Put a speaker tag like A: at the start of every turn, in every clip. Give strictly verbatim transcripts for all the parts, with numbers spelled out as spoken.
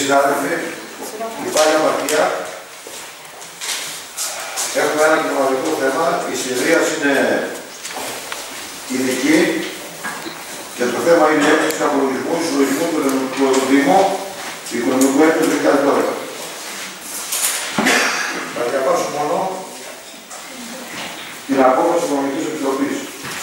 A: συνάδελφοι, υπάρχει απαρτία. Έχουμε ένα κοινωνικό θέμα. Η συνεδρίαση είναι ειδική και το θέμα είναι έκθεση απολογισμού συλλογισμού του Δήμου Οικονομικού έτους δύο χιλιάδες δώδεκα. Θα διαβάσω μόνο την απόφαση της Οικονομικής Επιτροπής,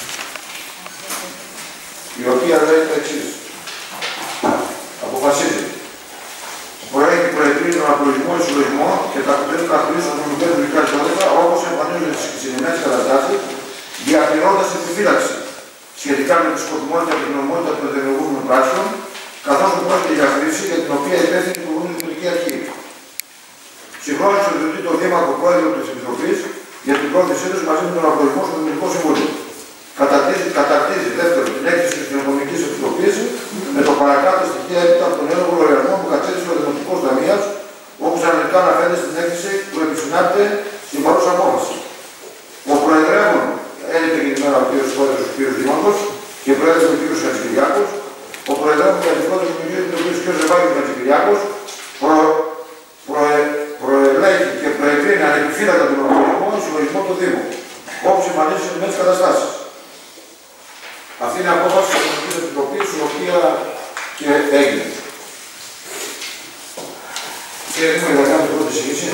A: η οποία λέει το εξής. Αποφασίζει. Προέχει προεδρεί τον απολογισμό ή συλλογισμό και τα αποτελέσματα χρήσεων του Οικονομικού έτους δύο χιλιάδες δώδεκα, όπως εμφανίζονται στις σημερινές καταστάσεις, διατηρώντας επιφύλαξη σχετικά με τη σκοπιμότητα και την νομιμότητα των δημιουργούμενων πράξεων, καθώς που πρόκειται για χρήση για την οποία υπεύθυνη λειτουργούν η Δημοτική Αρχή. Συγχρόνως οδηγεί το Δήμαρχο Πρόεδρο της Επιτροπής για την πρόθεσή του μαζί με τον απολογισμό στο Δημοτικό Συμβούλιο. Καταρτίζει, καταρτίζει δεύτερο την έκθεση της Οικονομικής Επιτροπής με το παρακάτω στοιχεία έπειτα από τον έλεγχο λογαριασμών που κατέθεσε ο Δημοτικός Ταμείας, όπως αναλυτικά αναφέρεται στην έκθεση που επισυνάπτεται στην παρούσα απόφαση. Ο Προεδρεύων έλειπε και την μέρα ο κ. Πρόεδρος του κ. Δήμαρχος και Πρόεδρος ο κ. Χατζικυριάκος. Ο Προεδρεύων και Αντιπρόεδρος του Δημοτικού Επιτροπής κ. Ζεβάκης Χατζικυριάκος προ, προε, προελέγει και προεγκρίνει ανεπιφύλακτα τον απολογισμό και συλλογισμό του Δήμου, όπως εμφανίζεται σε τις καταστάσεις. Αυτή είναι η απόφαση της Οικονομικής Επιτροπής, η οποία και έγινε. Κύριε Δήμο, θα κάνουμε την πρώτη εισήγηση.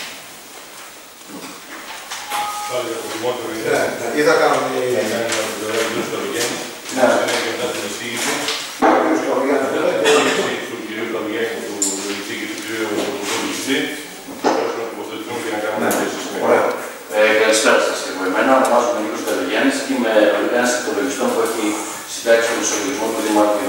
B: Πάλι για το δημότερο είναι.
A: Ή θα κάνουμε την
B: εισήγηση.
A: Ναι.
B: Μετά την εισήγηση.
A: Ο κ. Καλογιάννης.
B: Του κ. Καλογιάννη, του εισήγηση του κ. Κολουστή. Όσο να τοποθετηθούν και να κάνουμε θέσεις.
A: Ωραία.
C: Καλησπέρα σας και εγώ. Εμένα ονομάζομαι Νίκος Καλογιάννης και είμαι ένας εκτολογιστών που έχει συντάξει τον ισολογισμό του Δημαρχείου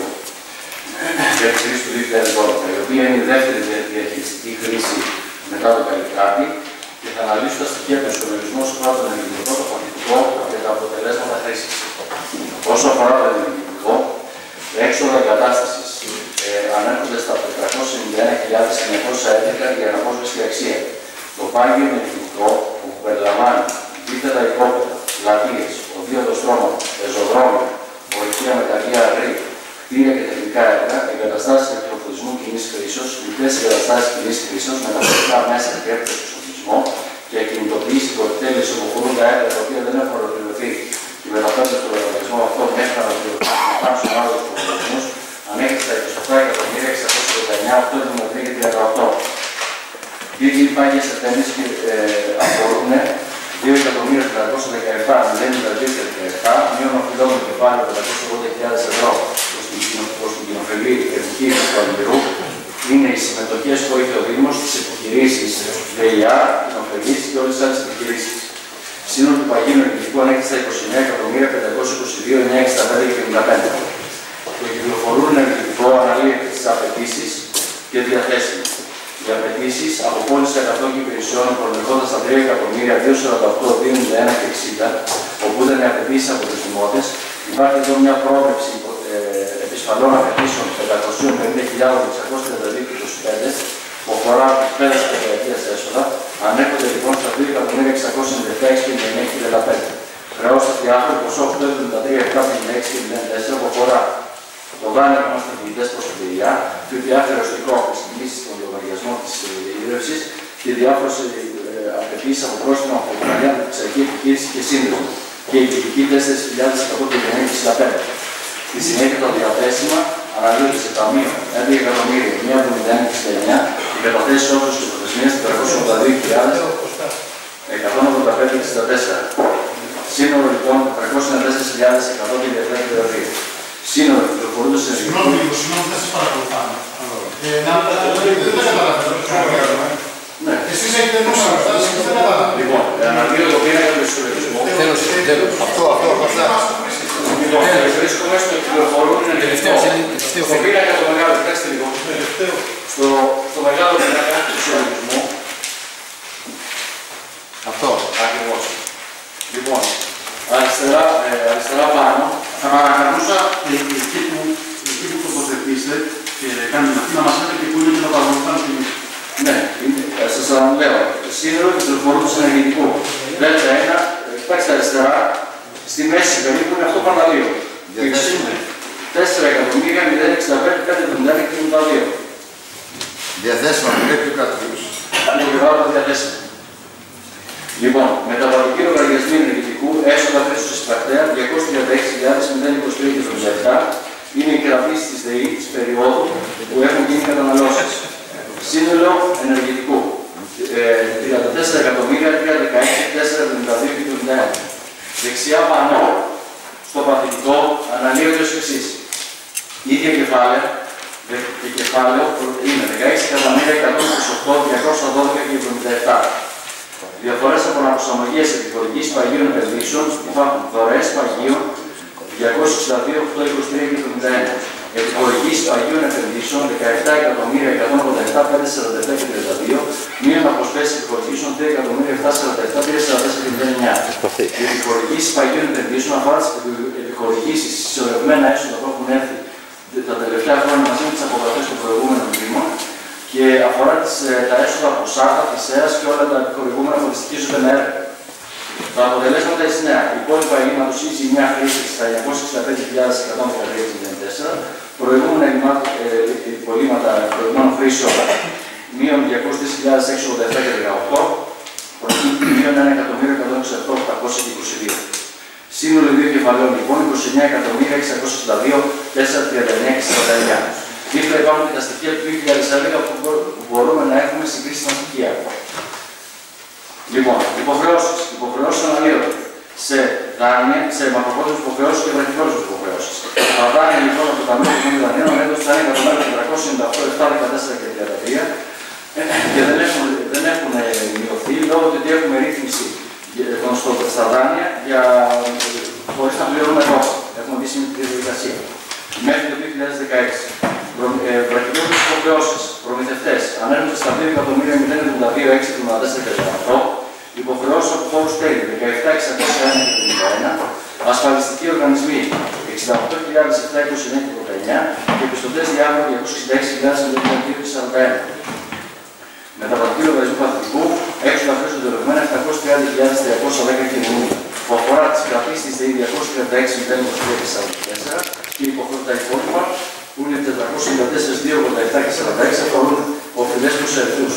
C: για τη χρήση του δύο χιλιάδες δώδεκα, η οποία είναι η δεύτερη διαχειριστική χρήση μετά το Καλλικράτη και θα αναλύσω τα στοιχεία του ισολογισμού όσο αφορά τον ενεργητικό, το φακτικό και τα αποτελέσματα χρήσης. Όσο αφορά το ενεργητικό, τα έξοδα εγκατάστασης ε, ανέρχονται στα τετρακόσιες ενενήντα ένα χιλιάδες εννιακόσια έντεκα για αναπόσβεστη αξία. Το πάγιο ενεργητικό που περιλαμβάνει δίθετα υπόπεδα, πλατείες, οδείο στρώματα, πεζοδρόμια, βοηθεία με καρδιά αγρή, κτίρια και τεχνικά έργα, εγκαταστάσεις ηλεκτροφωτισμού κοινής χρήσεως, μικρές εγκαταστάσεις κοινής χρήσεως, μεταφορικά μέσα και έπτωση στον φωτισμό και κινητοποιήσει το εκτέλεση που αφορούν τα έργα τα οποία δεν έχουν ολοκληρωθεί και μεταφέρονται στον λογαριασμό αυτό μέχρι να ολοκληρωθούν άλλους προγραμματισμούς, ανέχεται στα είκοσι επτά εκατομμύρια εξακόσια ογδόντα εννέα χιλιάδες οκτακόσια εβδομήντα τρία και τριάντα οκτώ. Οι ίδιοι πάγιες επένδυσεις ε, αφορούν δύο εκατομμύρια τριακόσια δεκαεπτά χιλιάδες τριάντα επτά, μείον οφειλών με κεφάλαιο πεντακόσιες ογδόντα χιλιάδες ευρώ προς την κοινοφελή επιχείρηση του Αλμυρού. Είναι οι συμμετοχές που έχει ο Δήμος στις επιχειρήσεις ΔΕΙΑ, κοινοφελής και όλες τις άλλες επιχειρήσεις. Σύνολο του παγίου ενεργητικού ανέχεται στα είκοσι εννέα εκατομμύρια πεντακόσια είκοσι δύο χιλιάδες εννιακόσια εξήντα πέντε και πενήντα πέντε. Το κυκλοφορούν ενεργητικό αναλύεται στις απαιτήσεις και διαθέσιμο. Οι απαιτήσεις από πώληση αγαθών και υπηρεσιών προλεγόντας στα τρία εκατομμύρια διακόσια σαράντα οκτώ χιλιάδες διακόσια ενενήντα ένα και εξήντα, όπου ήταν οι απαιτήσεις από τους δημότες. Υπάρχει εδώ μια πρόβλεψη ε, επισφαλών απαιτήσεων πεντακόσιες πενήντα χιλιάδες εξακόσια τριάντα δύο και είκοσι πέντε, που αφορά τις πέντε πενταετίας έσοδα, ανέχονται λοιπόν στα δύο εκατομμύρια εξακόσια ενενήντα επτά χιλιάδες εξήντα εννέα και τριάντα πέντε. Χρεώστα διάφορα ποσό οκτώ εβδομήντα τρία χιλιάδες επτακόσια πενήντα έξι και ενενήντα τέσσερα, που αφορά το δάνειο των στρατηγητές προς την ΔΕΙΑ, ΦΠΑ χρεωστικό από τις κινήσεις των λογαριασμών της διείδρευσης και διάφορες απαιτήσεις από πρόστιμα από την αναπτυξιακή επιχείρηση και σύνδεσμο και η τυπική τέσσερις χιλιάδες εκατόν πενήντα εννέα και εξήντα πέντε. Στη συνέχεια τα διαθέσιμα αναλύονται σε ταμείο έντεκα εκατομμύρια εκατόν εβδομήντα ένα και εξήντα εννέα και καταθέσεις όφελος και προθεσμίας τετρακόσιες ογδόντα δύο χιλιάδες εκατόν ογδόντα πέντε και εξήντα τέσσερα. Σύνολο λοιπόν τριακόσιες ενενήντα τέσσερις χιλιάδες εκατόν τριάντα δύο. Σύνολο κυκλοφορούνται σε
D: συγγνώμη, συγγνώμη, συγγνώμη, δεν σας παρακολουθάμε. Δεν καταλαβαίνω. Εσείς έχετε ενός αναστάσεις και δεν καταλαβαίνω.
C: Λοιπόν, αναλύω το πίνακα του ισολογισμού.
A: Τέλος, τέλος. Αυτό, αυτό, αυτό.
C: Λοιπόν, βρίσκομαι στο κυκλοφορούν ενεργητικό. Στο πίνακα το μεγάλο, κοιτάξτε λίγο. Στο μεγάλο πίνακα του ισολογισμού.
A: Αυτό.
C: Ακριβώς. Λοιπόν, αριστερά, ε, αριστερά πάνω.
D: Θα παρακαλούσα εκεί που, εκεί που τοποθετήσετε και κάνετε αυτή να μας λέτε και που είναι και τα παρακολουθάμε και εμείς.
C: Ναι, σας αναλέω. Σύνολο κυκλοφορούν του ενεργητικού. Δέλτα ένα, κοιτάξτε αριστερά, στη μέση περίπου είναι αυτό πάνω δύο. τέσσερα εκατομμύρια εξήντα πέντε κάτι εβδομήντα ένα και εβδομήντα δύο.
A: Διαθέσιμα, πρέπει κάτι.
C: Αν το βάλω τα διαθέσιμα. Λοιπόν, μεταβατική λογαριασμή ενεργητικού έσοδα χρήσεως εισπρακτέα διακόσιες τριάντα έξι χιλιάδες είκοσι τρία κόμμα εβδομήντα επτά είναι οι κρατήσεις της ΔΕΗ της περίοδου που έχουν γίνει καταναλώσεις. Σύνολο ενεργητικού τριάντα τέσσερα εκατομμύρια τριακόσια δεκαέξι χιλιάδες τετρακόσια εβδομήντα δύο κόμμα εβδομήντα ένα. Δεξιά πάνω στο παθητικό αναλύεται ως εξής. Ίδια κεφάλαια και κεφάλαιο είναι δεκαέξι εκατομμύρια εκατόν είκοσι οκτώ χιλιάδες διακόσια δώδεκα κόμμα εβδομήντα επτά. Διαφορές από αναπροσαρμογές επιχορηγής παγίων επενδύσεων υπάρχουν δωρεές παγίων διακόσια εξήντα δύο χιλιάδες οκτακόσια είκοσι τρία κόμμα εβδομήντα ένα. Επιχορηγής παγίων επενδύσεων δεκαεπτά εκατομμύρια εκατόν ογδόντα επτά χιλιάδες πεντακόσια σαράντα επτά κόμμα τριάντα δύο. Μείον αποσπέσεις επιχορηγήσεων τρία εκατομμύρια επτακόσια σαράντα επτά χιλιάδες τριακόσια σαράντα τέσσερα κόμμα ενενήντα εννιά. Οι επιχορηγήσεις παγίων επενδύσεων αφορά τις επιχορηγήσεις συσσωρευμένα έσοδα που έχουν έρθει τα τελευταία χρόνια μαζί με τις απογραφές των προηγούμενων δήμων και αφορά τις, τα έσοδα από ΣΑΚΑ, της ΕΑΣ και όλα τα επιχορηγούμενα που αντιστοιχίζονται με έργα. Τα αποτελέσματα είναι νέα. Η υπόλοιπα ελλείμματος ή ζημιά χρήση στα εννιακόσιες εξήντα πέντε χιλιάδες εκατόν δεκατρία κόμμα μηδέν τέσσερα, προηγούμενα υπολείμματα προηγούμενων χρήσεων μείον διακόσιες τρεις χιλιάδες έξακόσια ογδόντα επτά κόμμα δεκαοκτώ, προκύπτει μείον ένα εκατομμύριο εκατόν είκοσι οκτώ χιλιάδες οκτακόσια είκοσι δύο. Σύνολο δύο κεφαλαίων λοιπόν είκοσι εννέα εκατομμύρια εξακόσια εξήντα δύο χιλιάδες τετρακόσια τριάντα εννέα κόμμα σαράντα εννιά. Δίπλα υπάρχουν και τα στοιχεία του δύο χιλιάδες έντεκα που μπορούμε να έχουμε συγκρίσιμα στοιχεία. Λοιπόν, υποχρεώσεις. Υποχρεώσεις αναλύονται σε δάνεια, σε μακροπρόθεσμες υποχρεώσεις και βραχυπρόθεσμες υποχρεώσεις. Τα δάνεια λοιπόν από το Ταμείο Κοινωνικών Δανείων έδωσαν ένα εκατομμύριο τετρακόσια ενενήντα οκτώ χιλιάδες επτακόσια δεκατέσσερα κόμμα τριάντα τρία και δεν έχουν, δεν έχουν μειωθεί λόγω του ότι έχουμε ρύθμιση στα δάνεια για χωρίς να πληρώνουμε δόση. Έχουμε μπει στην διαδικασία. Μέχρι το δύο χιλιάδες δεκαέξι. Βραχυπρόθεσμες υποχρεώσεις, προμηθευτές, ανέρχονται στα δύο εκατομμύρια εβδομήντα δύο χιλιάδες εξακόσια εβδομήντα τέσσερα κόμμα οκτώ, υποχρεώσεις από φόρους τέλη δεκαεπτά χιλιάδες εξακόσια ένα κόμμα εβδομήντα ένα, ασφαλιστικοί οργανισμοί εξήντα οκτώ χιλιάδες επτακόσια είκοσι εννέα κόμμα ογδόντα εννέα και πιστωτές διάφορα διακόσιες εξήντα έξι χιλιάδες εβδομήντα δύο κόμμα σαράντα ένα. Μεταβατική λογαριασμού παθητικού έξοδα χρήσεων τελειωμένα επτακόσιες τριάντα χιλιάδες τριακόσια δέκα κόμμα ενενήντα που αφορά τις κρατήσεις της ΔΕΗ διακόσια τριάντα έξι χιλιάδες είκοσι τρία κόμμα σαράντα τέσσερα και τα υπόλοιπα που είναι τετρακόσια ογδόντα τέσσερα χιλιάδες διακόσια ογδόντα επτά κόμμα σαράντα έξι αφορούν οφειλές προς ερθούς.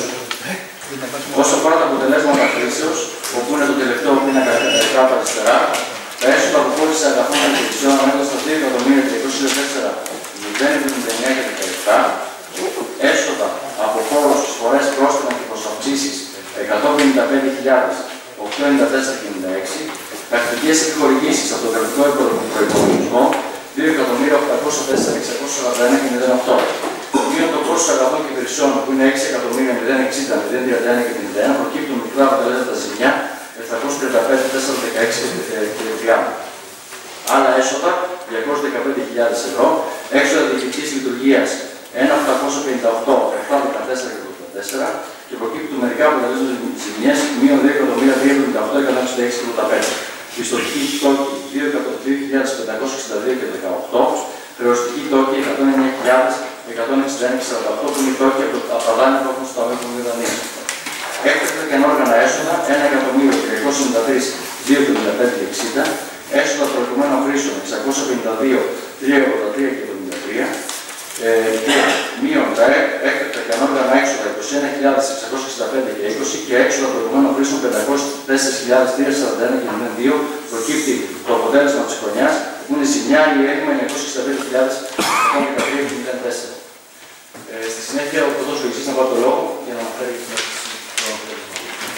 C: Όσο αφορά τα αποτελέσματα χρήσεως, όπου είναι το τελευταίο πίνακα κάτω αριστερά, τα έσοδα από πώληση αγαθών και υπηρεσιών ανέρχονται στα δύο εκατομμύρια τριακόσια τέσσερα χιλιάδες εβδομήντα εννέα κόμμα δεκαεπτά, έσοδα από φόρους, εισφορές, πρόστιμα και προσαυξήσεις εκατόν πενήντα πέντε χιλιάδες οκτακόσια ενενήντα τέσσερα κόμμα ενενήντα έξι, τακτικές επιχορηγήσεις από τον κρατικό προϋπολογισμό δύο εκατομμύρια οκτακόσια τέσσερα χιλιάδες εξακόσια σαράντα ένα κόμμα μηδέν οκτώ. Μείον το κόστος αγαθών και υπηρεσιών που είναι έξι εκατομμύρια μηδέν εξήντα χιλιάδες μηδέν τριάντα ένα κόμμα πενήντα ένα προκύπτουν μικρά αποτελέσματα ζημιά επτακόσια τριάντα πέντε χιλιάδες τετρακόσια δεκαέξι κόμμα τριάντα. Άλλα έσοδα διακόσιες δεκαπέντε χιλιάδες ευρώ, έξοδα διοικητικής λειτουργίας ένα χιλιάδες οκτακόσια πενήντα οκτώ χιλιάδες επτακόσια δεκατέσσερα κόμμα ογδόντα τέσσερα και προκύπτουν μερικά αποτελέσματα ζημιές μείον δύο εκατομμύρια τριακόσια εβδομήντα οκτώ χιλιάδες εκατόν εξήντα έξι κόμμα ογδόντα πέντε. Πιστωτική τόκη δύο χιλιάδες πεντακόσια εξήντα δύο κόμμα δεκαοκτώ, χρεωστική τόκη εκατόν εννέα χιλιάδες εκατόν εξήντα ένα κόμμα σαράντα οκτώ που είναι η τόκη από τα δάνεια που έχουν στο Ταμείο Κοινωνικών Δανείων. Έκτακτα και ανόργανα έσοδα ένα εκατομμύριο τριακόσια εβδομήντα τρία χιλιάδες διακόσια εβδομήντα πέντε κόμμα εξήντα, έσοδα προηγουμένων χρήσεων εξακόσια πενήντα δύο χιλιάδες τριακόσια ογδόντα τρία κόμμα εβδομήντα τρία και μείον τα έκτακτα και ανόργανα έξοδα είκοσι ένα χιλιάδες εξακόσια εξήντα πέντε κόμμα είκοσι και έξοδα προηγουμένων χρήσεων πεντακόσιες τέσσερις χιλιάδες τριακόσια σαράντα ένα κόμμα μηδέν δύο προκύπτει το αποτέλεσμα της χρονιάς που είναι ζημιά ή έλλειμμα εννιακόσιες εξήντα πέντε χιλιάδες εκατόν δεκατρία κόμμα μηδέν τέσσερα. Ε, στη συνέχεια, ο πρώτος εξής να πάρει το λόγο για να αναφέρει το αποτέλεσμα.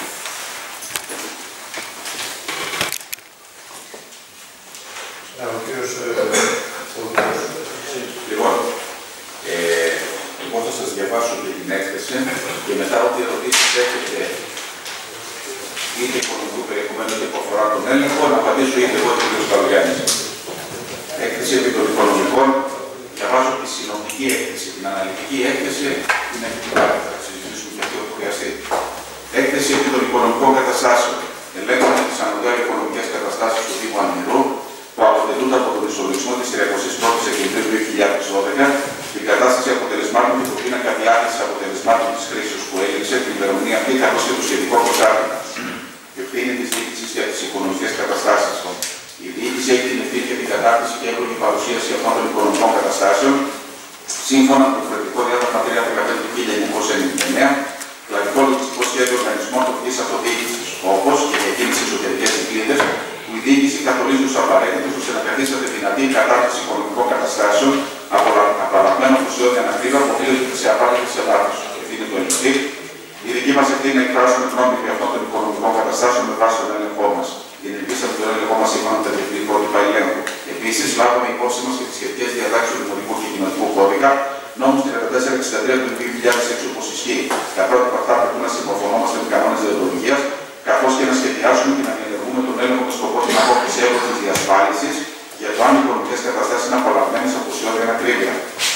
E: Λοιπόν, ε, εγώ θα σας διαβάσω και την έκθεση και μετά ό,τι ερωτήσεις έχετε είτε οικονομικού περιεχομένου είτε που αφορά τον έλεγχο, να απαντήσω είτε εγώ είτε ο κ. Καλογιάννης. Έκθεση επί των οικονομικών, διαβάζω τη συνοπτική έκθεση, την αναλυτική έκθεση, την εκτιμητά, θα συζητήσουμε και αυτό που χρειαστεί. Έκθεση επί των οικονομικών καταστάσεων. Ελέγχουμε τις ανωτέρω οικονομικές καταστάσεις του Δήμου Ανηρού, που αποτελούνται από τον ισολογισμό της τριακοστής πρώτης Σεπτεμβρίου δύο χιλιάδες δώδεκα, την κατάσταση αποτελεσμάτων και το πίνακα διάθεση αποτελεσμάτων της χρήσεως που έληξε, την ημερομηνία αυτή καθώς και το σχετικό προσάρτημα. Η ευθύνη της διοίκησης για τις οικονομικές καταστάσεις. Η διοίκηση έχει την ευθύνη για την κατάρτιση και εύλογη παρουσίαση αυτών των οικονομικών καταστάσεων, σύμφωνα με το προεδρικό διάταγμα τριακόσια δεκαπέντε του χίλια εννιακόσια ενενήντα ως απαραίτητος ώστε να καθίσταται δυνατή η κατάρτιση οικονομικών καταστάσεων απαραγμένων ουσιών για ανακρίβεια που οφείλεται σε απάτη σε βάθος. Ευθύνη του ελεγκτή. Η δική μας ευθύνη να εκφράσουμε γνώμη για αυτών των οικονομικών καταστάσεων με βάση τον έλεγχό μας. Ενεργήσαμε τον έλεγχό μας σύμφωνα με τα διεθνή πρότυπα ελέγχου. Επίσης, λάβαμε υπόψη μας και τις σχετικές διατάξεις του Δημοτικού και Κοινωνικού Κώδικα, νόμος τριάντα τέσσερα εξήντα τρία του δύο χιλιάδες έξι όπως ισχύει. Τα πρότυπα αυτά πρέπει να συμμορφωνόμαστε με κανόνες δεοντολογίας, καθώς και να σχεδιάσουμε και να διενεργούμε τον έλεγχο με σκοπό την απόκτηση έγκριτης διασφάλισης για το αν οι οικονομικές καταστάσεις είναι απολαμβάνες από ουσιώδη ανακρίβεια.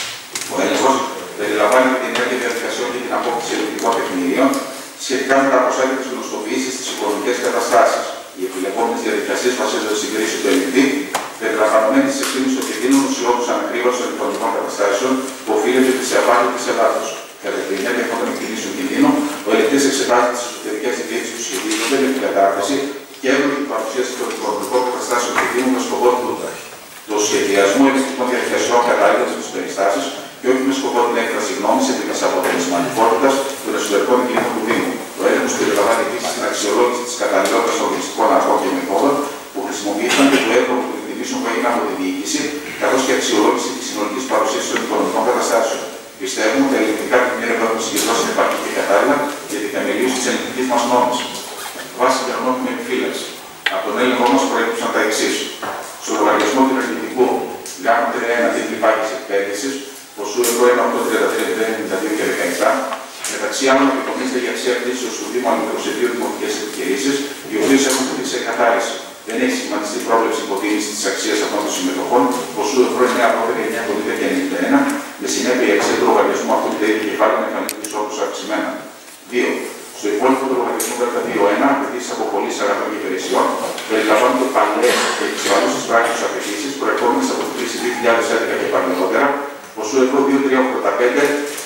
E: Ο έλεγχος περιλαμβάνει την ενέργεια διαδικασιών και την απόκτηση ελεγκτικών τεκμηρίων σχετικά με τα προσέλεγγες γνωστοποιήσεις στις οικονομικές καταστάσεις. Οι επιλεγόμενες διαδικασίες βασίζονται στην κρίση του ελεγκτή, περιλαμβανομένη τη ευθύνη των κινδύνων ουσιώδους ανακρίβωσης των οικονομικών καταστάσεων που οφείλεται σε απάτη της Ελλάδος. Κατά τη διάρκεια αυτών των κινήσεων κινδύνων, ο ελεγκτής εξετάζει τις εσωτερικές συνθήκες που σχετίζονται με την κατάρτιση και έβρεπε την παρουσίαση των οικονομικών καταστάσεων κινδύνων με σκοπό του το σχεδιασμό ελεγκτικών διαδικασιών κατάλληλα στις περιστάσεις και όχι με σκοπό την έκφραση γνώμης επί της αποτελεσματικότητας των εσωτερικών κινδύνων του Δήμου. Ο έλεγχος περιλαμβάνει επίσης την αξιολόγηση της καταλληλότητας των λογιστικών αρχών και μεθόδων που χρησιμοποιήθηκαν και του έργου των εκτιμήσεων που έγιναν από τη διοίκηση, καθώς και αξιολόγηση της συνολικής παρουσίασης των οικονομικών καταστάσεων. Πιστεύουμε ότι τα ελεγκτικά τεκμήρια που έχουν συγκεντρώσει την επαρκή και κατάλληλα για την θεμελίωση της ελεγκτικής μας νόμης. Βάσει διαγνώμη με επιφύλαξη. Από τον έλεγχό μας προέκυψαν τα εξής. Στο λογαριασμό του ενεργητικού ΓΑΜΑ τρία ένα τίτλοι πάγης εκπαίδευσης, ποσού ευρώ ένα οκτώ τριάντα τρία ενενήντα δύο και δεκαεπτά, μεταξύ άλλων απεικονίζεται για αξία κτήσεως του Δήμου Αλμυρού σε δύο δημοτικές επιχειρήσεις, οι οποίες έχουν τεθεί σε εκαθάριση. Δεν έχει σχηματιστεί πρόβλεψη υποτίμησης της αξίας αυτών των συμμετοχών, ποσού ευρώ εννέα δώδεκα εννιά και ενενήντα ένα, με συνέπεια η αξία του λογαριασμού αυτού του ίδιου κεφάλαιου να εμφανίζεται όπως αυξημένα. δύο. Στο υπόλοιπο του λογαριασμού ΔΕΛΤΑ δύο ένα, απαιτήσεις από πωλήσεις αγαθών και υπηρεσιών, περιλαμβάνονται παλαιές και τις παρούσες πράξεις απαιτήσεις προερχόμενες από την κρίση δύο χιλιάδες έντεκα και παλαιότερα, ποσού ευρώ δύο χιλιάδες τριακόσια ογδόντα πέντε,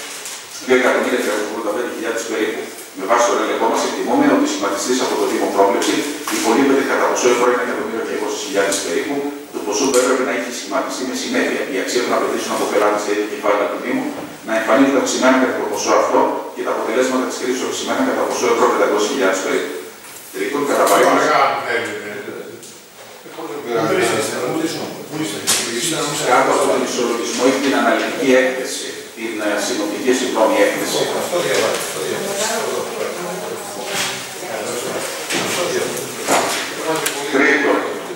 E: δύο εκατομμύρια τριακόσιες ογδόντα πέντε χιλιάδες περίπου. Με βάση τον έλεγχό μας εκτιμούμε ότι σχηματιστής από το Δήμο πρόβλεψη υπολείπεται κατά ποσό ευρώ ένα εκατομμύριο διακόσιες χιλιάδες περίπου, το ποσό που έπρεπε να έχει σχηματιστεί με συνέπεια η αξία των απαιτήσεων από πελάτες στα ίδια κεφάλαια του Δήμου να εμφανίζονται αυξημένα κατά το ποσό αυτό και τα αποτελέσματα της κρίσης αυξημένα κατά ποσό ευρώ πεντακόσιες χιλιάδες περίπου. Τρίτον, κατά παρέμβαση. Κάτω από τον ισολογισμό έχει την αναλυτική έκθεση, την συνοπτική συγγνώμη έκθεση. Τρίτον,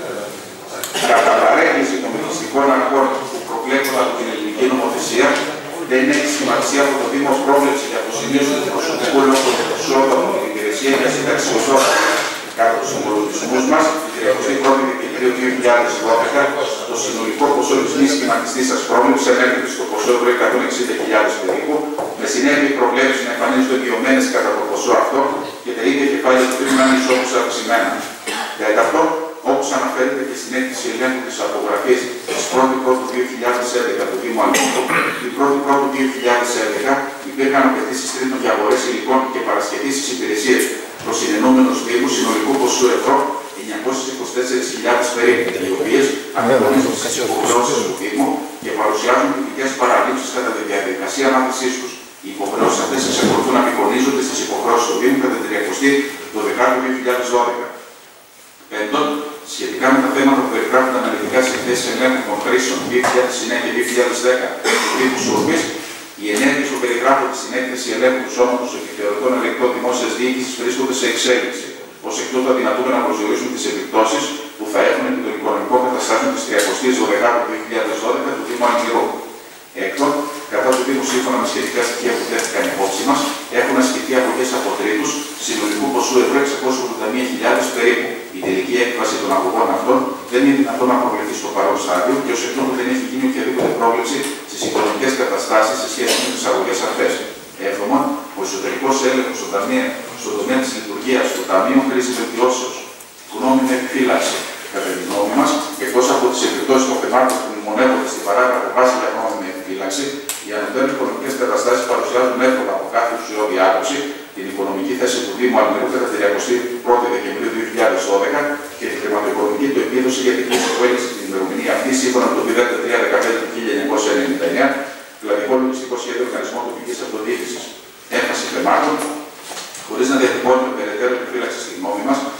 E: κατά παρέκκληση των λογιστικών αρχών που προβλέπουν από την ελληνική νομοθεσία, δεν έχει σχηματιστεί από το Δήμο πρόβλεψη για αποσυνήθιση του προσωπικού λόγου των προσώπων από την υπηρεσία για συνταξιοδότη. Κατά τους υπολογισμούς μας, την τριαντάτη πρώτη Δεκεμβρίου δύο χιλιάδες δώδεκα, το συνολικό ποσό της μη σχηματιστής σας πρόβλεψης ανέρχεται στο ποσό ευρώ εκατόν εξήντα χιλιάδες περίπου, με συνέπεια οι προβλέψεις να εμφανίζονται μειωμένες κατά το ποσό αυτό και τα ίδια κεφάλαια του Δήμου να είναι ισόπους αυξημένα. Κατά αυτό, όπως αναφέρεται και στην έκθεση ελέγχου της απογραφής της πρώτη πρώτου δύο χιλιάδες έντεκα του Δήμου Αλμυρού, την πρώτη πρώτου δύο χιλιάδες έντεκα υπήρχαν απαιτήσεις τρίτων για αγορές υλικών και παρασχετήσεις υπηρεσίες προς συνεννόμενους Δήμους συνολικού ποσού ευρώ εννιακόσιες είκοσι τέσσερις χιλιάδες περίπου, οι οποίες αναγνωρίζουν τις υποχρεώσεις του Δήμου και παρουσιάζουν τυπικές παραλήψεις κατά τη διαδικασία ανάθεσής τους. Οι υποχρεώσεις αυτές εξακολουθούν να απεικονίζονται στις υποχρεώσεις του Δήμου κατά την τριακοστή Δεκεμβρίου δύο χιλιάδες δώδεκα. Πέμπτον, σχετικά με τα θέματα που περιγράφονται αναλυτικά σε εκθέσεις ελέγχου των χρήσεων δύο χιλιάδες εννέα και δύο χιλιάδες δέκα του Δήμου Σούρμης, οι ενέργειες που περιγράφονται στην έκθεση ελέγχου του Σώματος Επιθεωρητών Ελεγκτών Δημόσιας Διοίκησης βρίσκονται σε εξέλιξη. Ως εκ τούτου, αδυνατούμε να προσδιορίσουμε τις επιπτώσεις που θα έχουν επί των οικονομικών καταστάσεων της τριακοστής Δεκεμβρίου δύο χιλιάδες δώδεκα του Δήμου Αλμυρού. Έκτον, κατά του Δήμου, σύμφωνα με σχετικά στοιχεία που τέθηκαν υπόψη μας, έχουν ασκηθεί αποχές από τρίτους συνολικού ποσού ευρώ εξακόσιες ογδόντα μία χιλιάδες περίπου. Η τελική έκβαση των αγωγών αυτών δεν είναι δυνατόν να προβλεφθεί στο παρόν στάδιο και ως εκ τούτου δεν έχει γίνει οποιαδήποτε πρόβλεψη στις οικονομικές καταστάσεις σε σχέση με τις αγωγές αυτές. Έβδομον, ο εσωτερικός έλεγχος στον, στον τομέα της λειτουργίας του Ταμείου Χρήσης Βελτιώσεως. Γνώμη με επιφύλαξη. Κατά τη γνώμη μας, εκτός από τις επιπτώσεις των θεμάτων που μνημονεύονται στην παράγραφο βάση για γνώμη με επιφύλαξη, οι ανωτέρω οικονομικές καταστάσεις παρουσιάζουν εύκολα από κάθε ουσιώδη άποψη την οικονομική θέση του Δήμου Αλμυρού κατά τη τριακοστή πρώτη Δεκεμβρίου δύο χιλιάδες δώδεκα και τη χρηματοοικονομική του επίδοση για την κρίση που έλυσε την ημερομηνία αυτή σύμφωνα με το πι δέκα τρία δεκαπέντε του χίλια εννιακόσια ενενήντα εννέα, κλαδικό λογιστικό σχέδιο οργανισμών τοπικής αυτοδιοίκησης. Έμφαση θεμάτων, χωρίς να διατυπώνουμε περαιτέρω επιφύλαξη στη γνώμη μας,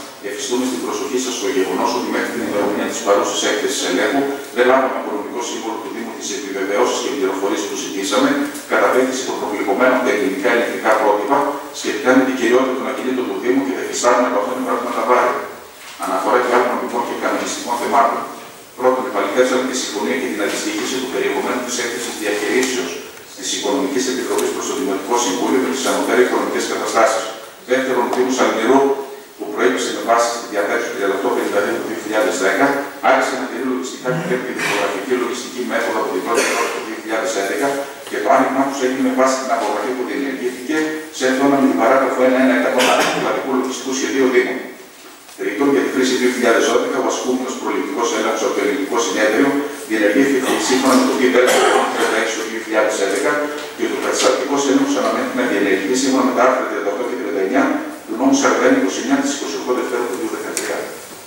E: επιστούμε στην προσοχή σας στο γεγονός ότι μέχρι την ημερομηνία της παρούσης έκθεσης ελέγχου δεν λάβαμε από νομικό σύμβολο του Δήμου τις επιβεβαιώσεις και πληροφορίες που ζητήσαμε κατά πέμπτηση των προβλεπωμένων από τα ελληνικά ηλεκτρικά πρότυπα σχετικά με την κυριότητα των ακινήτων του Δήμου και τα εφιστάμενα από αυτόν υπάρχουν τα βάρη. Αναφορά και άλλων νομικών και κανονιστικών θεμάτων. Πρώτον, επαληθεύσαμε τη συμφωνία και την αντιστοίχηση του περιεχομένου της έκθεσης διαχειρίσεως της Οικονομικής Επιτροπής προς το Δημοτικό Συμβούλιο με τις ανωτέρω οικονομικές καταστάσεις. Δεύτερον, ο Δήμος Αλμυρού, που προέκυψε με βάση τη διαθέτηση του τριάντα οκτώ πενήντα δύο του δύο χιλιάδες δέκα, άρχισε να τηρεί λογιστικά και τη δικογραφική λογιστική μέθοδο από την πρώτη πρώτη του δύο χιλιάδες έντεκα και το άνοιγμα του έγινε με βάση την απογραφή που διενεργήθηκε σε έντονα με την παράγραφο ένα ένα εκατόν του Κρατικού Λογιστικού Σχεδίου Δήμου. Τρίτον, για τη χρήση δύο χιλιάδες δώδεκα, ο ασκούμενος προληπτικός έλεγχος από το Ελληνικό Συνέδριο διενεργήθηκε σύμφωνα με το δύο τριάντα έξι του δύο χιλιάδες έντεκα και το καταστατικός έλεγχος αναμένεται να διενεργηθεί σύμφωνα με τα άρθρα τριάντα οκτώ και τριάντα εννιά του νόμου σαράντα ένα είκοσι εννιά της εικοστή όγδοη Δευτέρου του δύο χιλιάδες δεκατρία.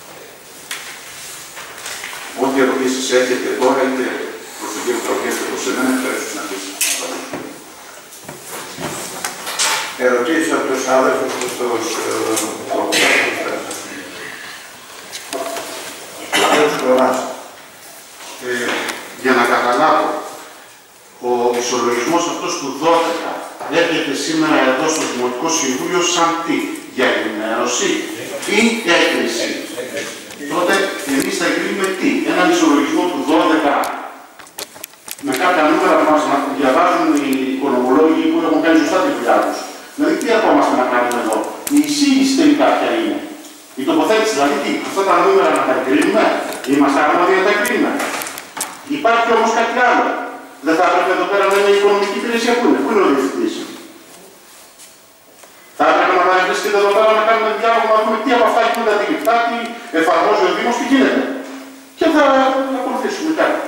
E: Ό,τι ερωτήσεις έχετε τώρα, είτε προς τον κύριο Καουγές είτε προς εμένα, ευχαριστώ να πείτε.
A: Ερωτήσεις από τους συνάδελφους προς τους
D: ε, για να καταλάβω, ο ισολογισμός αυτός του δώδεκα έρχεται σήμερα εδώ στο Δημοτικό Συμβούλιο σαν τι, για ενημέρωση ή έγκριση. Τότε εμείς θα εγκρίνουμε τι, έναν ισολογισμό του δώδεκα με κάποια νούμερα που μας διαβάζουν οι οικονομολόγοι που έχουν κάνει σωστά τη δουλειά τους. Δηλαδή τι ερχόμαστε να κάνουμε εδώ, η εισήγηση τελικά ποια είναι. Η τοποθέτηση, δηλαδή τι, αυτά τα νούμερα να τα εγκρίνουμε, είμαστε άρμοδιοι να τα εγκρίνουμε. Υπάρχει όμως κάτι άλλο. Δεν θα έπρεπε εδώ πέρα να είναι η οικονομική υπηρεσία που είναι, πού είναι ο διευθυντής. Θα έπρεπε να βρίσκεται εδώ πέρα να κάνουμε διάλογο, να δούμε τι από αυτά γίνονται αντιληπτά, τι εφαρμόζει ο Δήμος, τι γίνεται. Και θα ακολουθήσουμε κάτι.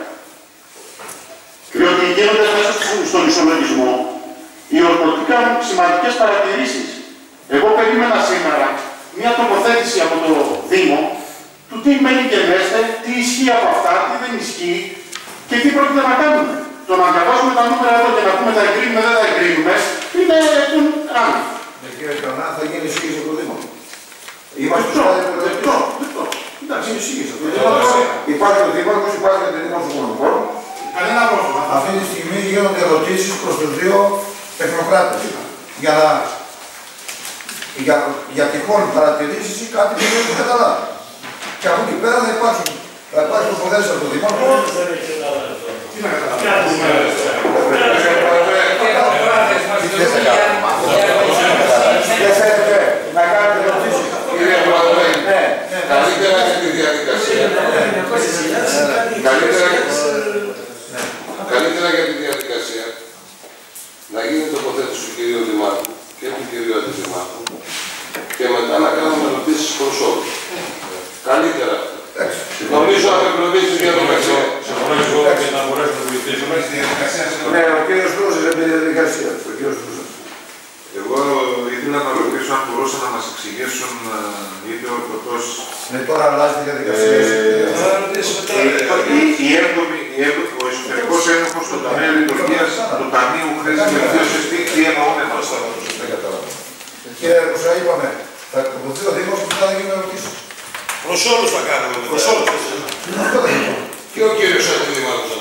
D: Διότι γίνονται μέσα στον ισολογισμό, οι ορκωτικοί κάνουν σημαντικές παρατηρήσεις. Εγώ περίμενα σήμερα μια τοποθέτηση από το Δήμο του τι μένει και μέστε, τι ισχύει από αυτά, τι δεν ισχύει και τι πρόκειται να κάνουμε. Το να διαβάσουμε τα νούμερα εδώ και να πούμε τα εγκρίνουμε, δεν τα εγκρίνουμε, είναι τον άλλο.
A: Κύριε Κανά, θα γίνει εισήγηση από το Δήμο. Είμαστε
D: στο δεκτό, δεκτό.
A: Εντάξει, είναι εισήγηση. Υπάρχει ο Δήμαρχος, υπάρχει ο Δήμος του Οικονομικών.
D: Κανένα πρόβλημα.
A: Αυτή τη στιγμή γίνονται ερωτήσεις προς τους δύο τεχνοκράτες. Για να για, για τυχόν παρατηρήσεις ή κάτι που δεν έχουν καταλάβει. Και από εκεί πέρα θα υπάρξουν, θα υπάρξουν υποδέσεις από το Δημάρχο.
D: Τι να καταλάβουμε.
A: Δεν θέλετε να κάνετε ερωτήσεις.
E: Κύριε Πρόεδρε, καλύτερα για τη διαδικασία. Καλύτερα για τη διαδικασία να γίνει τοποθέτηση του κυρίου Δημάρχου και του κυρίου Αντιδημάρχου και μετά να κάνουμε ερωτήσεις προς όλους. Καλύτερα. Νομίζω απεκλωβεί στη διαδικασία.
B: Συμφωνώ και εγώ και να μπορέσουμε να βοηθήσουμε.
A: Ναι, ο κύριος Λούζης επί τη διαδικασία.
F: Εγώ ήθελα να ρωτήσω αν μπορούσαν να μας εξηγήσουν είτε ο ορκωτός...
A: Ναι, τώρα αλλάζει τη διαδικασία.
F: Ο εσωτερικός έλεγχος στον τομέα λειτουργίας του Ταμείου Χρήσης Βελτίωσης, τι εννοούν εδώ.
A: Κύριε Ρουσά, είπαμε, θα τοποθετηθεί ο Δήμος και θα γίνουν ερωτήσεις.
G: Προς όλους θα κάνουμε, προς όλους.
A: Αυτό δεν είναι.
E: Και ο κύριος Αντιδημάρχος.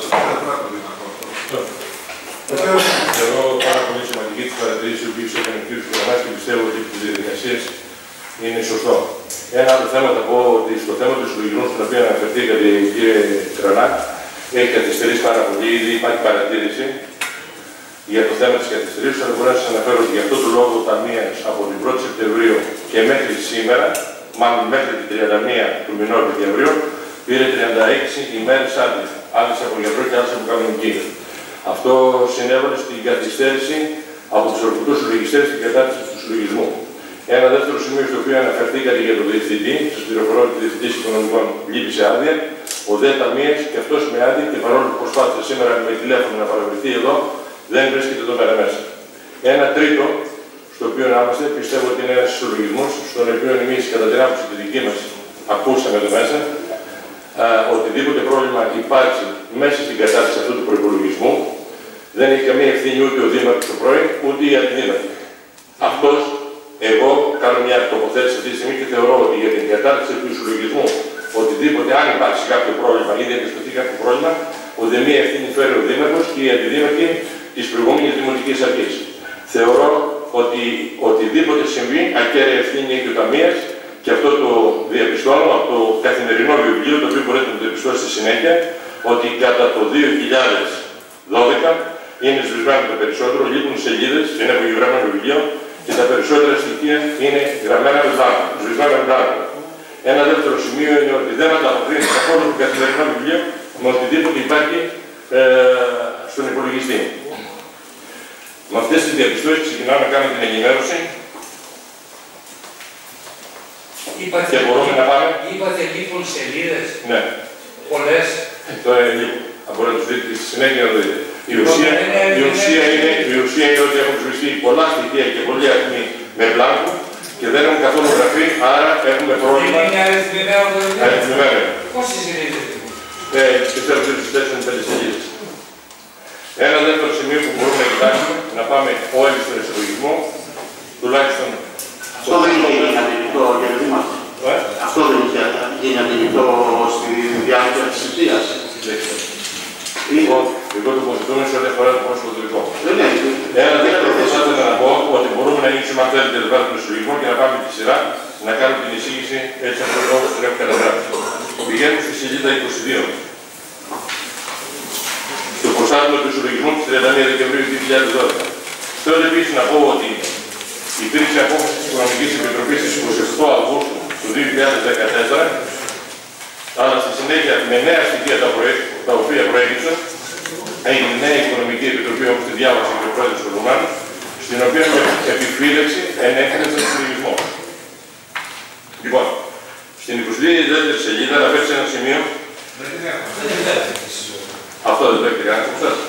B: Εγώ πάρα πολύ σημαντική τη παρατηρήση που έκανε ο κ. Κουρανάς και πιστεύω ότι τις διαδικασίες είναι σωστό. Ένα από τα θέματα πω ότι στο θέμα του συλλογισμού στον οποίο αναφερθήκατε, κύριε Κρανά, έχει καθυστερήσει πάρα πολύ. Ήδη υπάρχει παρατήρηση για το θέμα της καθυστερήσεως, αλλά μπορώ να σας αναφέρω ότι γι' αυτό το λόγο ταμείας από την πρώτη Σεπτεμβρίου και μέχρι σήμερα, μάλλον μέχρι την τριάντα μία του μηνός Δεκεμβρίου, πήρε τριάντα έξι ημέρες άδειες. Άδειες από γιατρό και άδειες από κανονική. Αυτό συνέβαλε στην καθυστέρηση από τους ορκωτούς συλλογιστές στην κατάρτιση του συλλογισμού. Ένα δεύτερο σημείο στο οποίο αναφερθήκατε για τον διευθυντή, σας πληροφορώ ότι ο διευθυντής οικονομικών λείπει σε άδεια, ο ΔΕ Ταμείας και αυτός με άδεια και παρόλο που προσπάθησε σήμερα με τηλέφωνο να παραβρεθεί εδώ, δεν βρίσκεται εδώ πέρα μέσα. Ένα τρίτο, στο οποίο να είμαστε, πιστεύω ότι είναι ένας συλλογισμός, στον οποίο εμείς κατά την άποψη τη δική μας ακούσαμε εδώ μέσα, α, οτιδήποτε πρόβλημα υπάρξει μέσα στην κατάσταση αυτού του προϋπολογισμού, δεν έχει καμία ευθύνη ούτε ο Δήμαρχος το πρωί, ούτε η Αντιδήμαρχη. Αυτός, εγώ, καλό κάνω μια τοποθέτηση αυτή τη στιγμή και θεωρώ ότι για την κατάρτιση του ισολογισμού, οτιδήποτε, αν υπάρξει κάποιο πρόβλημα ή διαπιστωθεί κάποιο πρόβλημα, ουδέμια ευθύνη φέρει ο Δήμαρχος και οι αντιδήμαρχοι της προηγούμενης Δημοτικής Αρχής. Θεωρώ ότι οτιδήποτε συμβεί, ακέραια ευθύνη έχει ο ταμείας και αυτό το διαπιστώνω από το καθημερινό βιβλίο, το οποίο μπορείτε να το διαπιστώσετε στη συνέχεια, ότι κατά το δύο χιλιάδες δώδεκα είναι σβησμένο το περισσότερο, λείπουν σελίδες, είναι απογεγραμμένο βιβλίο και τα περισσότερα στοιχεία είναι γραμμένα με πλάνα, σβησμένα με πλάνα. Ένα δεύτερο σημείο είναι ότι δεν ανταποκρίνεται καθόλου το καθημερινό βιβλίο με οτιδήποτε υπάρχει ε, στον υπολογιστή. Με αυτές τις διαπιστώσεις ξεκινάμε να κάνουμε την ενημέρωση.
H: Είπατε,
B: και μπορούμε να πάμε.
H: Είπατε λείπουν σελίδες.
B: Ναι.
H: Πολλές.
B: Το λείπουν. Αν μπορείτε να τους δείτε στη συνέχεια να το δείτε. Η ουσία, η ουσία, είναι, η ουσία είναι ότι έχουν σβηστεί πολλά στοιχεία και πολλοί αριθμοί με μπλάνκο και δεν έχουν καθόλου γραφεί, άρα έχουμε πρόβλημα.
H: Είναι αριθμημένο το βιβλίο.
B: Αριθμημένο.
H: Πόσες σελίδες?
B: Ε, πιστεύω ότι στις τέσσερις πέντε σελίδες. Ένα δεύτερο σημείο που μπορούμε να κοιτάξουμε, να πάμε όλοι στον ισολογισμό, τουλάχιστον.
D: Αυτό δεν είχε γίνει αντιληπτό για το Δήμαρχο. Αυτό δεν είχε γίνει αντιληπτό στη διάρκεια της θητείας.
B: Λοιπόν, εγώ το υποθετούμε σε ό,τι αφορά το προσωπικό.
D: Ναι,
B: Ένα δεύτερο που θα ήθελα να πω ότι μπορούμε να ανοίξουμε αν θέλετε εδώ πέρα τον ισολογισμό και να πάμε τη σειρά να κάνουμε την εισήγηση έτσι όπως την έχω καταγράψει. Πηγαίνουμε στη σελίδα είκοσι δύο. Στο προστάτημα του ισολογισμού της τριάντα μία Δεκεμβρίου δύο χιλιάδες δώδεκα. Θέλω επίσης να πω ότι υπήρξε απόφαση της Οικονομικής Επιτροπής της εικοστή ογδόη Αυγούστου του δύο χιλιάδες δεκατέσσερα, αλλά στη συνέχεια με νέα στοιχεία τα, τα οποία προέκυψαν, έγινε η νέα Οικονομική Επιτροπή, όπως τη διάβασε και ο πρόεδρος του Ρουμάνου, στην οποία με επιφύλαξη ενέκρινε τον ισολογισμό. Λοιπόν, στην εικοστή δεύτερη σελίδα αναφέρει ένα σημείο. Αυτό δεν το έχετε κάνει από εσάς.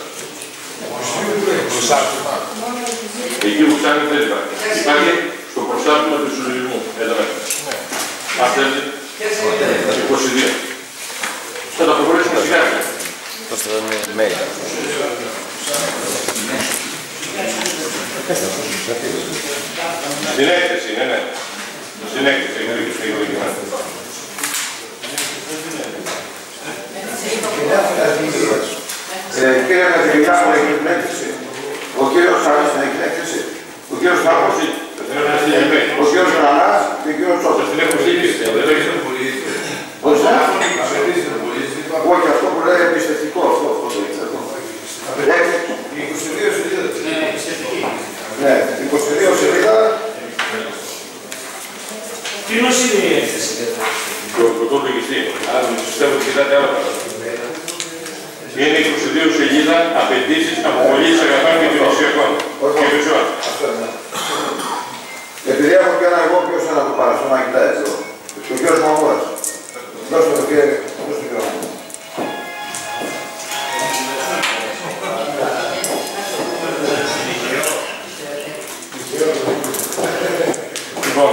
B: Εκεί που ψάχνει δεν υπάρχει. Υπάρχει στο προστάτημα του ισολογισμού. Εδώ μέσα. Αν θέλετε, είκοσι δύο. Θα τα προχωρήσουμε σιγά.
I: Πώς θα δούμε mail.
B: Στην έκθεση, ναι, ναι. Στην έκθεση, έχει δοκιμάσει.
A: Κύριε Κατρικάκο, έχει την έκθεση. Ο κύριος Σαρής έχει την έκθεση. Ο κύριος Φάκος, ο κύριος Γρανάς και ο κύριος Τσότος.
B: Στην έχω στείλει, δεν το έχετε πολύ.
A: Όχι, αυτό που λέει εμπιστευτικό, αυτό το έχει. είκοσι δύο σελίδες. Ναι, είκοσι δύο σελίδα.
H: Τι νος είναι η έκθεση?
B: Το λογιστή. Άρα πιστεύω ότι κοιτάτε άλλα πράγματα. Είναι είκοσι δύο σελίδα απαιτήσεις αποβολής αγαθών και υπηρεσιακών.
A: Επειδή έχω και ένα εγώ ποιος είναι να το παραστώ να κοιτάει εδώ. Το κύριος Μαμούρας. Δώστε το κύριε, δώστε το κύριο Μαμούρας.
B: Λοιπόν,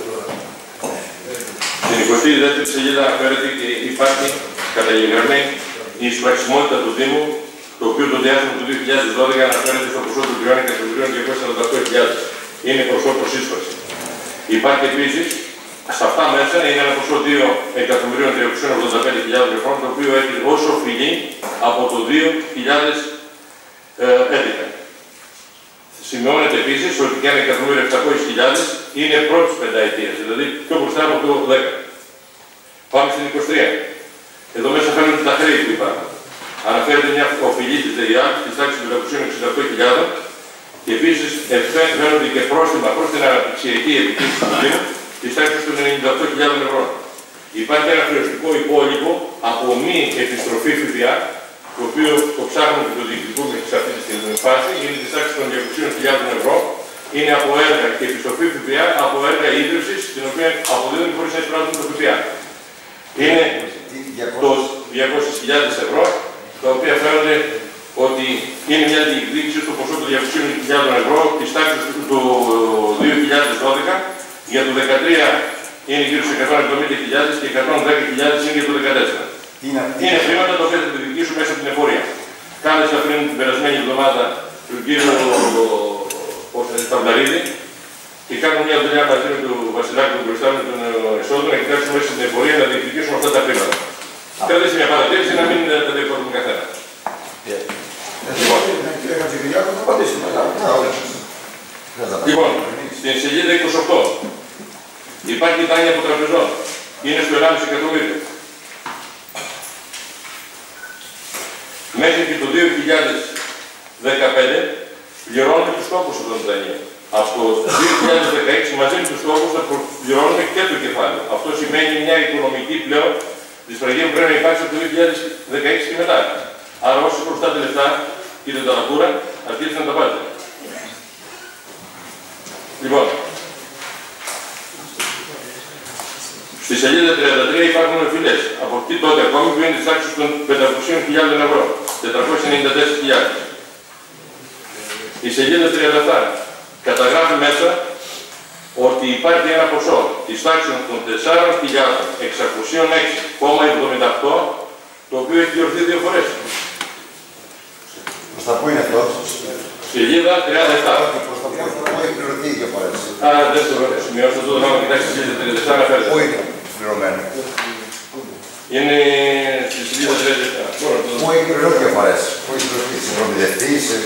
B: στην εικοστή δεύτερη σελίδα αναφέρεται και υπάρχει καταγεγραμμένη η εισπραξιμότητα του Δήμου, το οποίο το διάστημα του δύο χιλιάδες δώδεκα αναφέρεται στο ποσό του τριών εκατομμυρίων διακόσιες σαράντα οκτώ χιλιάδες. Είναι ποσό προς ίσπραξη. Υπάρχει επίσης, σε αυτά μέσα είναι ένα ποσό δύο εκατομμυρίων τριακόσιες ογδόντα πέντε χιλιάδες ευρώ, το οποίο έχει ως οφειλή από το δύο χιλιάδες έντεκα. Σημειώνεται επίσης ότι και ένα εκατομμύριο επτακόσιες χιλιάδες είναι πρώτης πενταετίας, δηλαδή πιο μπροστά από το δέκα. Πάμε στην είκοσι τρία. Εδώ μέσα φαίνονται τα χρέη που υπάρχουν. Αναφέρεται μια οφειλή της ΔΕΙΑ της τάξης των διακοσίων εξήντα οκτώ χιλιάδων και επίσης φαίνονται και πρόστιμα προς την αναπτυξιακή επιτήρηση του Δήμου της τάξης των ενενήντα οκτώ χιλιάδων ευρώ. Υπάρχει ένα χρεωστικό υπόλοιπο από μη επιστροφή ΦΠΑ, το οποίο το ψάχνουμε και το διεκδικούμε σε αυτή τη φάση, είναι της τάξης των διακοσίων χιλιάδων ευρώ. Είναι από έργα και επιστροφή ΦΠΑ από έργα ίδρυυσης, την οποία αποδίδουν χωρίς να εισπράττουν το ΦΠΑ. Είναι το διακόσιες χιλιάδες ευρώ, τα οποία φαίνονται ότι είναι μια διεκδίκηση στο ποσό των διακοσίων χιλιάδων ευρώ της τάξης του δύο χιλιάδες δώδεκα. Για το δύο χιλιάδες δεκατρία είναι γύρω σε εκατόν εβδομήντα χιλιάδες και εκατόν δέκα χιλιάδες είναι για το δύο χιλιάδες δεκατέσσερα. Είναι, είναι χρήματα τα οποία θα τα διεκδικήσουν μέσα από την εφορία. Κάλεσα πριν την περασμένη εβδομάδα τον κύριο Ταμπλαρίδη και κάνουμε μια δουλειά μαζί με τον Βασιλάκη, τον προϊστάμενο των εσόδων, να κοιτάξουμε μέσα στην εφορία να διεκδικήσουμε αυτά τα χρήματα. Κρατήσει μια παρατήρηση να μην τα διακόπτουμε καθένα. Λοιπόν, στην σελίδα είκοσι οκτώ υπάρχει δάνεια από τραπεζών. Είναι στο ενάμιση εκατομμύριο. Μέχρι και το δύο χιλιάδες δεκαπέντε πληρώνουμε τους στόχους αυτών των δανείων. Από το δύο χιλιάδες δεκαέξι μαζί με τους στόχους θα πληρώνουμε και το κεφάλαιο. Αυτό σημαίνει μια οικονομική πλέον δυσφραγία που πρέπει να υπάρξει από το δύο χιλιάδες δεκαέξι και μετά. Άρα όσοι χρωστάτε λεφτά, κύριε Ταλαπούρα, αρχίστε να τα πάτε. Λοιπόν, στη σελίδα τριάντα τρία υπάρχουν οφειλές. Από εκεί τότε ακόμη που είναι της τάξης των πεντακόσιες χιλιάδες ευρώ, τετρακόσιες ενενήντα τέσσερις χιλιάδες. Η σελίδα τριάντα επτά καταγράφει μέσα ότι υπάρχει ένα ποσό της τάξης των τεσσάρων χιλιάδων εξακόσια έξι κόμμα εβδομήντα οκτώ, το οποίο έχει διορθεί δύο φορές.
J: Προς τα πού είναι αυτό?
B: Σελίδα τριάντα επτά.
J: Προς τα πού έχει πληρωθεί δύο φορές?
B: Α, δεν το σημειώσω εδώ, να κοιτάξει σελίδα τριάντα επτά αναφέρεται.
J: Πού είναι πληρωμένο?
B: Είναι στη σελίδα τριάντα επτά.
J: Πού έχει πληρωθεί δύο φορές? Πού έχει πληρωθεί? Σε προμηθευτή, σε...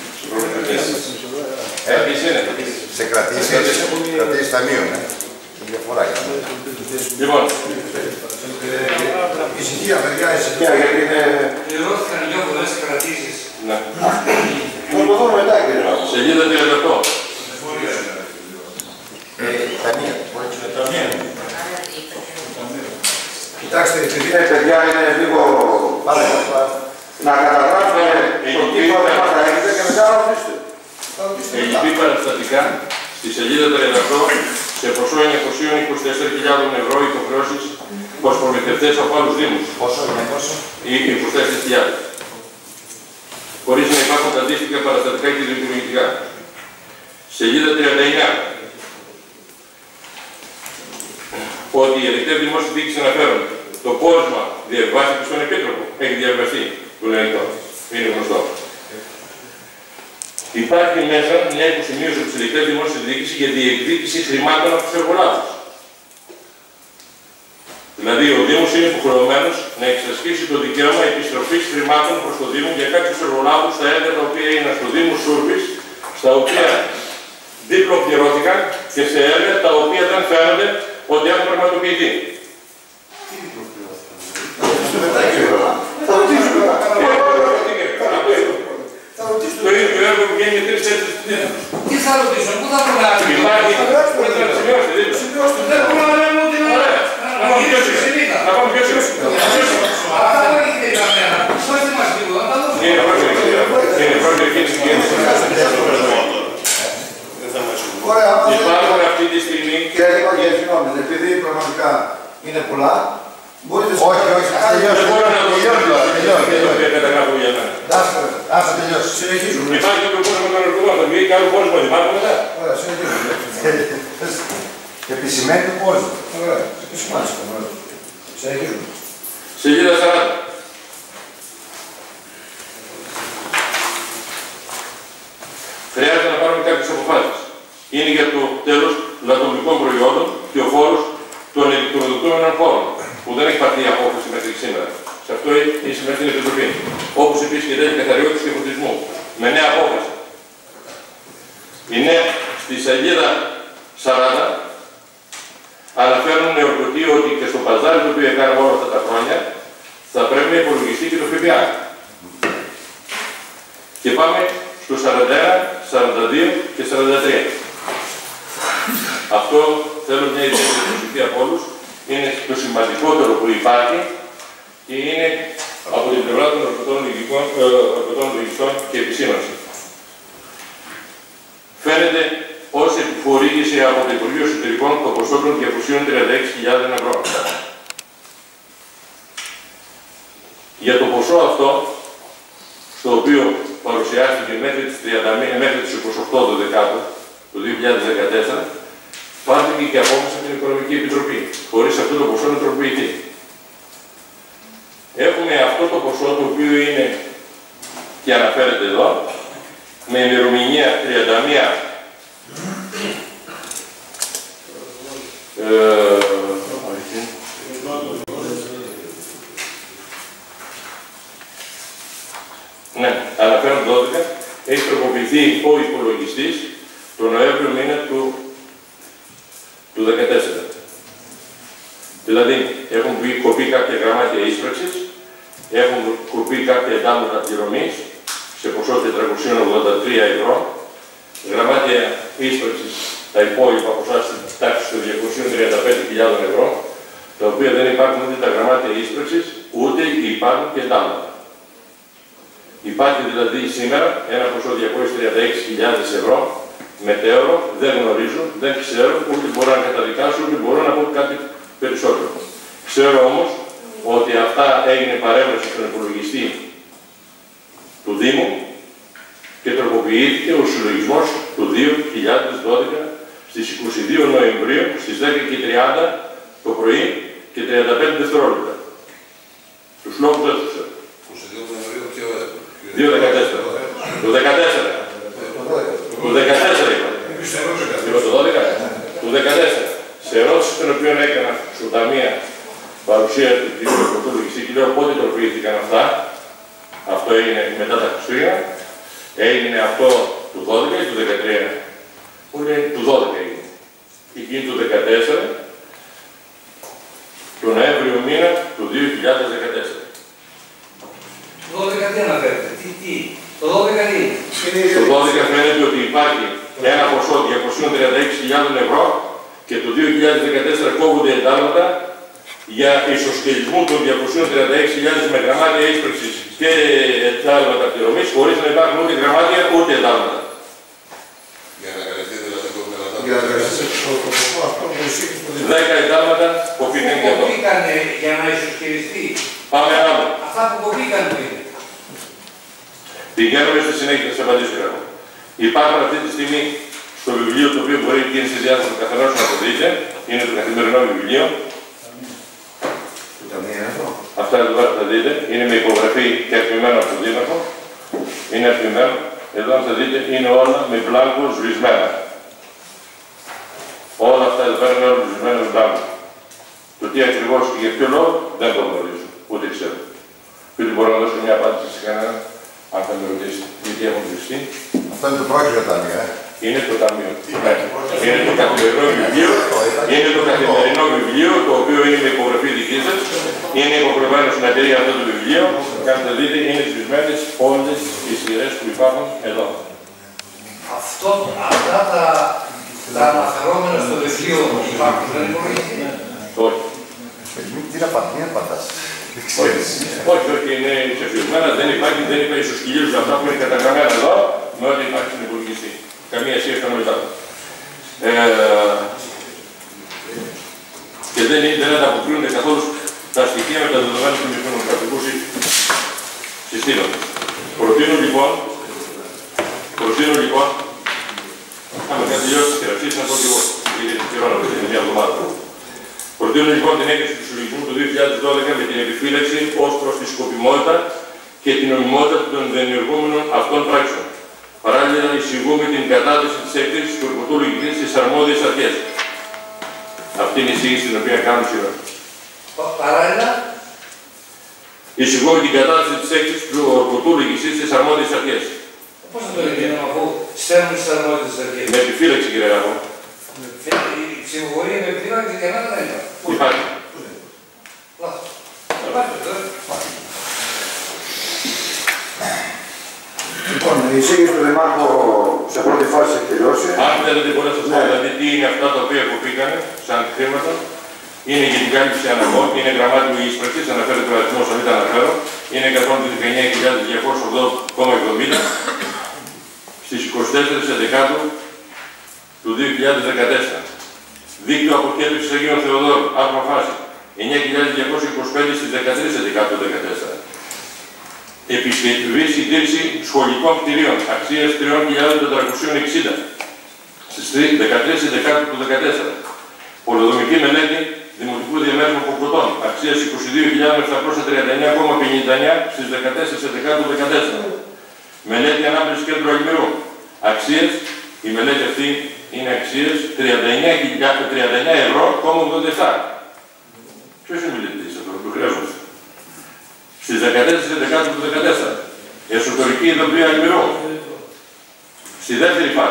J: Σε κρατήσεις, κρατήσεις ταμείων, ε. Διαφορά για αυτό.
B: Λοιπόν,
A: ησυχία, παιδιά, ησυχία, γιατί είναι...
H: Πληρώθηκαν δύο φορές κρατήσεις.
B: Ναι.
A: Θα το δούμε μετά, κύριε Ράκο.
B: Σελίδα τριάντα οκτώ.
J: Ταμεία.
A: Κοιτάξτε, επειδή είναι παιδιά, είναι λίγο... Να καταγράφουμε το τι πράγματα έχετε και μετά να ρωτήσετε.
B: Ελλειπή παραστατικά στη σελίδα τριάντα οκτώ σε ποσό εννιακόσιες είκοσι τέσσερις χιλιάδες ευρώ υποχρεώσεις προς προμηθευτές από άλλους δήμους.
J: Πόσο, εννιακόσια?
B: Ή είκοσι τέσσερις χιλιάδες. Χωρίς να υπάρχουν τα αντίστοιχα παραστατικά και λειτουργικά. Σελίδα τριάντα εννιά. Ότι οι ελεκτές δημόσιες διοίκησης αναφέρουν το πόρισμα διαβιβάστηκε στον Επίτροπο. Έχει διαβιβαστεί, του λένε τώρα. Είναι γνωστό. Υπάρχει μέσα μια υποσημείωση από τις ελεκτές δημόσιες διοίκησης για διεκδίκηση χρημάτων από τους εργολάβους. Δηλαδή, ο Δήμος είναι υποχρεωμένος να εξασκήσει το δικαίωμα επιστροφής χρημάτων προς το Δήμο για κάποιους εργολάβους στα έργα τα οποία είναι στο Δήμο Σούρβης, στα οποία διπλοπληρώθηκαν και σε έργα τα οποία δεν φαίνονται ότι έχουν πραγματοποιηθεί.
A: Τι διπλοπληρώθηκαν? Θα ρωτήσουμε μετά.
B: Το ίδιο έργο που βγαίνει τρεις τέτοιες μήνες.
H: Τι θα ρωτήσω, πού θα προλάβει?
B: Υπάρχει, πρέπει να σημειώσετε, δείτε.
H: Δεν μπορούμε να λέμε ότι είναι
B: να πάμε πιο σύντομα. Να πάμε πιο σύντομα.
H: Αυτά που έχετε γραμμένα, σώστε μας λίγο, να τα δώσουμε.
B: Είναι πρώτη εκκίνηση και υπάρχουν αυτή τη στιγμή...
A: Κύριε Λιβάγια, συγγνώμη, επειδή πραγματικά είναι πολλά, μπορείτε να...
J: Όχι, όχι, ας τελειώσει.
B: Δεν μπορώ να το τελειώσει. Δεν καταγράφω για μένα.
J: Ας τελειώσει.
A: Συνεχίζουμε.
B: Υπάρχει και ο πόρισμα των εργολάβων, θα βγει και άλλο πόρισμα, υπάρχει μετά.
A: Ωραία, συνεχίζουμε.
J: Επισημαίνει το πόρισμα.
A: Ωραία, επισημάνεις. Συνεχίζουμε.
B: Σελίδα σαράντα. Χρειάζεται να πάρουμε κάποιες αποφάσεις. Είναι για το τέλος λατομικών προϊόντων και ο φόρος των ηλεκτροδοτούμενων φόρων, που δεν έχει πάρθει η απόφαση μέχρι σήμερα. Σε αυτό έχει συμμετέχει την Επιτροπή. Όπως επίσης και τέλη καθαριότητας και φωτισμού. Με νέα απόφαση. Είναι στη σελίδα σαράντα αναφέρουν νεορκωτή ότι και στο παζάρι το οποίο έκαναμε όλα αυτά τα χρόνια θα πρέπει να υπολογιστεί και το ΦΠΑ. Και πάμε στο σαράντα ένα, σαράντα δύο και σαράντα τρία. Αυτό θέλω μια ιδιαίτερη προσοχή από όλους. Είναι το σημαντικότερο που υπάρχει και είναι από την πλευρά των ορκωτών λογιστών και επισήμανση. Φαίνεται ως επιχορήγηση από το Υπουργείο Εσωτερικών το ποσό των διακοσίων τριάντα έξι χιλιάδες ευρώ. Για το ποσό αυτό, στο οποίο παρουσιάστηκε μέχρι τις, τριάντα, μέχρι τις είκοσι οκτώ Δεκάτου του δύο χιλιάδες δεκατέσσερα, πάρθηκε και απόφαση από την Οικονομική Επιτροπή, χωρίς αυτό το ποσό να τροποποιηθεί. Έχουμε αυτό το ποσό το οποίο είναι και αναφέρεται εδώ, με ημερομηνία τριάντα μία Νοέμβριο μήνα του, του δύο χιλιάδες δεκατέσσερα. Δηλαδή, έχουν κοπεί κάποια γραμμάτια ίσπραξης, έχουν κοπεί κάποια εντάλματα πληρωμής σε ποσό τετρακόσια ογδόντα τρία ευρώ, γραμμάτια ίσπραξης τα υπόλοιπα ποσά στην τάξη των διακόσιες τριάντα πέντε χιλιάδες ευρώ, τα οποία δεν υπάρχουν ούτε τα γραμμάτια ίσπραξης, ούτε υπάρχουν και εντάλματα. Υπάρχει δηλαδή σήμερα ένα ποσό διακόσιες τριάντα έξι χιλιάδες ευρώ, μετέωρο, δεν γνωρίζω, δεν ξέρω, ούτε μπορώ να καταδικάσω, ούτε μπορώ να πω κάτι περισσότερο. Ξέρω όμως ότι αυτά έγινε παρέμβαση στον υπολογιστή του Δήμου και τροποποιήθηκε ο συλλογισμός του δύο χιλιάδες δώδεκα στις είκοσι δύο Νοεμβρίου στις δέκα και τριάντα το πρωί και τριάντα πέντε δευτερόλεπτα. Τους λόγους δεν τους ξέρω.
E: είκοσι δύο Νοεμβρίου ποιο έτος?
B: δύο χιλιάδες δεκατέσσερα. Το δεκατέσσερα. Το δεκατέσσερα είπα. Είπα το δώδεκα. Το δεκατέσσερα. Σε ερώτηση την οποία έκανα στο ταμεία παρουσία του κ. Πρωτούλου και λέω πότε τροποποιήθηκαν αυτά. Αυτό έγινε μετά τα Χριστούγεννα. Έγινε αυτό του δώδεκα ή του δεκατρία. Που είναι του δώδεκα έγινε. Και εκείνη του δεκατέσσερα. Το Νοέμβριο μήνα του δύο χιλιάδες δεκατέσσερα.
H: Το δώδεκα τι αναφέρεται, τι, τι, το δώδεκα τι είναι.
B: Το δώδεκα φαίνεται ότι υπάρχει ένα ποσό διακόσιες τριάντα έξι χιλιάδες ευρώ και το δύο χιλιάδες δεκατέσσερα κόβονται εντάλματα για ισοσκελισμό των διακόσιες τριάντα έξι χιλιάδες με γραμμάτια ίσπραξης και εντάλματα πληρωμής, χωρίς να υπάρχουν ούτε γραμμάτια ούτε εντάλματα.
E: Για να καλυφθεί δηλαδή το μετατάφραση.
A: Για να καλυφθεί το ποσό αυτό που εσύ
B: Δέκα εντάλματα κοπήκαν και εδώ.
H: Κοπήκανε για να ισοσκελιστεί.
B: Πάμε άλλο.
H: Αυτά που κοπήκανε που είναι.
B: Πηγαίνουμε στη συνέχεια και θα σας απαντήσω εγώ. Υπάρχουν αυτή τη στιγμή στο βιβλίο το οποίο μπορεί να είναι στη διάθεση του καθενός να το δείτε. Είναι το καθημερινό βιβλίο. Αυτά εδώ θα δείτε. Είναι με υπογραφή και αφημένο από τον Δήμαρχο. Είναι αφημένο. Εδώ αν θα δείτε είναι όλα με μπλάνκο σβησμένα. Όλα αυτά εδώ πέρα είναι όλα σβησμένα με μπλάνκο. Το τι ακριβώς και για ποιο λόγο δεν το γνωρίζω. Ούτε ξέρω. Και ούτε μπορώ να δώσω μια απάντηση σε κανέναν. Αν θα με ρωτήσετε, γιατί έχουν βριστεί.
J: Αυτό είναι το πρόκειτο ταμείο, ε.
B: Είναι το ταμείο. Είναι το καθημερινό βιβλίο. Είναι το καθημερινό βιβλίο, το οποίο είναι με υπογραφή δική σας. Είναι υπογραφμένο στην εταιρεία αυτό το βιβλίο. Και αν θα δείτε, είναι σβησμένες όλες οι σειρές που υπάρχουν εδώ.
H: Αυτό, αυτά τα, τα αναφερόμενα στο βιβλίο υπάρχουν, δεν μπορεί.
B: Όχι.
J: Τι να πατήσει, να πατάς.
B: Όχι, όχι, είναι ξεφυγμένα, δεν υπάρχει, δεν υπάρχει ισοσκελίους για αυτά που είναι καταγραμμένα εδώ, με ό,τι υπάρχει στην υπολογιστή. Καμία σχέση με μετά. Ε, και δεν, δεν ανταποκρίνονται καθόλου τα στοιχεία με τα δεδομένα του μηχανοκρατικού συστήματος. Προτείνω λοιπόν, προτείνω λοιπόν, άμα κάτι τελειώσει τις θεραπείες, να πω και εγώ, γιατί την καιρώνω την μια εβδομάδα. Προτείνω λοιπόν την έγκριση του συλλογισμού του δύο χιλιάδες δώδεκα με την επιφύλαξη ως προς τη σκοπιμότητα και την νομιμότητα των διενεργούμενων αυτών πράξεων. Παράλληλα, εισηγούμε την κατάθεση της έκθεσης του Ορκωτού Λογικής στις αρμόδιες αρχές. Αυτή είναι η εισήγηση την οποία κάνουμε σήμερα.
H: Παράλληλα,
B: εισηγούμε την κατάθεση της έκθεσης του Ορκωτού Λογικής στις αρμόδιες αρχές.
H: πώς θα το γίνουμε αφού στέλνουμε στις αρμόδιες αρχές.
B: Με επιφύλαξη, κύριε Ράπο.
H: Η ψηφοφορία με επιφύλαξη και εμένα δεν υπάρχει.
B: Υπάρχει.
H: Λάθος. Υπάρχει, δεν.
A: Λοιπόν, η εισήγηση του Δημάρχου σε πρώτη φάση έχει τελειώσει.
B: Αν θέλετε, μπορώ να σας πω δηλαδή τι είναι αυτά τα οποία κοπήκανε σαν χρήματα. Είναι για την κάλυψη αναγκών, είναι γραμμάτιο ίσπραξης, αναφέρεται ο αριθμός, αν μην τα αναφέρω. Είναι εκατόν δεκαεννιά χιλιάδες διακόσια ογδόντα κόμμα εβδομήντα στις είκοσι τέσσερις Δεκάτου του δύο χιλιάδες δεκατέσσερα. Δίκτυο αποκέντρωσης Αγίων Θεοδόρου, άτομα φάση, εννιά χιλιάδες διακόσια είκοσι πέντε στις δεκατρείς Δεκάτου του δύο χιλιάδες δεκατέσσερα. Επισκευή συντήρηση σχολικών κτηρίων, αξίας τρεις χιλιάδες τετρακόσια εξήντα στις δεκατρείς Δεκάτου του δύο χιλιάδες δεκατέσσερα. Πολεοδομική μελέτη δημοτικού διαμέρου Κοκκοτών, αξίας είκοσι δύο χιλιάδες επτακόσια τριάντα εννέα κόμμα πενήντα εννέα στις δεκατέσσερις Δεκάτου του δύο χιλιάδες δεκατέσσερα. Μελέτη ανάπτυξης κέντρου Αλμυρού, αξίες, η μελέτη αυτή είναι αξίες τριάντα εννέα ευρώ κόμμα ογδόντα επτά. Ποιος είναι μιλητής αυτό, το χρειάζομαι. Στις δεκατέσσερις Δεκάτου του δύο χιλιάδες δεκατέσσερα. Εσωτερική ειδοποιία Αλμυρού. Στη δεύτερη φάση,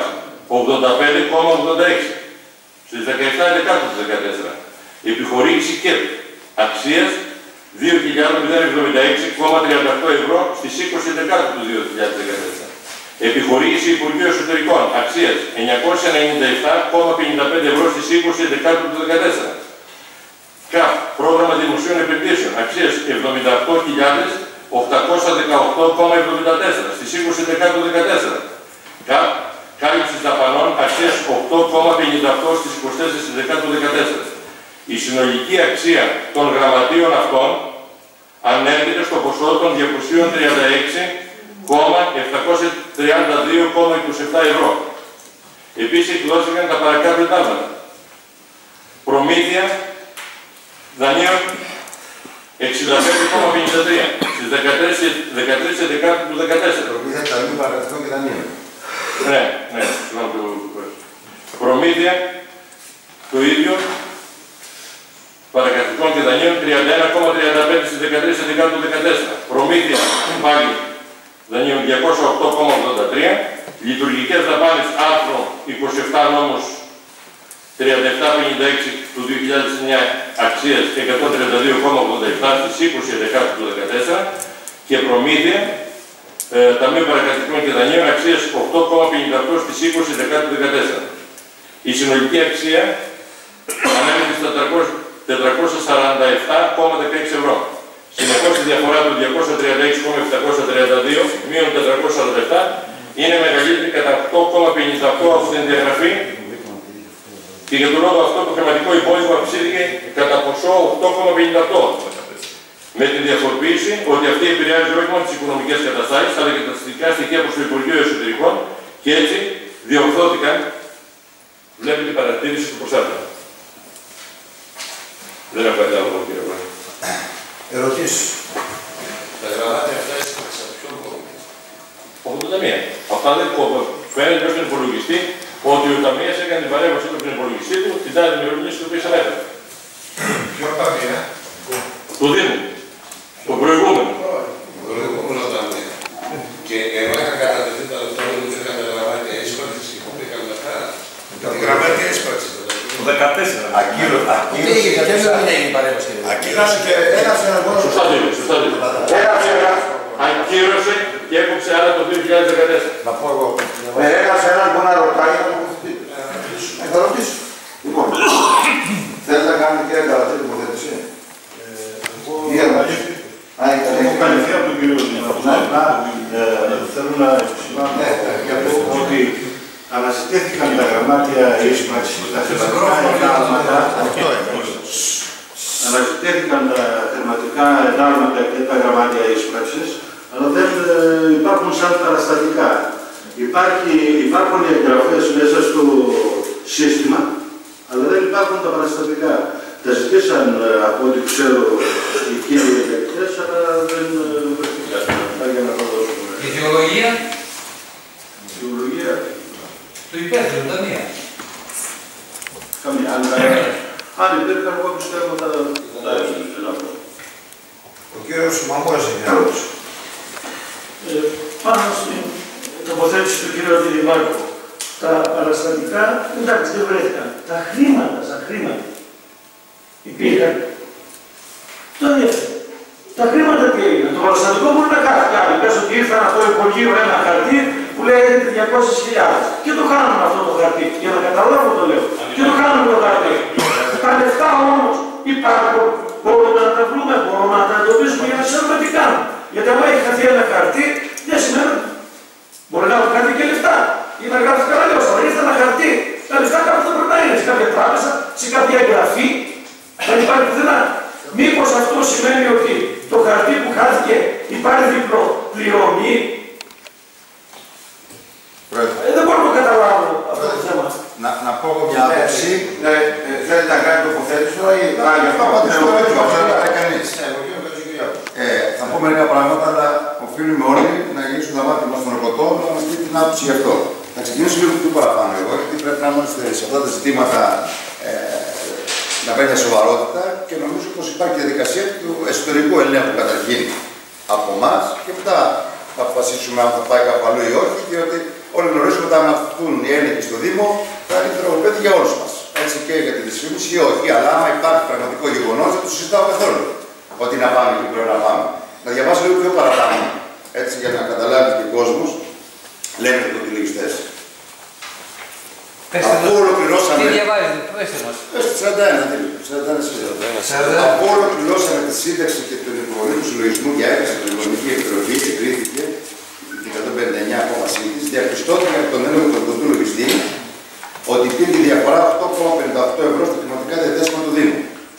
B: ογδόντα πέντε κόμμα ογδόντα έξι. Στις δεκαεπτά δεκάτου του δεκατέσσερα. Επιχορήγηση ΚΕΠ αξίας δύο χιλιάδες εβδομήντα έξι κόμμα τριάντα οκτώ ευρώ στις είκοσι δεκάτου του δύο χιλιάδες δεκατέσσερα. Επιχορήγηση Υπουργείου Εσωτερικών αξίας εννιακόσια ενενήντα επτά κόμμα πενήντα πέντε ευρώ στις είκοσι δεκάτου του δεκατέσσερα. ΚΑΠ πρόγραμμα δημοσίων επενδύσεων αξίας εβδομήντα οκτώ χιλιάδες οκτακόσια δεκαοκτώ κόμμα εβδομήντα τέσσερα στις είκοσι δεκάτου του δεκατέσσερα. ΚΑΠ κάλυψης δαπανών αξίας οκτώ κόμμα πενήντα οκτώ στις είκοσι τέσσερις δεκάτου του δεκατέσσερα. Η συνολική αξία των γραμματείων αυτών ανέρχεται στο ποσό των διακόσια τριάντα έξι χιλιάδες επτακόσια τριάντα δύο κόμμα είκοσι επτά ευρώ. Επίσης εκδόθηκαν τα παρακάτω εντάλματα. Προμήθεια δανείων εξήντα πέντε κόμμα πενήντα τρία στις δεκατρείς δεκάτου του δεκατέσσερα.
J: Προμήθεια ταμείου παρακατικών και δανείων.
B: Ναι, ναι, συγγνώμη. Προμήθεια το ίδιο παρακατικών και δανείων τριάντα ένα κόμμα τριάντα πέντε στις δεκατρείς δεκάτου του δεκατέσσερα. Προμήθεια πάλι δανείων διακόσια οκτώ κόμμα ογδόντα τρία. Λειτουργικές δαπάνες άρθρο είκοσι επτά νόμος τριάντα επτά πενήντα έξι του δύο χιλιάδες εννιά αξίας εκατόν τριάντα δύο κόμμα ογδόντα επτά στις είκοσι δεκάτου του δεκατέσσερα και προμήθεια ε, ταμείου παρακατικών και δανείων αξίας οκτώ κόμμα πενήντα οκτώ στις είκοσι δεκάτου του δεκατέσσερα. Η συνολική αξία ανέμεται στα τετρακόσια σαράντα επτά κόμμα δεκαέξι ευρώ. Συνεπώς η διαφορά του διακόσια τριάντα έξι κόμμα επτακόσια τριάντα δύο μείον τετρακόσια σαράντα επτά είναι μεγαλύτερη κατά οκτώ κόμμα πενήντα οκτώ από την διαγραφή και για τον λόγο αυτό το χρηματικό υπόλοιπο αυξήθηκε κατά ποσό οκτώ κόμμα πενήντα οκτώ. Με την διαφοροποίηση ότι αυτή επηρεάζει όχι μόνο τις οικονομικές καταστάσεις αλλά και τα στατιστικά στοιχεία προς το Υπουργείο Εσωτερικών και έτσι διορθώθηκαν. Βλέπετε την παρατήρηση του προσάρτητα. Δεν έχω κάτι άλλο, κύριε Πρόεδρε.
A: Ερωτήσεις.
G: Τα γραμμάτια αυτά έσπαξαν από ποιον κόμμα?
B: ογδόντα μία. Αυτά δεν φαίνεται προς τον υπολογιστή ότι ο Ταμείας έκανε την παρέμβαση του στον υπολογιστή του την τάδε ημερομηνία στην οποία ανέφερε.
G: Ποιο Ταμεία?
B: Του Δήμου. Το προηγούμενο.
G: Το προηγούμενο Ταμεία. Και εγώ είχα κατατεθεί τα λεφτά μου και είχαμε γραμμάτια έσπαξης και είχαν λεφτά. Την γραμμάτια έσπαξης.
K: Το δεκατέσσερα.
J: Ακύρωσε.
K: Ακύρωσε και
A: Έγραψε ένα μόνο.
B: Σωστά το είπε, σωστά το είπε.
A: Έγραψε ένα.
B: Ακύρωσε και έκοψε άλλα το δύο χιλιάδες δεκατέσσερα.
J: Να πω εγώ.
A: Με έγραψε έναν που να ρωτάει να τοποθετεί. Ε, θα ρωτήσω. Λοιπόν, θέλετε να κάνετε και καλά την τοποθέτηση.
K: Έχω καλυφθεί από τον κύριο Δήμαρχο. Θέλω να επισημάνω ότι αναζητήθηκαν τα γραμμάτια ίσπραξη, τα θεματικά εντάλματα. Αναζητήθηκαν τα θεματικά εντάλματα και τα γραμμάτια ίσπραξης, αλλά δεν υπάρχουν σαν παραστατικά. Υπάρχει, υπάρχουν οι εγγραφές μέσα στο σύστημα, αλλά δεν υπάρχουν τα παραστατικά. Τα ζητήσαν από ό,τι ξέρω οι κύριοι ελεκτές, αλλά δεν βρεθήκαν. Αυτά για να το δώσουμε.
H: Η ιδεολογία
K: Η ιδεολογία
H: του υπεύθυνου ταμεία.
K: καμία. Αν υπήρχαν, εγώ πιστεύω θα τα έψουν.
A: Ο κύριος Μαμόρας έχει μια ερώτηση.
L: Πάνω στην τοποθέτηση του κύριου Αντιδημάρχου, τα παραστατικά εντάξει δεν βρέθηκαν. Τα χρήματα, τα χρήματα υπήρχαν. Το δεύτερο. Τα χρήματα τι έγιναν. Το παραστατικό μπορεί να κάνει κάτι. Πες ότι ήρθαν από το Υπουργείο ένα χαρτί που λέει έχετε διακόσιες χιλιάδες. Και το κάνουμε αυτό το χαρτί. Για να καταλάβω το λέω. Και το κάνουμε το χαρτί. Τα λεφτά όμως υπάρχουν. Μπορούμε να τα βρούμε, μπορούμε να τα εντοπίσουμε για να ξέρουμε τι κάνουμε. Γιατί άμα έχει χαθεί ένα χαρτί, δεν σημαίνει. Μπορεί να βγάλει και λεφτά. Ή να γράψει καραλιός. Αλλά ήρθε ένα χαρτί. Τα λεφτά κάπου θα πρέπει να είναι. Σε κάποια τράπεζα, σε κάποια εγγραφή. Δεν υπάρχει πουθενά. Μήπως αυτό σημαίνει ότι το χαρτί που χάθηκε υπάρχει διπλό πληρωμή. Ε, δεν μπορώ να το καταλάβω αυτό το θέμα.
J: Να, να πω εγώ μια άποψη.
A: Θέλετε να κάνετε τοποθέτηση τώρα ή να
J: γι' αυτό απαντήσω εγώ έτσι, αυτό δεν πάει κανείς. Θα πω μερικά πράγματα, αλλά οφείλουμε όλοι να γυρίσουμε τα μάτια μας στον ορκωτό να μας πει την άποψη γι' αυτό. Θα ξεκινήσω λίγο πιο παραπάνω εγώ, γιατί πρέπει να είμαστε σε αυτά τα ζητήματα ε, να παίρνει μια σοβαρότητα και νομίζω πως υπάρχει διαδικασία του εσωτερικού ελέγχου καταρχήν από εμάς και μετά θα αποφασίσουμε αν θα πάει κάπου αλλού ή όχι, διότι όλοι γνωρίζουμε ότι αν αυτούν οι έλεγχοι στο Δήμο θα είναι τροποπέδι για όλους μας. Έτσι και για τη δυσφήμιση ή όχι. Αλλά άμα υπάρχει πραγματικό γεγονός δεν το συζητάω καθόλου. Ότι να πάμε και πρέπει να πάμε. Να διαβάσω λίγο πιο παραπάνω. Έτσι για να καταλάβει και ο κόσμος. Λένε το ότι λίγες θέσεις. Αφού ολοκληρώσαμε.
H: Τι διαβάζετε, πέστε μας.
J: Πες το σαράντα ένα, σαράντα ένα σελίδα. Αφού ολοκληρώσαμε τη σύνταξη και τον υποβολή του συλλογισμού για έκθεση στην Ελληνική Επιτροπή και κρίθηκε την εκατόν πενήντα εννέα απόφασή της, διαπιστώθηκε από τον έλεγχο του Κοντού Λογιστή ότι υπήρχε διαφορά οκτώ κόμμα πενήντα οκτώ ευρώ στα χρηματικά διαθέσιμα του Δήμου.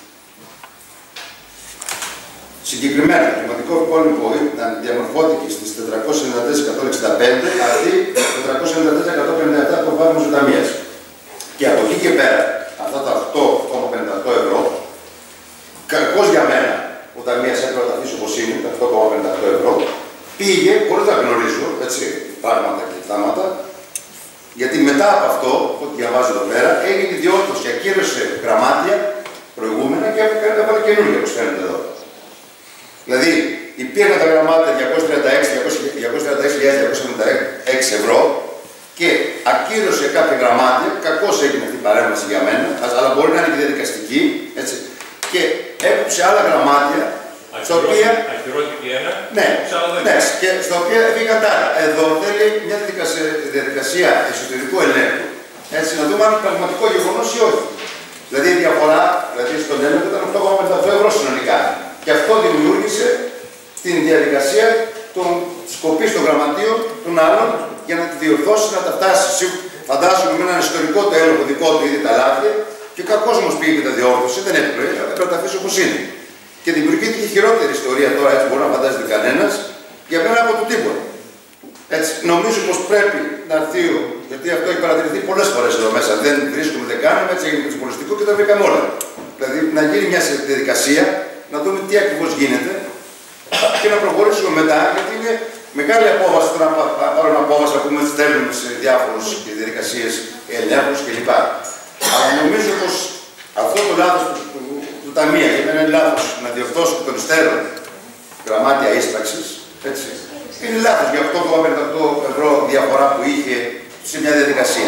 J: Συγκεκριμένα, το χρηματικό υπόλοιπο διαμορφώθηκε στις τετρακόσια ενενήντα τέσσερα εκατόν εξήντα πέντε αντί τετρακόσια ενενήντα τέσσερα εκατόν πενήντα επτά του βάθμου ζωνταμίας. Και από εκεί και πέρα, αυτά τα οκτώ κόμμα πενήντα οκτώ ευρώ, κακώς για μένα, ο ταμείας έπρεπε να τα αφήσω όπως είναι, τα οκτώ κόμμα πενήντα οκτώ ευρώ, πήγε, χωρίς να γνωρίζω, έτσι, πράγματα και θάματα, γιατί μετά από αυτό, ό,τι διαβάζω εδώ πέρα, έγινε η διόρθωση, ακύρωσε γραμμάτια προηγούμενα και έβαλε καινούργια, όπως φαίνεται εδώ. Δηλαδή, υπήρχαν τα γραμμάτια διακόσια τριάντα έξι χιλιάδες διακόσια εβδομήντα έξι ευρώ και ακύρωσε κάποια γραμμάτια, κακώς έγινε αυτή η παρέμβαση για μένα, αλλά μπορεί να είναι και διαδικαστική, έτσι, και έκοψε άλλα γραμμάτια, στα οποία...
B: Ακυρώθηκε ένα,
J: ναι, ναι, και στα οποία βγήκαν τα άλλα. Εδώ θέλει μια διαδικασία, διαδικασία εσωτερικού ελέγχου, έτσι, να δούμε αν είναι πραγματικό γεγονός ή όχι. Δηλαδή η διαφορά, δηλαδή στον έλεγχο ήταν οκτώ κόμμα πενήντα οκτώ ευρώ συνολικά. Και αυτό δημιούργησε την διαδικασία της κοπής των γραμματείων των άλλων για να τη διορθώσει, να τα φτάσει. Φαντάζομαι με έναν ιστορικό το έλεγχο δικό του ήδη τα λάθη και κακώς όμως πήγε και τα διόρθωσε, δεν έπρεπε, έπρεπε να τα αφήσει όπως είναι. Και δημιουργήθηκε χειρότερη ιστορία τώρα, έτσι μπορεί να φαντάζεται κανένας, για μένα από το τίποτα. Έτσι, νομίζω πως πρέπει να έρθει, γιατί αυτό έχει παρατηρηθεί πολλές φορές εδώ μέσα. Δεν βρίσκουμε, δεν κάνουμε, έτσι έγινε το πολιτικό και τα βρήκαμε όλα. Δηλαδή να γίνει μια διαδικασία, να δούμε τι ακριβώς γίνεται και να προχωρήσουμε μετά, γιατί είναι μεγάλη απόβαση να πάρουμε απόβαση, να πούμε στέλνουμε σε διάφορες διαδικασίες ελέγχους κλπ. Αλλά νομίζω πως αυτό το λάθος του, του, του ταμεία, γιατί είναι λάθος να διορθώσει τον υστέρων γραμμάτια ίσπραξης, έτσι. Είναι λάθος για οκτώ κόμμα πενήντα οκτώ ευρώ διαφορά που είχε σε μια διαδικασία.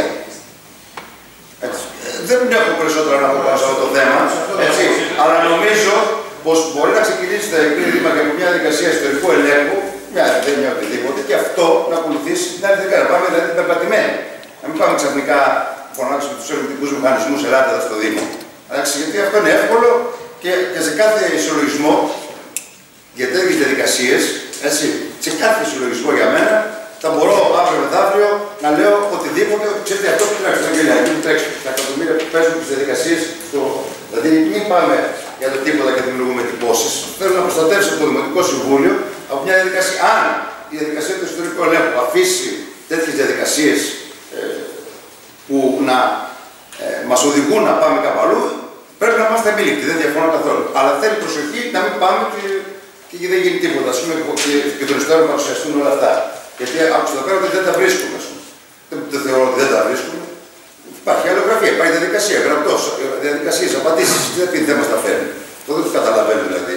J: Έτσι. Δεν έχω περισσότερα να πω πάνω σε αυτό το θέμα, έτσι. Αλλά νομίζω πως μπορεί να ξεκινήσει τα εκκρίνημα και από μια διαδικασία ιστορικού ελέγχου, μια δεν μια οτιδήποτε, και αυτό να ακολουθήσει την άλλη δεκαετία. Να πάμε δηλαδή την περπατημένη. Να μην πάμε ξαφνικά φωνάξουμε τους ελεγκτικούς μηχανισμούς ελάτε εδώ στο Δήμο. Εντάξει, γιατί αυτό είναι εύκολο και, και σε κάθε ισολογισμό για τέτοιες διαδικασίες, έτσι, σε κάθε ισολογισμό για μένα, θα μπορώ αύριο μεθαύριο να λέω οτιδήποτε, ξέρετε αυτό που τρέξει στο Αγγελία, μην τρέξει τα εκατομμύρια που παίζουν τις διαδικασίες. Στο... Δηλαδή μην πάμε για το τίποτα και δημιουργούμε εντυπώσεις. Θέλω να προστατεύσω το Δημοτικό Συμβούλιο από μια διαδικασία. Αν η διαδικασία του ιστορικού ελέγχου αφήσει τέτοιες διαδικασίες ε, που να ε, μας οδηγούν να πάμε κάπου αλλού, πρέπει να είμαστε αμήλικτοι, δεν διαφωνώ καθόλου. Αλλά θέλει προσοχή να μην πάμε και, και δεν γίνει τίποτα. Ας πούμε, και, και τον ιστορικό να παρουσιαστούν όλα αυτά. Γιατί άκουσα εδώ πέρα ότι δεν τα βρίσκουμε. Δεν, δεν θεωρώ ότι δεν τα βρίσκουμε. Υπάρχει αλληλογραφία, υπάρχει διαδικασία, γραπτός, διαδικασίες, απαντήσεις. Τι δεν πει δεν μας τα φέρνει. Αυτό δεν το καταλαβαίνω δηλαδή.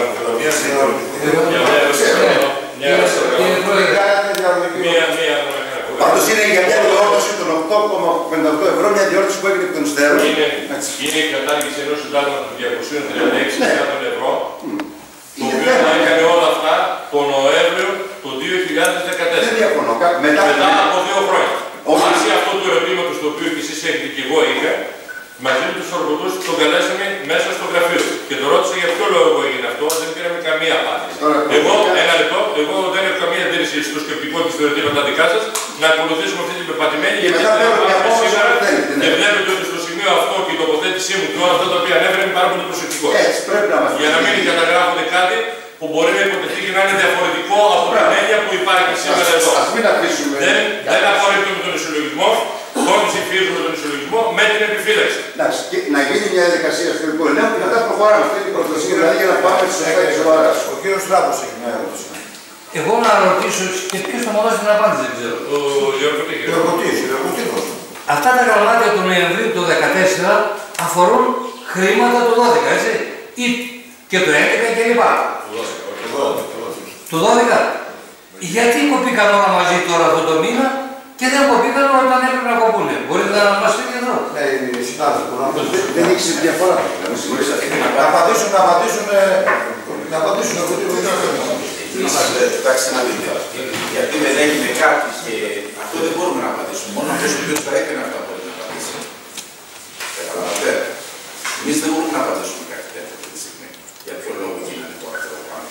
J: Πάντως είναι για μια διόρθωση των οκτώ κόμμα πενήντα οκτώ ευρώ, μια διόρθωση που έγινε από τον υστέρων.
B: Είναι η κατάργηση ενός συντάγματος διακόσια τριάντα έξι ευρώ, το οποίο θα έκανε όλα αυτά τον Νοέμβριο του δύο χιλιάδες δεκατέσσερα.
J: Δεν διαφωνώ. Μετά
B: από δύο χρόνια. Βάσει αυτό του ερωτήματος το οποίο και εσείς έχετε και εγώ είχα, μαζί με τους ορκωτούς τον καλέσαμε μέσα στο γραφείο του. Και το ρώτησα για ποιο λόγο έγινε αυτό, δεν πήραμε καμία απάντηση. Εγώ, ένα λεπτό, εγώ δεν έχω καμία αντίρρηση στο σκεπτικό και στο ερωτήματα δικά σας να ακολουθήσουμε αυτή την πεπατημένη, γιατί δεν έχουμε σήμερα και βλέπετε ότι στο σημείο αυτό και η τοποθέτησή μου και όλα αυτά τα οποία ανέφερε είναι πάρα πολύ προσεκτικό. Για να μην καταγράφονται κάτι που μπορεί να υποτεθεί και να είναι διαφορετικό από την έννοια που υπάρχει σήμερα εδώ. Δεν, δεν απορρίπτουμε τον ισολογισμό, τον ψηφίζουμε τον ισολογισμό με την επιφύλαξη.
J: Να γίνει μια διαδικασία στο ελληνικό ελέγχο και μετά προχωράμε αυτή την προστασία, δηλαδή για να πάμε στις σωστά και σοβαρά. Ο κύριος Τράπος έχει μια ερώτηση.
H: Εγώ να ρωτήσω και ποιος θα μου δώσει την απάντηση, δεν ξέρω.
B: Ο
J: Γεωργοτήφος.
H: Αυτά τα γραμμάτια του Νοεμβρίου του δύο χιλιάδες δεκατέσσερα αφορούν χρήματα του δώδεκα, έτσι. Ή και το έντεκα κλπ. Του δώδεκα. Γιατί κοπήκαν όλα μαζί τώρα αυτό το μήνα και δεν κοπήκαν όταν έπρεπε να κοπούνε. Μπορείτε να μας πείτε εδώ.
A: Ναι, συνάδελφοι, δεν έχει διαφορά. Να απαντήσουν, να απαντήσουν, να απαντήσουν από το
E: Είμαστε, εντάξει, να δείτε. Γιατί δεν έγινε κάτι και αυτό δεν μπορούμε να απαντήσουμε. Μόνο αυτός ο οποίος θα έκανε αυτά μπορεί να απαντήσει. Καταλαβαίνετε. Εμείς δεν μπορούμε να απαντήσουμε κάτι τέτοιο αυτή τη στιγμή. Για ποιο λόγο γίνεται τώρα αυτό το πράγμα.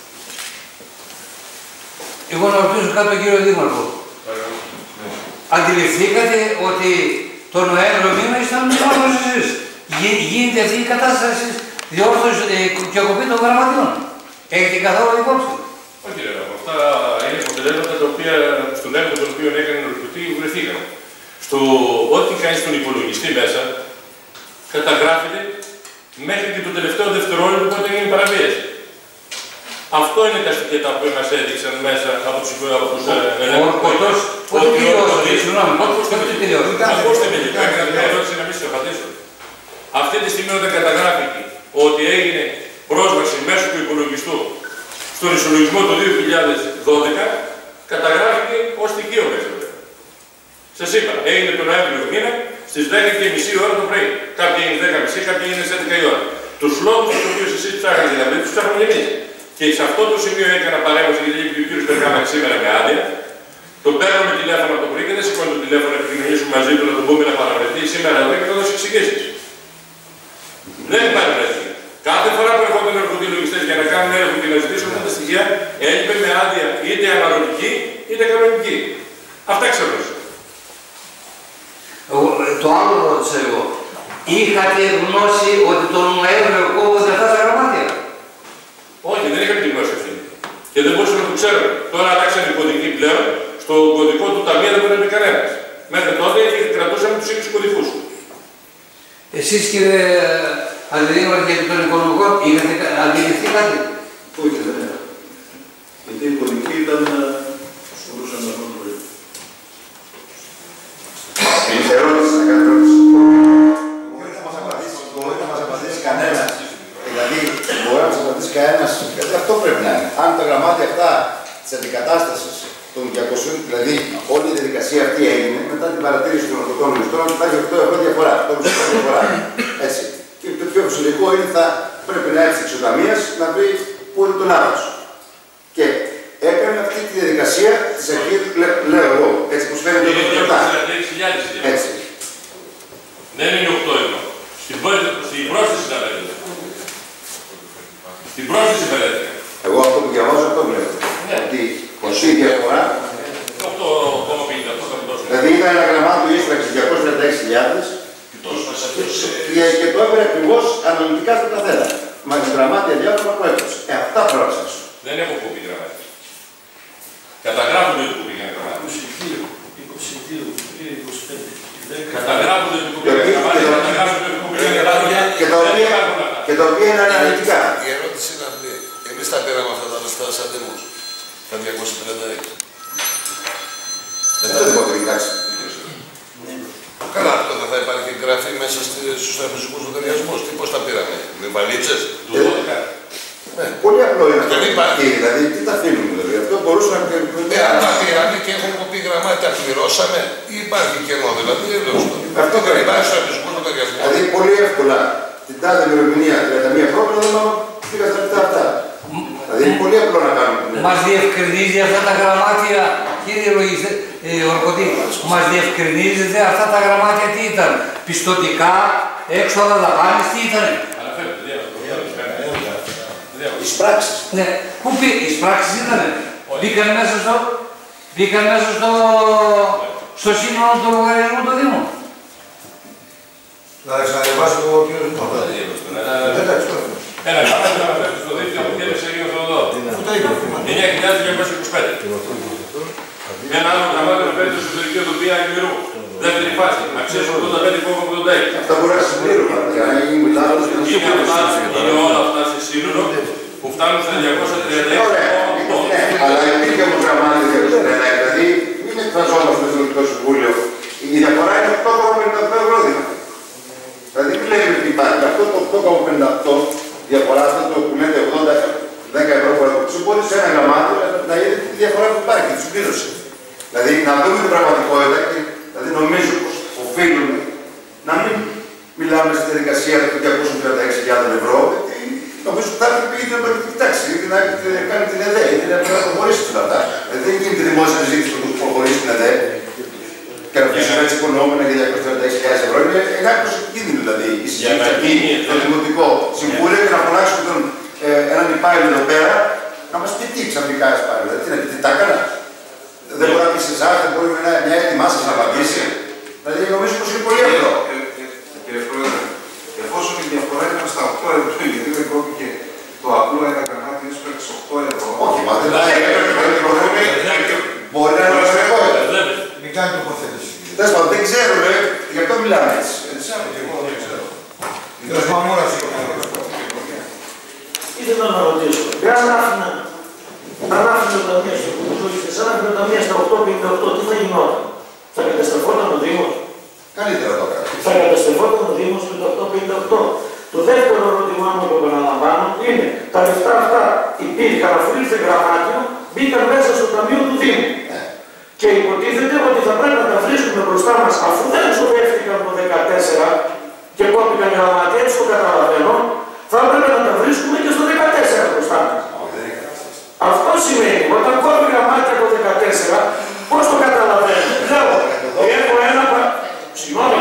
H: Εγώ να ρωτήσω κάτι τον κύριο Δήμαρχο. Αντιληφθήκατε ότι το Νοέμβριο μήνα ήσταν μόνο εσείς. Γίνεται αυτή η κατάσταση διόρθωση και κοπή των γραμματιών. Έχετε καθόλου υπόψη.
B: Όχι, κύριε Ράμπο. Αυτά είναι αποτελέσματα τα οποία στον έργο τον οποίο έκανε ο ρεκρούτη βρεθήκαν. Στο ό,τι κάνει στον υπολογιστή μέσα, καταγράφεται μέχρι και το τελευταίο δευτερόλεπτο που έγινε η παραβίαση. Αυτό είναι τα στοιχεία που μας έδειξαν μέσα από τους ελεγκτές.
H: Όχι τελειώσατε, συγγνώμη, όχι τελειώσατε.
B: Ακούστε με λίγο, έκανα μια ερώτηση να μην σας απαντήσω. Αυτή τη στιγμή όταν καταγράφηκε ότι έγινε πρόσβαση μέσω του υπολογιστού στον ισολογισμό του δύο χιλιάδες δώδεκα, καταγράφηκε ως στοιχείο μέσα. Σας είπα, έγινε τον Νοέμβριο μήνα στις δέκα και μισή ώρα το πρωί. Κάποιοι είναι δέκα και μισή, κάποιοι είναι στις έντεκα η ώρα. Τους λόγους τους οποίους εσείς ψάχνετε να βρείτε, τους ψάχνουμε και εμείς. Και σε αυτό το σημείο έκανα παρέμβαση γιατί είπε ο κύριος Περγάμαξ σήμερα με άδεια. Το παίρνουμε τηλέφωνο από το πρωί και δεν σηκώνει το τηλέφωνο να επικοινωνήσουμε μαζί του, να τον πούμε να παραβρεθεί σήμερα εδώ και να δώσει εξηγήσεις. Δεν υπάρχει έτσι. Κάθε φορά που ερχόταν οι λογιστές για να κάνουν έργο και να ζητήσουν αυτά τα στοιχεία, έλειπε με άδεια είτε αναλογική είτε κανονική. Αυτά ξέρω.
H: Το άλλο ρώτησα εγώ. Είχατε γνώση ότι τον Νοέμβριο κόβονται αυτά τα γραμμάτια.
B: Όχι, δεν είχαμε τη γνώση αυτή. Και δεν μπορούσαμε να το ξέρουμε. Τώρα αλλάξαν οι κωδικοί πλέον. Στο κωδικό του ταμεία δεν μπορεί να μπει κανένας. Μέχρι τότε κρατούσαμε τους ίδιους κωδικούς.
H: Εσείς κύριε Αντιδήμαρχε και των οικονομικών, είχατε αντιληφθεί κάτι.
K: Όχι, δεν είναι. Γιατί οι κωδικοί ήταν μπορούσαν να κάνουν πολύ.
J: Ερώτηση, να κάνω ερώτηση. Μπορεί να μας απαντήσει κανένας. Δηλαδή, μπορεί να μας απαντήσει κανένας. Γιατί αυτό πρέπει να είναι. Αν τα γραμμάτια αυτά της αντικατάστασης των διακοσίων, δηλαδή όλη η διαδικασία αυτή έγινε μετά την παρατήρηση των ορκωτών μισθών, υπάρχει οκτώ ευρώ διαφορά. οκτώ ευρώ διαφορά. Έτσι. Και το πιο φυσιολογικό είναι θα πρέπει να έρθει εξωταμίας να βρει πού είναι το λάθος. Και έκανε αυτή τη διαδικασία της αρχής, λέω εγώ, έτσι που φαίνεται το πρώτα. Έτσι.
B: Δεν είναι οκτώ ευρώ. Στην πρόσθεση τα λέτε. Στην πρόσθεση τα λέτε.
J: Εγώ αυτό που διαβάζω αυτό βλέπω. Ότι η διαφορά. Δηλαδή ήταν ένα γραμμάτιο ίστραξη διακόσιες τριάντα έξι χιλιάδες και το έφερε ακριβώς αναλυτικά στο καθένα. Μα την γραμμάτια διάφορα που έπαιξε. Ε, αυτά πρόξες.
B: Δεν έχω κοπεί γραμμάτια. Καταγράφονται ότι κοπήκαν γραμμάτια.
L: είκοσι δύο, είκοσι πέντε,
B: καταγράφονται ότι κοπήκαν γραμμάτια.
J: Και τα οποία είναι αναλυτικά.
G: Η ερώτηση είναι αυτή. Εμείς τα πήραμε αυτά τα λεφτά σαν τεμούς. Τα διακόσια τριάντα έξι.
J: Δεν το δημοτικάζει.
G: Καλά, τότε θα υπάρχει εγγραφή μέσα στους τραπεζικούς λογαριασμούς. Τι πώς τα πήραμε, με βαλίτσες.
J: Πολύ απλό είναι αυτό. Δηλαδή, τι τα αφήνουμε, δηλαδή. Αυτό μπορούσε να πει.
G: Ναι, αν τα πήραμε και έχουν κοπεί γραμμάτια, τα πληρώσαμε ή υπάρχει κενό. Δηλαδή,
J: αυτό δεν
G: υπάρχει στους τραπεζικούς λογαριασμούς.
J: Δηλαδή, πολύ εύκολα την τάδε ημερομηνία τριάντα μία πρόβλημα δεν μάλλον πήγα στα λεπτά αυτά. Δηλαδή, είναι πολύ απλό να κάνουμε.
H: Μας διευκρινίζει αυτά τα γραμμάτια, κύριε Λογιστέ, ε, Ορκωτή, μας διευκρινίζετε αυτά τα γραμμάτια τι ήταν. Πιστωτικά, έξοδα δαπάνης, τι ήταν.
J: Οι πράξεις.
H: Ναι, πού πήγε, οι πράξεις ήτανε. Μπήκαν μέσα στο, μπήκαν μέσα στο, στο σύνολο του λογαριασμού του Δήμου.
A: Να ξαναδιαβάσω το κύριο Δημότο. Εντάξει, τώρα.
B: Ένα γραμμάτιο να αναφέρεται στο δίκτυο που κέρδισε Αγίου Θεοδόρου. εννιά χιλιάδες διακόσιες είκοσι πέντε. Ένα άλλο γραμμάτιο αναφέρεται στο εσωτερικό τοπίο Αγιουρού. Δεύτερη φάση. Αξίες ογδόντα πέντε κόμμα ογδόντα έξι.
J: Αυτά μπορεί να συμπλήρωμα.
B: Είναι όλα αυτά σε σύνολο που φτάνουν στα διακόσια τριάντα έξι.
J: Αλλά υπήρχε όμως γραμμάτιο διακόσια τριάντα έξι. Δηλαδή, μην εκφραζόμαστε στο Ελληνικό Συμβούλιο. Η διαφορά είναι οκτώ κόμμα πενήντα οκτώ ευρώ. Δηλαδή, μην λέμε ότι υπάρχει. Αυτό το οκτώ κόμμα πενήντα οκτώ διαφορά, αυτό το που λέτε ογδόντα δέκα ευρώ που μπορεί σε ένα γραμμάτιο να είναι τη διαφορά που υπάρχει, τη συμπλήρωση. Δηλαδή να δούμε την πραγματικότητα και δηλαδή, νομίζω πως οφείλουμε να μην μιλάμε στη διαδικασία του διακόσιες τριάντα έξι χιλιάδες ευρώ, γιατί νομίζω ότι θα πρέπει να το κοιτάξει, ή να κάνει την ΕΔΕ, ή να προχωρήσει την αυτά. Δηλαδή δεν γίνεται η δημόσια συζήτηση που προχωρήσει την ΕΔΕ και να αφήσουμε έτσι υπονοούμενα για διακόσιες τριάντα έξι χιλιάδες ευρώ. Είναι άκρως κίνδυνο δηλαδή η συζήτηση εκεί στο Δημοτικό Συμβούλιο και να φωνάξουμε τον ε, έναν υπάλληλο εδώ πέρα να μας πει τι ξαφνικά εισπάλληλο. Δηλαδή, τι, τι τα έκανα. Δεν μπορεί να πει σε εσάς, δεν μπορεί να μια έτοιμά σας να απαντήσει. Δηλαδή, νομίζω πως είναι πολύ απλό.
F: Κύριε Πρόεδρε, εφόσον η διαφορά ήταν στα οκτώ ευρώ, γιατί δεν κόπηκε το απλό ένα γραμμάτι έσπρεξε οκτώ ευρώ.
J: Όχι, μα δεν είναι. Μπορεί να είναι πραγματικότητα.
A: Μην κάνει τοποθέτηση.
J: Τέλος πάντων, δεν ξέρω, ρε, γι' αυτό μιλάμε έτσι.
A: Δεν ξέρω. Κύριος Μαμούρας,
L: ήθελα να ρωτήσω, εάν άφηνα, αν άφηνα τα μία στο κουμπούζο, αν άφηνα τα μία στα οκτώ πενήντα οκτώ, τι θα γινόταν? Θα καταστρεφόταν ο Δήμος?
J: Καλύτερα το έκανα.
L: Θα καταστρεφόταν ο Δήμος με το οκτώ πενήντα οκτώ. Το δεύτερο ερώτημά μου που επαναλαμβάνω είναι τα λεφτά αυτά υπήρχαν αφού ήρθε γραμμάτιο, μπήκαν μέσα στο ταμείο του Δήμου. Και υποτίθεται ότι θα πρέπει να τα βρίσκουμε μπροστά μας αφού δεν ξοδεύτηκαν το δεκατέσσερα και κόπηκαν γραμμάτια, έτσι το καταλαβαίνω, θα έπρεπε να τα βρίσκουμε και στο δεκατέσσερα μπροστά μας. Αυτό σημαίνει, όταν κόβει γραμμάτια το δεκατέσσερα, πώς το καταλαβαίνω? Λέω, έχω ένα... Συγγνώμη.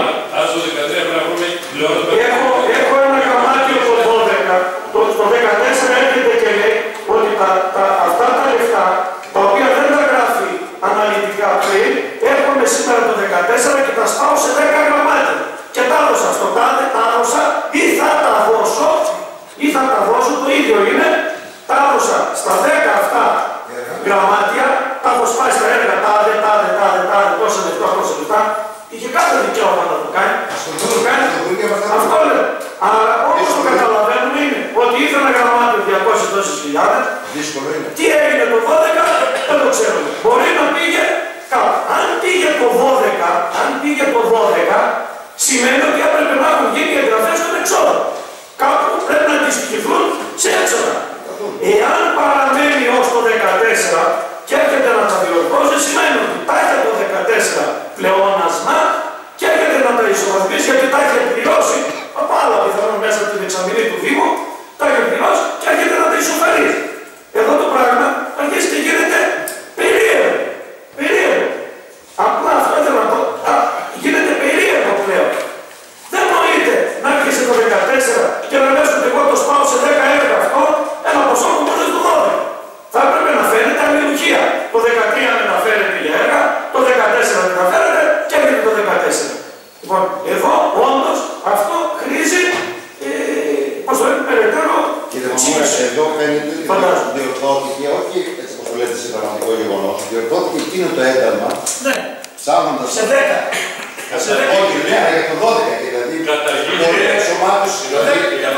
L: Έχω, έχω ένα γραμμάτιο το δώδεκα, το, στο δεκατέσσερα έρχεται και λέει ότι τα, τα, αυτά τα λεφτά, τα οποία δεν τα γράφει αναλυτικά πριν, έρχομαι σήμερα το δεκατέσσερα και τα σπάω σε δέκα γραμμάτια. Και τα έδωσα στο τάδε, τα έδωσα ή θα τα δώσω, ή θα τα δώσω, το ίδιο είναι, τα έδωσα στα δέκα αυτά γραμμάτια, τα έχω σπάσει στα έργα, τάδε, τάδε, τάδε, τάδε, τόσα λεπτά, τόσα λεπτά. Είχε κάθε δικαίωμα να το κάνει. Να το κάνει. Αυτό λέω. Αλλά όπως το καταλαβαίνουμε είναι ότι ήρθε ένα γραμμάτιο διακόσιες τόσες χιλιάδες.
J: Δύσκολο είναι.
L: Τι έγινε το δώδεκα, δεν το ξέρουμε. Μπορεί να πήγε κάπου. Αν πήγε το δώδεκα, αν πήγε το δώδεκα, σημαίνει ότι έπρεπε να έχουν γίνει εγγραφές των εξόδων. Κάπου πρέπει να αντιστοιχηθούν σε έξοδα. Εάν παραμένει ως το δεκατέσσερα και έρχεται να τα διορθώσει, σημαίνει ότι τα έχει το δεκατέσσερα πλεόνασμα και έρχεται να τα ισοβαθμίσει γιατί τα έχει πληρώσει από άλλα πιθανόν μέσα από την εξαμηνή του Δήμου, τα έχει πληρώσει και έρχεται να τα ισοφαρίσει. Εδώ το πράγμα αρχίζει και γίνεται περίεργο. Περίεργο. Απλά αυτό ήθελα να πω. Α, γίνεται περίεργο πλέον. Δεν νοείται να έρχεσαι το δεκατέσσερα και να λες ότι εγώ το σπάω σε δέκα έργα αυτό, ένα ποσό που μόλις το δώδεκα. Θα έπρεπε να φαίνεται αλληλουχία. Το δεκατρία μεταφέρεται για έργα, το δεκατέσσερα μεταφέρεται και έρχεται το δεκατέσσερα. Λοιπόν, εδώ όντως αυτό χρήζει, ε, πώς το λέτε, περαιτέρω.
J: Κύριε Μαμούρα, εδώ φαίνεται ότι διορθώθηκε, όχι έτσι όπως το λέτε σε πραγματικό γεγονός, διορθώθηκε εκείνο το ένταλμα,
L: ναι,
J: ψάχνοντας...
L: σε δέκα.
J: Σε δέκα. Όχι, ναι, για το δώδεκα, δηλαδή, μπορεί να εξομάτωση, δηλαδή,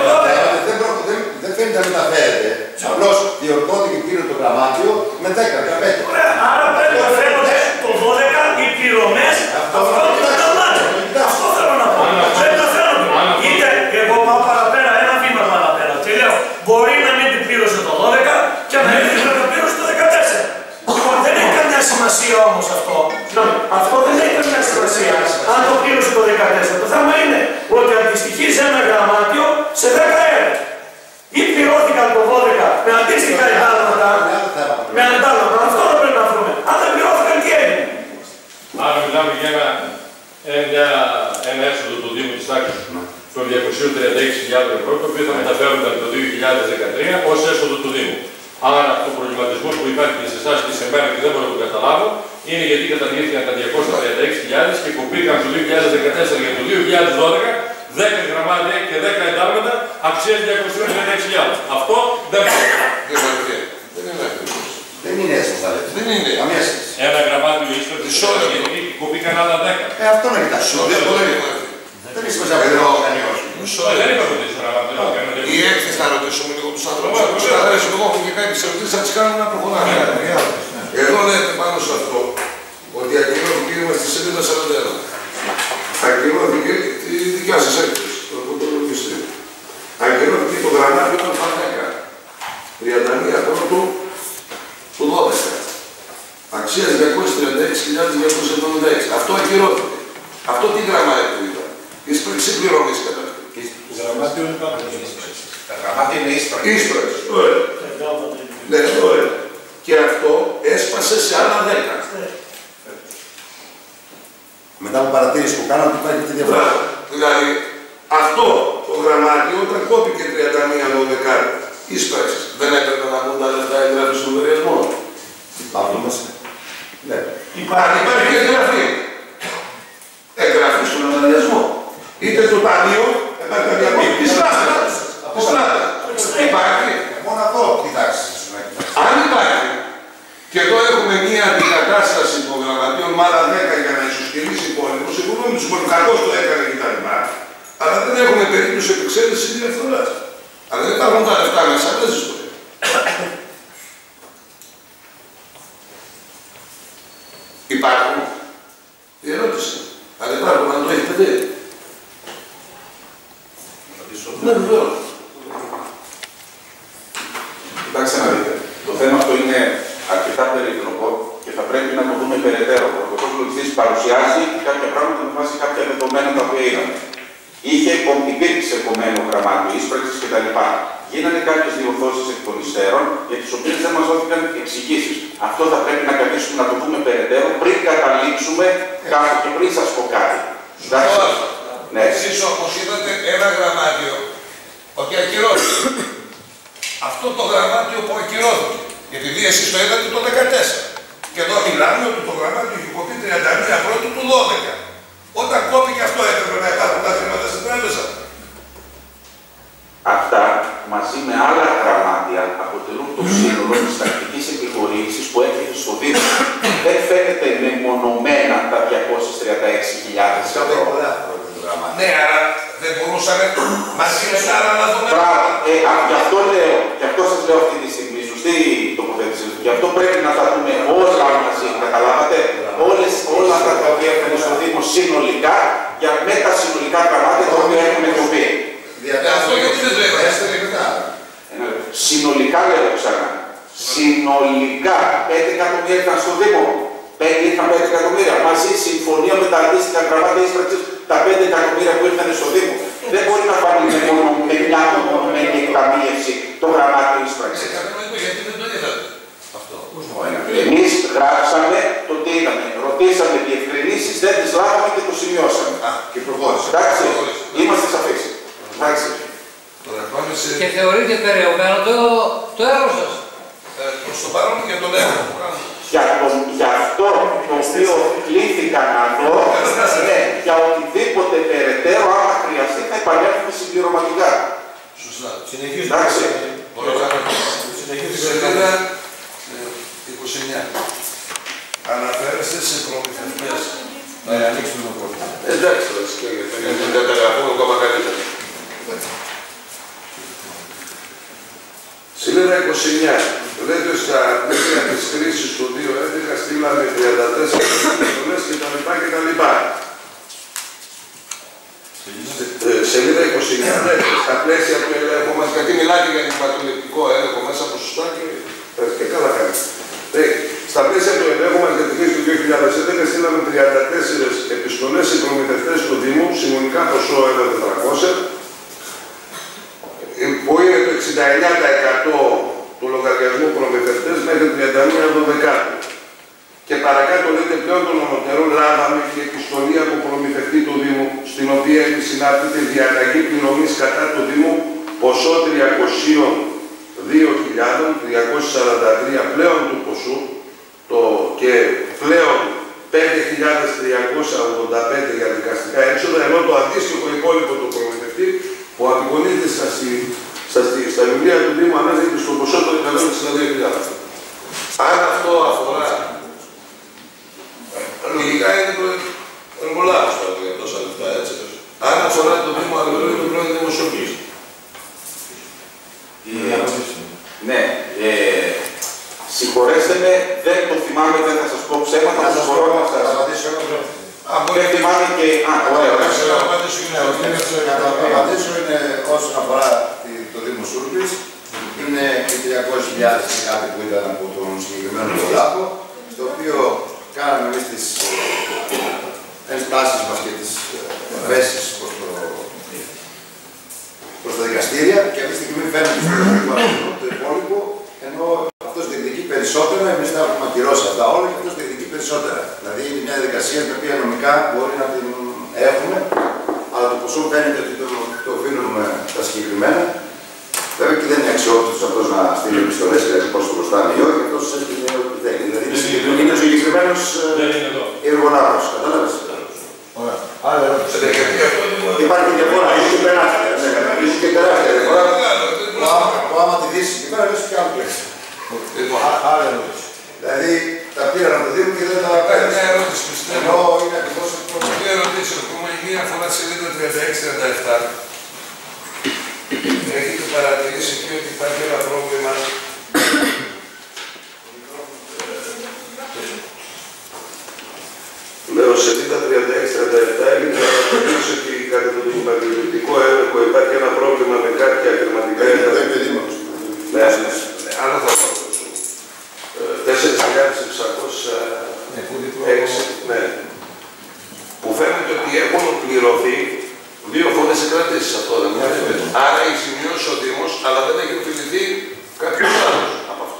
J: δεν φαίνεται να μεταφέρεται. Απλώς διορθώθηκε εκείνο το γραμμάτιο με δέκα, δεκαπέντε.
L: Άρα πρέπει να φαίνονται το δώδεκα οι πληρωμές αυτών των γραμμάτων. Αυτό θέλω να πω. Πρέπει να φαίνονται. Είτε εγώ πάω παραπέρα, ένα βήμα παραπέρα. Και λέω, μπορεί να μην την πλήρωσε το δώδεκα και να έρθει να την πλήρωσε το δεκατέσσερα. Λοιπόν, δεν έχει καμιά σημασία όμως αυτό. Αυτό δεν έχει καμιά σημασία αν το πλήρωσε το δεκατέσσερα. Το θέμα είναι ότι αντιστοιχεί σε ένα γραμμάτιο σε δέκα έργα. Ή πληρώθηκαν το δώδεκα με αντίστοιχα εντάλματα. Με εντάλματα. Αυτό δεν πρέπει να βρούμε. Αν δεν πληρώθηκαν, τι έγινε?
B: Άρα μιλάμε για ένα, ένα, ένα έσοδο του Δήμου της τάξης των διακόσιες τριάντα έξι χιλιάδες ευρώ, το οποίο θα μεταφέρονταν το δύο χιλιάδες δεκατρία ως έσοδο του Δήμου. Άρα ο προβληματισμός που υπάρχει και σε εσάς και σε μένα και δεν μπορώ να το καταλάβω είναι γιατί καταργήθηκαν τα διακόσιες τριάντα έξι χιλιάδες και κοπήκαν το δύο χιλιάδες δεκατέσσερα για το δύο χιλιάδες δώδεκα δέκα γραμμάτια και δέκα εντάλματα αξίας διακόσιες τριάντα έξι χιλιάδες. Αυτό δεν μπορεί.
G: Δεν είναι ακριβώς.
J: Δεν είναι έτσι όπως τα λέτε.
G: Δεν είναι.
J: Καμία σχέση.
B: Ένα γραμμάτιο ίσως γιατί κοπήκαν άλλα δέκα.
J: Ε, αυτό να κοιτάξεις. Δεν είσαι μέσα από εδώ κανένας.
B: Δεν είπα ότι είσαι γραμμάτιο.
G: Η έκθεση θα ρωτήσουμε λίγο τους άνθρωπους. Θα αρέσουν εγώ και κάποιες ερωτήσεις θα τις κάνουμε να προχωράμε. Εδώ λέτε πάνω σε αυτό ότι ακυρώθηκε, είμαστε στη σελίδα σαράντα ένα. Ακυρώθηκε τη δικιά σας έκθεση, το λογιστήριο. Ακυρώθηκε το γραμμάτιο των Φανέκα. τριάντα μία πρώτου του δώδεκα. Αξίας διακόσιες τριάντα έξι έστριξη πληρωμής καταρχήν.
E: Γραμμάτιο είναι πάνω από ίσπραξη. Τα γραμμάτια είναι ίσπραξη.
G: Ίσπραξη, ωραία. Ναι, ωραία. Και αυτό έσπασε σε άλλα δέκα.
J: Μετά από παρατήρηση που κάναμε, υπάρχει αυτή η διαφορά.
G: Δηλαδή, αυτό το γραμμάτιο όταν κόπηκε τριάντα μία δωδεκάρα ίσπραξης, δεν έπρεπε να μπουν τα λεφτά εγγράφη στον λογαριασμό.
J: Υπάρχουν μέσα. Ναι.
G: Υπάρχει, υπάρχει και εγγραφή. Εγγραφή στον λογαριασμό. Είτε στο ταμείο, υπάρχει καμία μήνυ. Της τράπεζας. Της τράπεζας. Υπάρχει.
J: Μόνο αυτό κοιτάξτε.
G: Αν υπάρχει, και εδώ έχουμε μία αντικατάσταση των γραμματείων με άλλα δέκα για να ισοσκελίσει υπόλοιπο, συμφωνούμε με τους πολυκαρκώς το έκανε κτλ. Αλλά δεν έχουμε περίπτωση επεξέλιξης διαφθοράς. Αλλά δεν υπάρχουν τα λεφτά μέσα, δεν ζητώ. Υπάρχουν. Η ερώτηση. Αλλά υπάρχουν, αν το έχετε δει. Ναι, βεβαίως.
E: Κοιτάξτε να δείτε. Το θέμα αυτό είναι αρκετά περίπλοκο και θα πρέπει να το δούμε περαιτέρω. Ο πρωτοκόλλος λογιστής παρουσιάζει κάποια πράγματα με βάση κάποια δεδομένα τα οποία είδαμε. Είχε, υπήρξε επομένο γραμμάτιο ίσπραξης κτλ. Γίνανε κάποιες διορθώσεις εκ των υστέρων, για τις οποίες δεν μας δόθηκαν εξηγήσεις. Αυτό θα πρέπει να καθίσουμε να το δούμε περαιτέρω πριν καταλήξουμε κάπου και πριν σας πω κάτι. Εντάξει. Ναι.
G: Εσείς όπως είδατε ένα γραμμάτιο ότι ακυρώθηκε. Αυτό το γραμμάτιο που ακυρώθηκε. Επειδή εσείς το είδατε το δεκατέσσερα. Και εδώ μιλάμε ότι το γραμμάτιο έχει κοπεί τριάντα μία πρώτου του δώδεκα. Όταν κόπηκε αυτό έπρεπε να υπάρχουν τα χρήματα στην τράπεζα.
E: Αυτά μαζί με άλλα γραμμάτια αποτελούν το σύνολο της τακτικής επιχορήγησης που έρχεται στο Δήμο. Δεν φαίνεται μεμονωμένα τα διακόσιες τριάντα έξι χιλιάδες ευρώ.
G: Ναι, άρα δεν μπορούσαμε μαζί με τα άλλα να δούμε.
E: Μπράβο. Ε, γι' αυτό λέω, γι' αυτό σας λέω αυτή τη στιγμή, σωστή τοποθέτηση. Γι' αυτό πρέπει να τα δούμε όλα μαζί, καταλάβατε. Όλες, όλα αυτά τα οποία έφερε στο Δήμο συνολικά, για με τα συνολικά γραμμάτια τα οποία έχουμε κοπεί.
G: Αυτό γιατί δεν το είπατε.
E: Συνολικά λέω ξανά. Συνολικά πέντε εκατομμύρια ήρθαν στο Δήμο. πέντε ήρθαν πέντε εκατομμύρια. Μαζί συμφωνία με τα αντίστοιχα γραμμάτια ίσπραξης, τα πέντε εκατομμύρια που ήρθαν στο Δήμο. Δεν μπορεί να πάρουμε μόνο με μια μονομένη εκταμείευση το γραμμάτιο ίσπραξης.
G: Γιατί δεν το είδατε αυτό.
E: Εμείς γράψαμε το τι είδαμε. Ρωτήσαμε διευκρινήσεις, δεν τις λάβαμε και το σημειώσαμε.
G: Α, και προχώρησε.
E: Εντάξει, είμαστε σαφείς. Εντάξει.
H: Και θεωρείτε περιομένο το, το έργο σας.
G: Ε, προς το παρόν και τον έργο που κάνουμε.
E: Για, το, για αυτό το οποίο κλήθηκα να δω, ναι, για οτιδήποτε περαιτέρω, άμα χρειαστεί, θα επανέλθουμε συμπληρωματικά.
G: Σωστά.
E: Εντάξει.
G: Σελίδα είκοσι εννιά. Αναφέρεστε σε προμηθευτές.
J: Να ανοίξουμε το πρόβλημα.
G: Εντάξει, δεν καταλαβαίνω ακόμα καλύτερα. Σελίδα είκοσι εννιά. Λέτε στα πλαίσια της κρίσης του δύο χιλιάδες έντεκα στείλαμε τριάντα τέσσερις επιστολές και τα λοιπά και τα λοιπά. Σελίδα είκοσι εννιά, λέτε, στα πλαίσια του ελέγχου μας, γιατί μιλάτε για νηματοληπτικό έλεγχο μέσα από σωστά και, και καλά κάνει. Στα πλαίσια του ελέγχου μας για τη κρίση του δύο χιλιάδες έντεκα στείλαμε τριάντα τέσσερις επιστολές σε προμηθευτές του Δήμου, συνολικά ποσό ένα χιλιάδες τετρακόσια, που είναι το εξήντα εννιά τοις εκατό του λογαριασμού προμηθευτές μέχρι τριάντα μία δωδεκάτου. Και παρακάτω λέτε πλέον των νομοτερών λάβαμε και επιστολή από προμηθευτή του Δήμου, στην οποία έχει συνάπτεται διαταγή πληρωμής κατά του Δήμου ποσό τριακόσιες δύο χιλιάδες τριακόσια σαράντα τρία πλέον του ποσού το, και πλέον πέντε χιλιάδες τριακόσια ογδόντα πέντε για δικαστικά έξοδα, ενώ το αντίστοιχο υπόλοιπο του προμηθευτή που απεικονίζεται στα, στα, στα βιβλία του Δήμου ανέφερε στο ποσό των εκατόν εξήντα δύο χιλιάδες. Αν αυτό αφορά, λογικά είναι πολλά αυτά για τόσα λεφτά, έτσι. Αν αφορά το Δήμο Αγροτικού του πρώτου δημοσιοποιήσει.
E: Ναι, ε, συγχωρέστε με, δεν το θυμάμαι, δεν θα σας πω ψέματα, θα σας μπορώ να σας απαντήσω. Δεν θυμάμαι και... Α, ωραία, ωραία.
J: Να απαντήσω είναι όσον αφορά το Δήμο Σούρπης, είναι οι τριακόσιες χιλιάδες κάτι που ήταν από τον συγκεκριμένο Πολάκο, στο οποίο κάναμε εμείς τις ενστάσεις μας και τις θέσεις προς το φαίνεται στο παρελθόν, το υπόλοιπο, ενώ αυτός διεκδικεί περισσότερα, εμείς τα έχουμε ακυρώσει αυτά όλα και αυτός διεκδικεί περισσότερα. Δηλαδή είναι μια διαδικασία την οποία νομικά μπορεί να την έχουμε, αλλά το ποσό φαίνεται ότι το, το οφείλουμε τα συγκεκριμένα. Βέβαια και δεν είναι αξιόπιστος αυτός να στείλει επιστολές και να πει πώς το χρωστάμε ή όχι, αυτός έστειλε ό,τι θέλει. Δηλαδή είναι ο συγκεκριμένος εργονάρος, κατάλαβες.
A: Ωραία. Άρα ερώτηση.
J: Υπάρχει διαφορά, είναι τεράστια. Είναι και τεράστια διαφορά. Που άμα τη δεις εκεί πέρα, λες και άλλο πλέξη.
A: Άρα ερώτηση.
J: Δηλαδή τα πήρα να το δίνουν και δεν τα παίρνουν.
G: Μια ερώτηση πιστεύω.
J: Ενώ είναι ακριβώς αυτό.
G: Μια ερώτηση ακόμα. Μία αφορά τη σελίδα τριάντα έξι τριάντα επτά. Έχετε παρατηρήσει εκεί ότι υπάρχει ένα πρόβλημα.
M: Λέω σελίδα τριάντα έξι τριάντα επτά έγινε να παρατηρήσει ότι κατά τον επαγγελματικό έλεγχο υπάρχει ένα πρόβλημα με κάποια χρηματικά έργα. Ναι, άλλο θα πω. τέσσερις χιλιάδες εξακόσια έξι, ναι. Που φαίνεται ότι έχουν πληρωθεί δύο φορές οι κρατήσεις, αυτό δεν μου φαίνεται. Άρα έχει σημειώσει ο Δήμος, αλλά δεν έχει ωφεληθεί κάποιος άλλος από αυτό.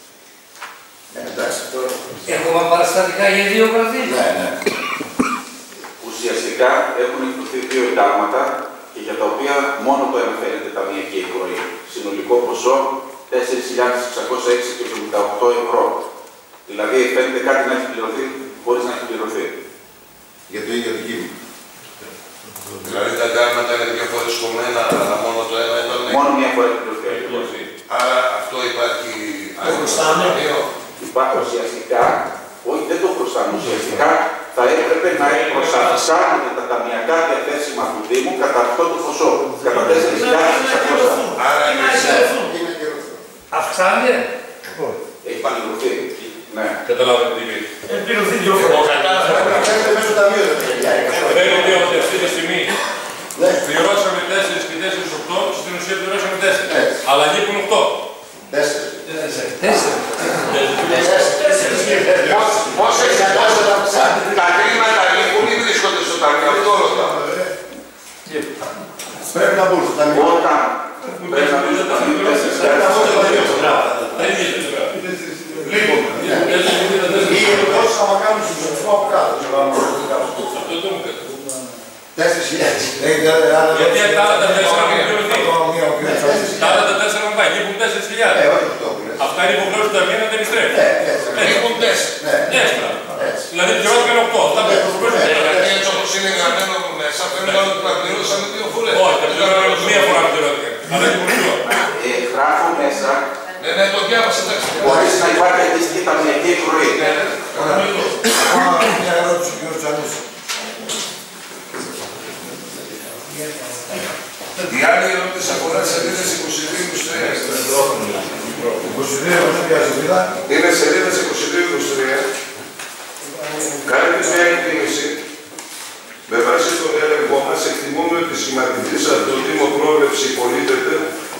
H: Έχουμε παραστατικά για δύο κρατήσεις.
J: Ναι, ναι.
E: Ουσιαστικά έχουν εκδοθεί δύο εντάγματα και για τα οποία μόνο το αναφέρεται ταμιακή εκροή. Συνολικό ποσό τέσσερις χιλιάδες εξακόσια έξι και εβδομήντα οκτώ ευρώ. Δηλαδή φαίνεται κάτι να έχει πληρωθεί χωρίς να έχει πληρωθεί.
J: Για το ίδιο αντικείμενο.
G: Δηλαδή τα εντάγματα είναι δύο φορές κομμένα, αλλά μόνο το ένα ήταν.
E: Μόνο μία φορά έχει πληρωθεί.
G: Άρα αυτό υπάρχει.
L: Το χρωστάμε.
E: Υπάρχει ουσιαστικά, όχι δεν το χρωστάμε, ουσιαστικά θα έπρεπε να προσαρμοστάνουν τα ταμιακά διαθέσιμα του Δήμου κατά αυτό το ποσό, κατά τέσσερις χιλιάδες εξακόσια.
G: Άρα
H: αυξάνεται.
E: Έχει πληρωθεί. Ναι.
B: Καταλάβατε τι είπε.
L: Πληρωθεί δύο φορές.
J: Φαίνεται μέσω ταμείου δεν
B: Φαίνεται ότι αυτή τη στιγμή πληρώσαμε τέσσερα και τέσσερα οκτώ, στην ουσία πληρώσαμε τέσσερα. Αλλά λείπουν οκτώ.
J: Τέσσερα.
H: Τέσσερα.
G: Πώς εξετάζονται τα χρήματα λείπουν ή βρίσκονται στο ταμείο, αυτό ρωτάω.
J: Πρέπει να μπουν στο ταμείο.
E: Όταν πρέπει να μπουν στο ταμείο,
J: πρέπει να μπουν στο ταμείο.
B: Λοιπόν,
J: ή όσοι θα κάνουν συντονισμό από κάτω. Τέσσερις χιλιάδες.
B: Γιατί τα άλλα τα τέσσερα έχουν πληρωθεί. Τα άλλα τα τέσσερα έχουν πάει, λείπουν τέσσερις χιλιάδες. Αυτά είναι υποχρεώσεις του ταμείου να τα επιστρέφουν.
G: Λείπουν τέσσερα.
B: Τέσσερα. Δηλαδή πληρώθηκαν οκτώ.
G: Έτσι όπως είναι γραμμένο μέσα, πρέπει να πληρώσαμε δύο φορές.
B: Όχι, τα πληρώσαμε μία φορά πληρώθηκαν. Αλλά λείπουν δύο.
E: γράφω μέσα.
G: Ναι, ναι, το διάβασα, εντάξει.
E: Χωρίς να υπάρχει αντίστοιχη ταμιακή εκροή.
A: Μια ερώτηση, κύριο Τσανής.
G: Η άλλη ερώτηση αφορά τις σελίδες είκοσι δύο είκοσι τρία.
A: είκοσι δύο είκοσι τρία σελίδα.
G: Είναι σελίδες είκοσι δύο είκοσι τρία. Κάνετε μια εκτίμηση. Με βάση τον έλεγχο μας εκτιμούμε ότι σχηματιστής από το Δήμο πρόβλεψη υπολείπεται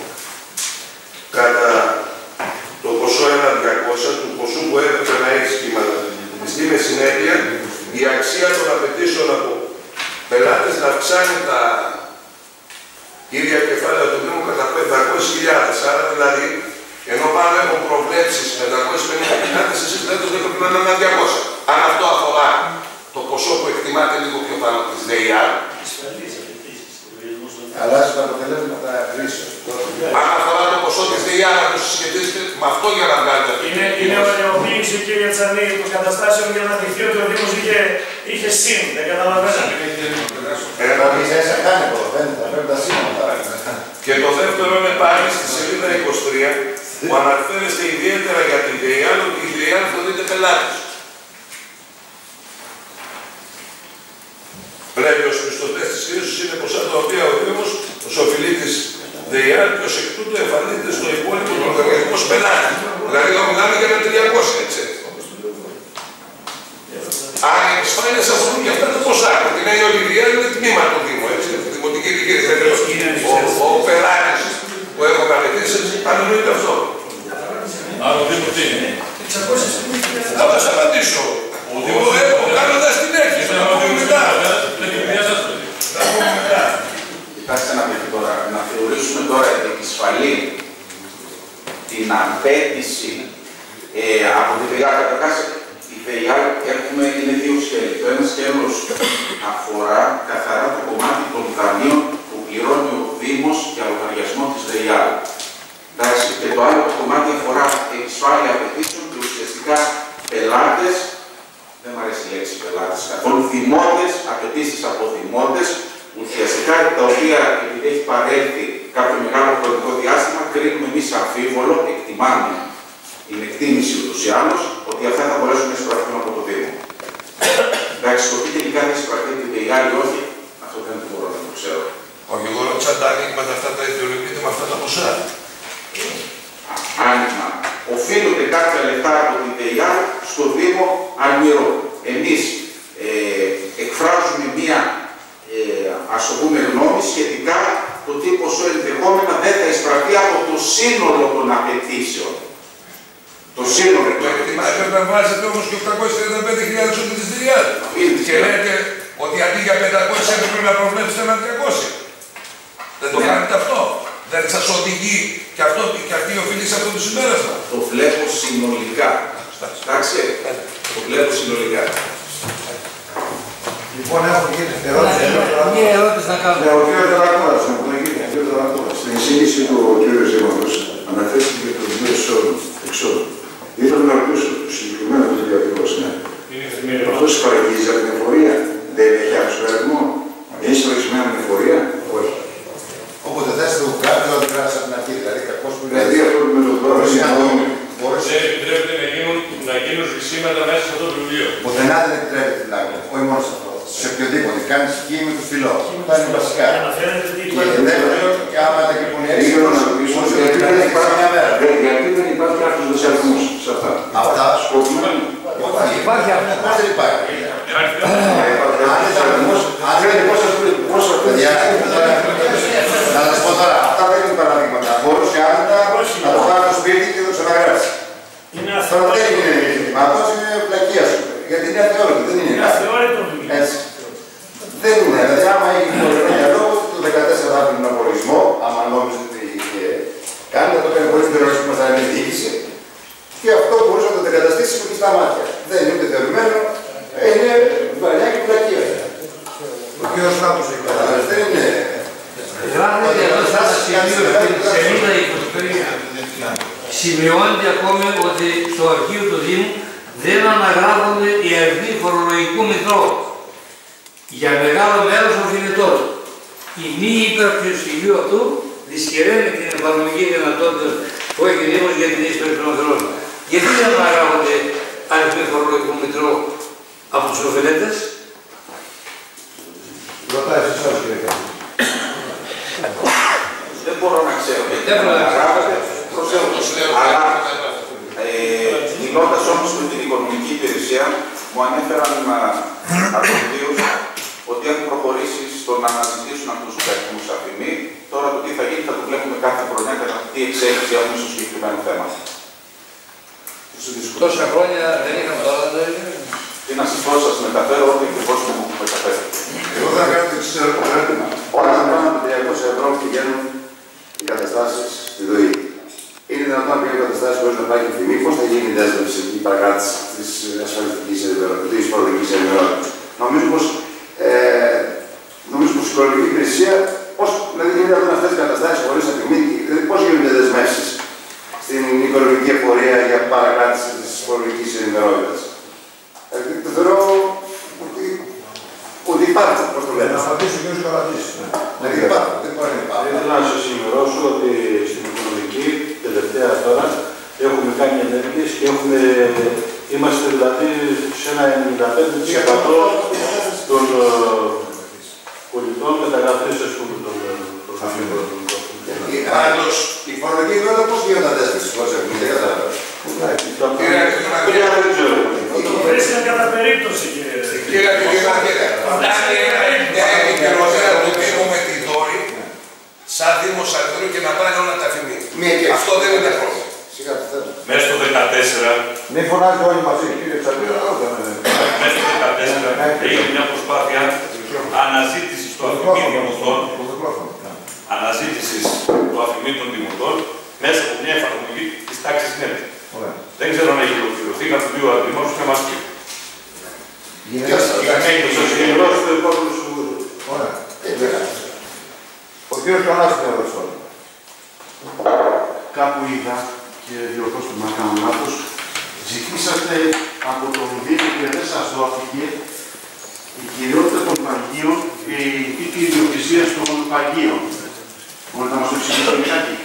G: κατά το ποσό ένα χιλιάδες διακόσια του ποσού που έπρεπε να έχει σχηματιστεί με συνέπεια η αξία των απαιτήσεων από πελάτες να αυξάνει τα ίδια κεφάλαια του Δήμου κατά πεντακόσιες χιλιάδες. Άρα δηλαδή, ενώ πάνω έχουν προβλέψεις πεντακόσιες πενήντα χιλιάδες, εσείς λέτε ότι πρέπει να είναι ένα διακόσια. Αν αυτό αφορά το ποσό που εκτιμάται λίγο πιο πάνω της ΔΕΙΑ,
J: αλλάζει τα αποτελέσματα χρήσεως.
G: αν αφορά το ποσό της ΔΕΙΑ, να το συσχετίζετε με αυτό για να βγάλετε αυτό.
L: Είναι, είναι ωρεοποίηση, κύριε Τσανή, των καταστάσεων για να δειχθεί ότι ο Δήμος είχε, είχε συν. Δεν καταλαβαίνετε.
G: Και το δεύτερο είναι πάλι στη σελίδα είκοσι τρία που αναφέρεστε ιδιαίτερα για την ΔΕΙΑ, ότι η ΔΕΙΑ θεωρείται πελάτης. Πρέπει ως πιστωτές της κρίσης είναι ποσά τα οποία ο Δήμος ως οφειλεί της ΔΕΙΑ και ως εκ τούτου εμφανίζεται στο υπόλοιπο των λογαριασμών ως πελάτη. Δηλαδή εδώ μιλάμε για ένα τριακόσια, έτσι. Αν οι επισφάλειες αφορούν και αυτά τα ποσά, ότι είναι η Ολυβία είναι τμήμα του Δήμου, έτσι. Δημοτική διοίκηση. Ο πελάτης που έχω κατευθύνσει, αν εννοείται αυτό.
B: Άρα ο Δήμος τι είναι.
G: Θα τα σταματήσω. Εγώ έχω κάνοντας την έκθεση. Θα πούμε μετά.
E: Κοιτάξτε να πει τώρα, να θεωρήσουμε τώρα επισφαλή απέτηση ε, από τη ΔΕΙΑΛ. Καταρχάς, η ΔΕΙΑΛ έχουμε, είναι δύο σκέλη. Το ένα σκέλος αφορά καθαρά το κομμάτι των δανείων που πληρώνει ο Δήμος για λογαριασμό της ΔΕΙΑΛ. Και το άλλο κομμάτι αφορά εξασφάλεια απαιτήσεων και ουσιαστικά πελάτες, δεν μου αρέσει η λέξη πελάτες καθόλου, δημότες, απαιτήσεις από δημότες, ουσιαστικά τα οποία επειδή έχει παρέλθει κάποιο μεγάλο χρονικό διάστημα, κρίνουμε εμείς αμφίβολο, εκτιμάμε, είναι εκτίμηση ούτως ή άλλως, ότι αυτά θα μπορέσουν να εισπραχθούν από το Δήμο. Εντάξει, το τι τελικά θα εισπραχθεί την ΔΕΙΑΛ ή όχι, αυτό δεν μπορώ να το ξέρω.
G: Όχι, εγώ ρώτησα τα ανοίγματα αυτά τα ιδεολογικά με αυτά τα ποσά.
E: Άνοιγμα. Οφείλονται κάποια λεφτά από την ΔΕΙΑΛ στο Δήμο Αλμυρό. Εμείς ε, εκφράζουμε μία ε, ας το πούμε γνώμη σχετικά το τι ποσό ενδεχόμενα δεν θα εισπραχθεί από το σύνολο των απαιτήσεων. Το σύνολο των απαιτήσεων.
G: Έπρεπε να βάζετε όμως και οκτακόσιες τριάντα πέντε χιλιάδες από τη ΔΕΙΑΛ. Και λέτε ότι αντί για πεντακόσιες έπρεπε να προβλέψετε ένα τριακόσια. Δεν το κάνετε αυτό. Δεν σας οδηγεί και, αυτό, και αυτή οφείλει σε αυτό το συμπέρασμα.
E: Το βλέπω συνολικά. Εντάξει, το βλέπω συνολικά.
A: Λοιπόν, έχω γίνει ερώτηση.
H: Μία ερώτηση να κάνω.
A: Ναι, ο κ. Τελακόρας, να πούμε κύριε Τελακόρας. Στην εισήγηση του κ. Ζήμωτος αναφέρθηκε το δύο εξόδου. Ήθελα να ρωτήσω το συγκεκριμένο του διαδικούς, ναι. Αυτό παραγγίζει από την εφορία. Δεν έχει αξιολογισμό. Έχει στρογισμένη την εφορία. Όχι.
J: Όποτε θες το κάνει, θα το κράτησε από την αρχή. Δηλαδή, κακώς που λέει.
A: Δηλαδή, αυτό με το πρόβλημα
B: δεν επιτρέπεται να γίνουν, να γίνουν σβησίματα μέσα σε αυτό το βιβλίο.
J: Πουθενά δεν επιτρέπεται την άκρη. Όχι μόνο σε αυτό. Σε οποιοδήποτε. Κάνει σκι με το φυλλό. Αυτά είναι βασικά. Και δεύτερο, και άμα τα κυπονιέρεις,
A: γιατί δεν υπάρχει άκρος δεσιασμούς σε αυτά.
J: Αυτά
A: σκοπιμένα.
J: Όχι, υπάρχει αυτό. Πώς δεν υπάρχει.
A: Αν δεν υπάρχει πόσα παιδιά.
J: Να σας πω τώρα, αυτά δεν είναι παραδείγματα. Μπορούσε άνετα να το πάρει στο σπίτι και το ξαναγράψει. Τώρα δεν είναι ζήτημα. Αυτός είναι πλακία σου. Γιατί είναι αθεώρητο, δεν είναι.
L: Είναι αθεώρητο.
J: Έτσι. Δεν είναι. Δηλαδή, άμα έχει το μυαλό του δεκατέσσερα θα τον απολογισμό, άμα νόμιζε ότι είχε κάνει, θα το κάνει χωρίς την ερώτηση που μας θα είναι διοίκηση. Και αυτό μπορούσε να το αντικαταστήσει με κλειστά μάτια. Δεν είναι ούτε θεωρημένο, είναι βαριά και πλακία.
A: Ο κ. Στάπος έχει καταλάβει.
J: Δεν είναι.
H: Γράφεται εδώ σε ένα σημείο, σελίδα είκοσι τρία. Σημειώνεται ακόμη ότι στο αρχείο του Δήμου δεν αναγράφονται οι αριθμοί φορολογικού μητρώου για μεγάλο μέρος οφειλετών. Η μη ύπαρξη του στοιχείου αυτού δυσχεραίνει την εφαρμογή δυνατότητα που έχει ο Δήμος για την ίσπραξη των οφειλών. Γιατί δεν αναγράφονται αριθμοί φορολογικού μητρώου από τους οφειλέτες?
A: Ρωτάει εσείς άλλους, κύριε Κάρτη.
E: Δεν μπορώ να ξέρω γιατί δεν αναγράφεται. Αλλά ε, μιλώντας όμως με την οικονομική υπηρεσία, μου ανέφεραν αρκετούς ότι έχουν προχωρήσει στο να αναζητήσουν αυτούς τους αριθμούς αφημί. Τώρα το τι θα γίνει θα το βλέπουμε κάθε χρονιά κατά τι εξέλιξη έχουμε στο συγκεκριμένο θέμα.
H: Τόσα χρόνια δεν είχαμε τώρα, δεν είναι.
E: Τι να σας πω, σας μεταφέρω ό,τι ακριβώς μου μεταφέρετε.
A: Εγώ θα κάνω το εξής ερώτημα.
J: Όταν πάνω από τριακόσια ευρώ πηγαίνουν οι καταστάσεις στη ΔΟΗ. Είναι δυνατόν να πηγαίνουν καταστάσεις χωρίς να υπάρχει φημή. Πώς θα γίνει η δέσμευση και η παρακράτηση της ασφαλιστικής ενημερότητας, της φορολογικής ενημερότητας. Νομίζω πως, ε, νομίζω πως η φορολογική υπηρεσία, πώς δηλαδή είναι δυνατόν αυτές τις καταστάσεις χωρίς φημή, δηλαδή πώς γίνονται δεσμεύσεις στην οικονομική εφορία για παρακράτηση της φορολογικής ενημερότητας. Δηλαδή το θεωρώ ότι ότι υπάρχει, πώς το λένε.
A: Να απαντήσει ο κ. Καρατής.
J: Δηλαδή υπάρχει, δεν μπορεί να υπάρχει.
K: Ήθελα να σας ενημερώσω ότι στην οικονομική τελευταία τώρα έχουμε κάνει ενέργειες και έχουμε, είμαστε δηλαδή σε ένα ενενήντα πέντε τοις εκατό των πολιτών μεταγραφής ας πούμε των αφημών.
J: Άλλος, η φορολογική ενότητα πώς γίνεται αντέστηση χωρίς εφημή, δεν καταλαβαίνω.
K: Δεν ξέρω.
L: Βρίσκεται κατά περίπτωση, κύριε.
G: Κύριε Αντιγεννάκη, φτάνει μια επικοινωνία του Δήμου με τη Δόρη, σαν Δήμος Αλμυρού και να πάνε όλα τα αφημί. Αυτό δεν είναι πρόβλημα.
B: Μέσα στο δεκατέσσερα,
A: Μην φωνάζετε όλοι μαζί, κύριε Τσαπίρα, όταν
B: μέσα στο δεκατέσσερα έγινε μια προσπάθεια αναζήτησης του αφημί δημοτών, αναζήτησης του αφημί των δημοτών μέσα από μια εφαρμογή της
N: τάξη συνέβη. Δεν ξέρω αν έχει ολοκληρωθεί, να του πει ο Αντριμός και μας πει.
A: Ωραία. Ο κύριος Κανάς είναι εδώ τώρα.
D: Κάπου είδα, και διορθώστε με αν κάνω λάθος, ζητήσατε από τον Δήμο και δεν σας δόθηκε η κυριότητα των Παγίων και η ιδιοκτησία των Παγίων. Μπορείτε να μας το εξηγήσετε λιγάκι.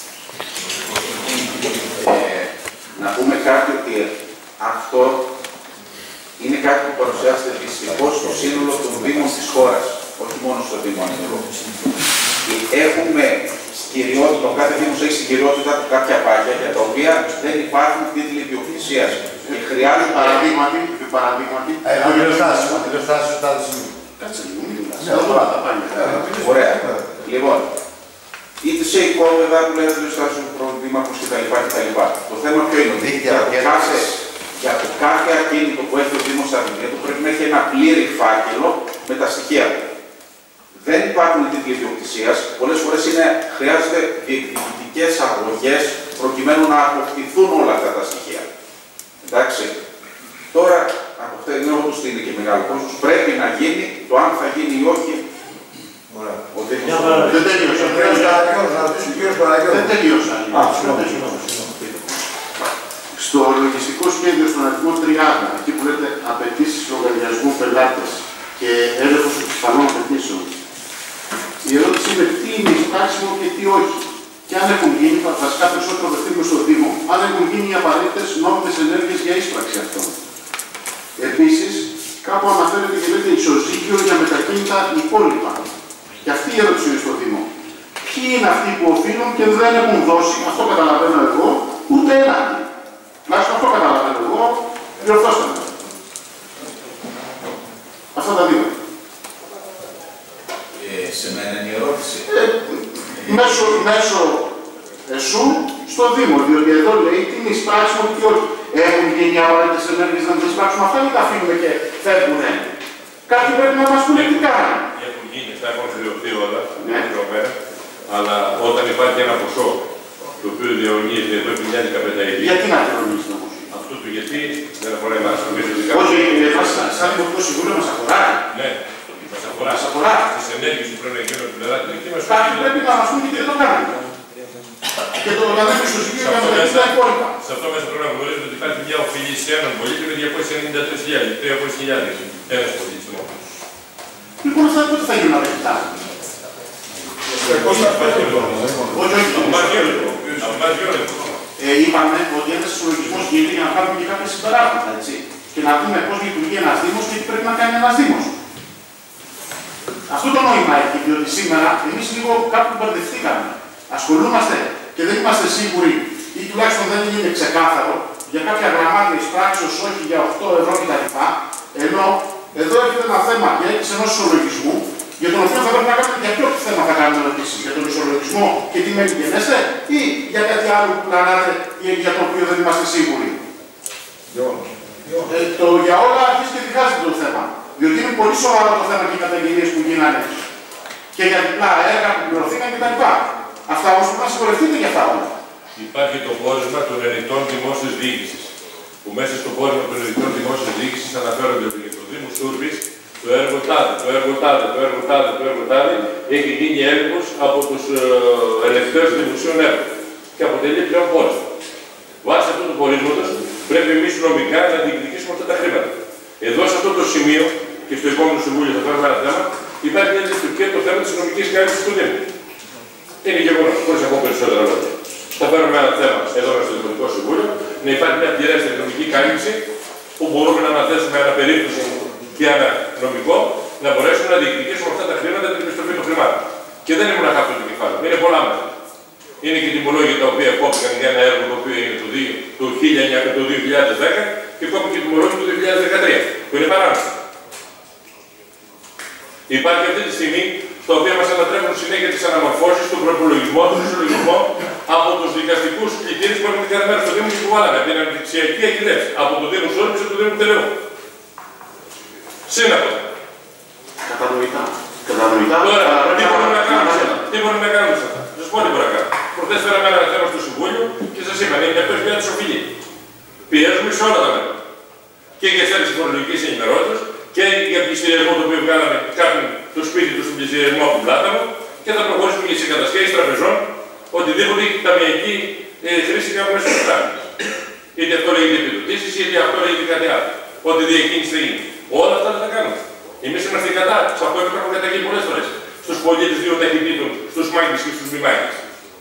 E: Ε, να πούμε κάτι ότι αυτό είναι κάτι που παρουσιάζεται δυστυχώς στο σύνολο των Δήμων της χώρας, όχι μόνο στο Δήμο Ανοιχτό. Έχουμε κυριότητα, ο κάθε Δήμος έχει στην κυριότητα του κάποια πάγια για τα οποία δεν υπάρχουν τίτλοι ιδιοκτησίας. Και χρειάζεται.
D: Παραδείγματι, παραδείγματι.
J: Ελευθάσεις, στάδες.
D: Κάτσε λίγο, μην μιλάς. Ναι, όλα τα πάγια.
E: Ωραία. Λοιπόν, είτε σε οικόπεδα που λέει ελευθάσεις προδήμαρχος κτλ. Το θέμα ποιο είναι? Για το κάθε ακίνητο που έχει ο Δήμος στα βιβλία του πρέπει να έχει ένα πλήρη φάκελο με τα στοιχεία του. Δεν υπάρχουν τίτλοι ιδιοκτησίας. Πολλές φορές είναι, χρειάζεται διεκδικητικές αγωγές προκειμένου να αποκτηθούν όλα αυτά τα στοιχεία. Εντάξει. Τώρα, από αυτά είναι όντως είναι και μεγάλο κόστος. Πρέπει να γίνει, το αν θα γίνει ή όχι.
A: Ωραία.
D: Δεν τελείωσα. Δεν τελείωσα. Στο λογιστικό σχέδιο, στον αριθμό τριάντα, εκεί που λέτε απαιτήσεις λογαριασμού πελάτες και έλεγχος των πιθανών απαιτήσεων, η ερώτηση είναι τι είναι εισπράξιμο και τι όχι. Και αν έχουν γίνει, βασικά περισσότερο απευθύνουμε στο Δήμο, αν έχουν γίνει οι απαραίτητες νόμιμες ενέργειες για ίσπραξη αυτών. Επίσης, κάπου αναφέρεται και λέτε ισοζύγιο για μετακίνητα υπόλοιπα. Και αυτή η ερώτηση είναι στο Δήμο. Ποιοι είναι αυτοί που οφείλουν και δεν έχουν δώσει, αυτό καταλαβαίνω εγώ, ούτε έναν. Τουλάχιστον αυτό καταλαβαίνω εγώ, διορθώστε με. Αυτά τα δύο.
E: Ε, σε μένα είναι η ερώτηση.
D: Ε, μέσω, μέσω εσού στο Δήμο, διότι εδώ λέει τι είναι εισπράξιμο και τι όχι. Έχουν γίνει απαραίτητες ενέργειες να τις εισπράξουμε αυτά ή τα αφήνουμε και φεύγουνε. Κάποιοι πρέπει να μας πούνε τι κάνουν.
B: Έχουν γίνει, αυτά έχουν τελειωθεί όλα, αλλά όταν υπάρχει ένα ποσό το οποίο διαονίζεται εδώ επί μια δεκαπενταετία.
D: Γιατί να διαονίζεται όμως?
B: Αυτό του γιατί δεν αφορά εμάς.
D: Όχι, σαν Δημοτικό Συμβούλιο μας αφορά.
B: Ναι, μας αφορά.
D: Μας αφορά.
B: Τις ενέργειες που πρέπει να γίνουν από την Ελλάδα.
D: Κάποιοι πρέπει να μας πούνε και δεν το κάνουν. Και το οργανώνει στο Συμβούλιο για να μεταξύ τα υπόλοιπα.
B: Σε αυτό μέσα πρέπει να γνωρίζετε ότι υπάρχει μια οφειλή σε έναν πολίτη με διακόσιες ενενήντα τρεις χιλιάδες, τριακόσιες χιλιάδες. Ένας πολίτης μόνο.
D: Λοιπόν, αυτά πότε θα γίνουν απαιτητά? Είπαμε ότι ένας συλλογισμός γίνεται για να πάρουμε και κάποια συμπεράσματα, έτσι. Και να δούμε πώς λειτουργεί ένας Δήμος και τι πρέπει να κάνει ένας Δήμος. Αυτό το νόημα έχει, διότι σήμερα εμείς λίγο κάπου μπερδευτήκαμε. Ασχολούμαστε και δεν είμαστε σίγουροι, ή τουλάχιστον δεν είναι ξεκάθαρο, για κάποια γραμμάτια εισπράξεως, όχι για οκτώ ευρώ κτλ. Ενώ εδώ έχετε ένα θέμα για έκρηση ενός ισολογισμού, για τον οποίο θα πρέπει να κάνουμε για ποιο θέμα θα κάνουμε ερωτήσεις, για τον ισολογισμό και τι μέλη γενέστε, ή για κάτι άλλο που πλανάτε ή για το οποίο δεν είμαστε σίγουροι. Ε, το για όλα αρχίζει και διχάζεται το θέμα. Διότι είναι πολύ σοβαρό το θέμα και οι καταγγελίες που γίνανε και για διπλά έργα που πληρωθήκαν κτλ. Αυτά όμως πρέπει να συγχωρευτείτε για αυτά όλα.
B: Υπάρχει το πόρισμα των ερειτών δημόσιας διοίκησης. Που μέσα στο πόρισμα των ερειτών δημόσιας διοίκησης αναφέρονται ότι για το Δήμο Σούρβης το έργο τάδε, το έργο τάδε, το έργο τάδε, το έργο τάδε έχει γίνει έλεγχος από τους ε, ελεγκτές δημοσίων έργων και αποτελεί πλέον πόρισμα. Βάσει αυτού του πορίσματος πρέπει εμείς νομικά να διεκδικήσουμε αυτά τα χρήματα. Εδώ σε αυτό το σημείο και στο επόμενο συμβούλιο θα φέρουμε ένα θέμα, υπάρχει μια δυσκολία το θέμα της νομικής κάλυψης του Δήμου. Είναι γεγονός, χωρίς ακόμα περισσότερα λόγια. Θα φέρουμε ένα θέμα εδώ στο Δημοτικό Συμβούλιο, να υπάρχει μια πληρέστερη νομική κάλυψη που μπορούμε να αναθέσουμε ένα περίπτωση και ένα νομικό να μπορέσουμε να διεκδικήσουμε αυτά τα χρήματα την επιστροφή των χρημάτων. Και δεν ήμουν αυτό το κεφάλαιο, είναι πολλά μέσα. Είναι και τιμολόγια τα οποία κόπηκαν για ένα έργο το οποίο είναι το δύο χιλιάδες δέκα και κόπηκε και τιμολόγια του δύο χιλιάδες δεκατρία, που είναι παράνομο. Υπάρχει αυτή τη στιγμή στα οποία μας ανατρέπουν συνέχεια τις αναμορφώσεις, τον προπολογισμό, τον ισολογισμό από τους δικαστικούς κλητήρες που έχουν κάθε μέρα στο Δήμο και που βάλαμε την αναπτυξιακή εκκρέμψη από το Δήμο Σόρμπης και το Δήμο Τελεού. Σύναπτα.
D: Κατανοητά. Κατανοητά.
B: Τώρα, τι μπορούμε να κάνουμε σε αυτά. Τι μπορούμε να κάνουμε σε αυτά. Σας πω τι μπορούμε να κάνουμε. Προχθές φέραμε ένα θέμα στο Συμβούλιο και σας είπαν, είναι σε όλα τα μέτρα. Και για τις άλλες φορολογικές ενημερώσεις και για το πληστηριασμό το οποίο βγάλαμε κάποιον το σπίτι του στον πληστηριασμό από την πλάτα μου και θα προχωρήσουμε και στις εγκατασχέσεις τραπεζών, οτιδήποτε ταμιακή ε, χρήση κάνουμε μέσα στο πλάνο. Είτε αυτό λέγεται επιδοτήσεις, είτε αυτό λέγεται κάτι άλλο. Ό,τι διακίνηση θα γίνει. Όλα αυτά δεν τα κάνουμε. Εμείς είμαστε κατά. Σε αυτό έχουμε καταγγείλει πολλές φορές. Στους πολίτες δύο ταχυτήτων, στους μάγκες και στους μη μάγκες.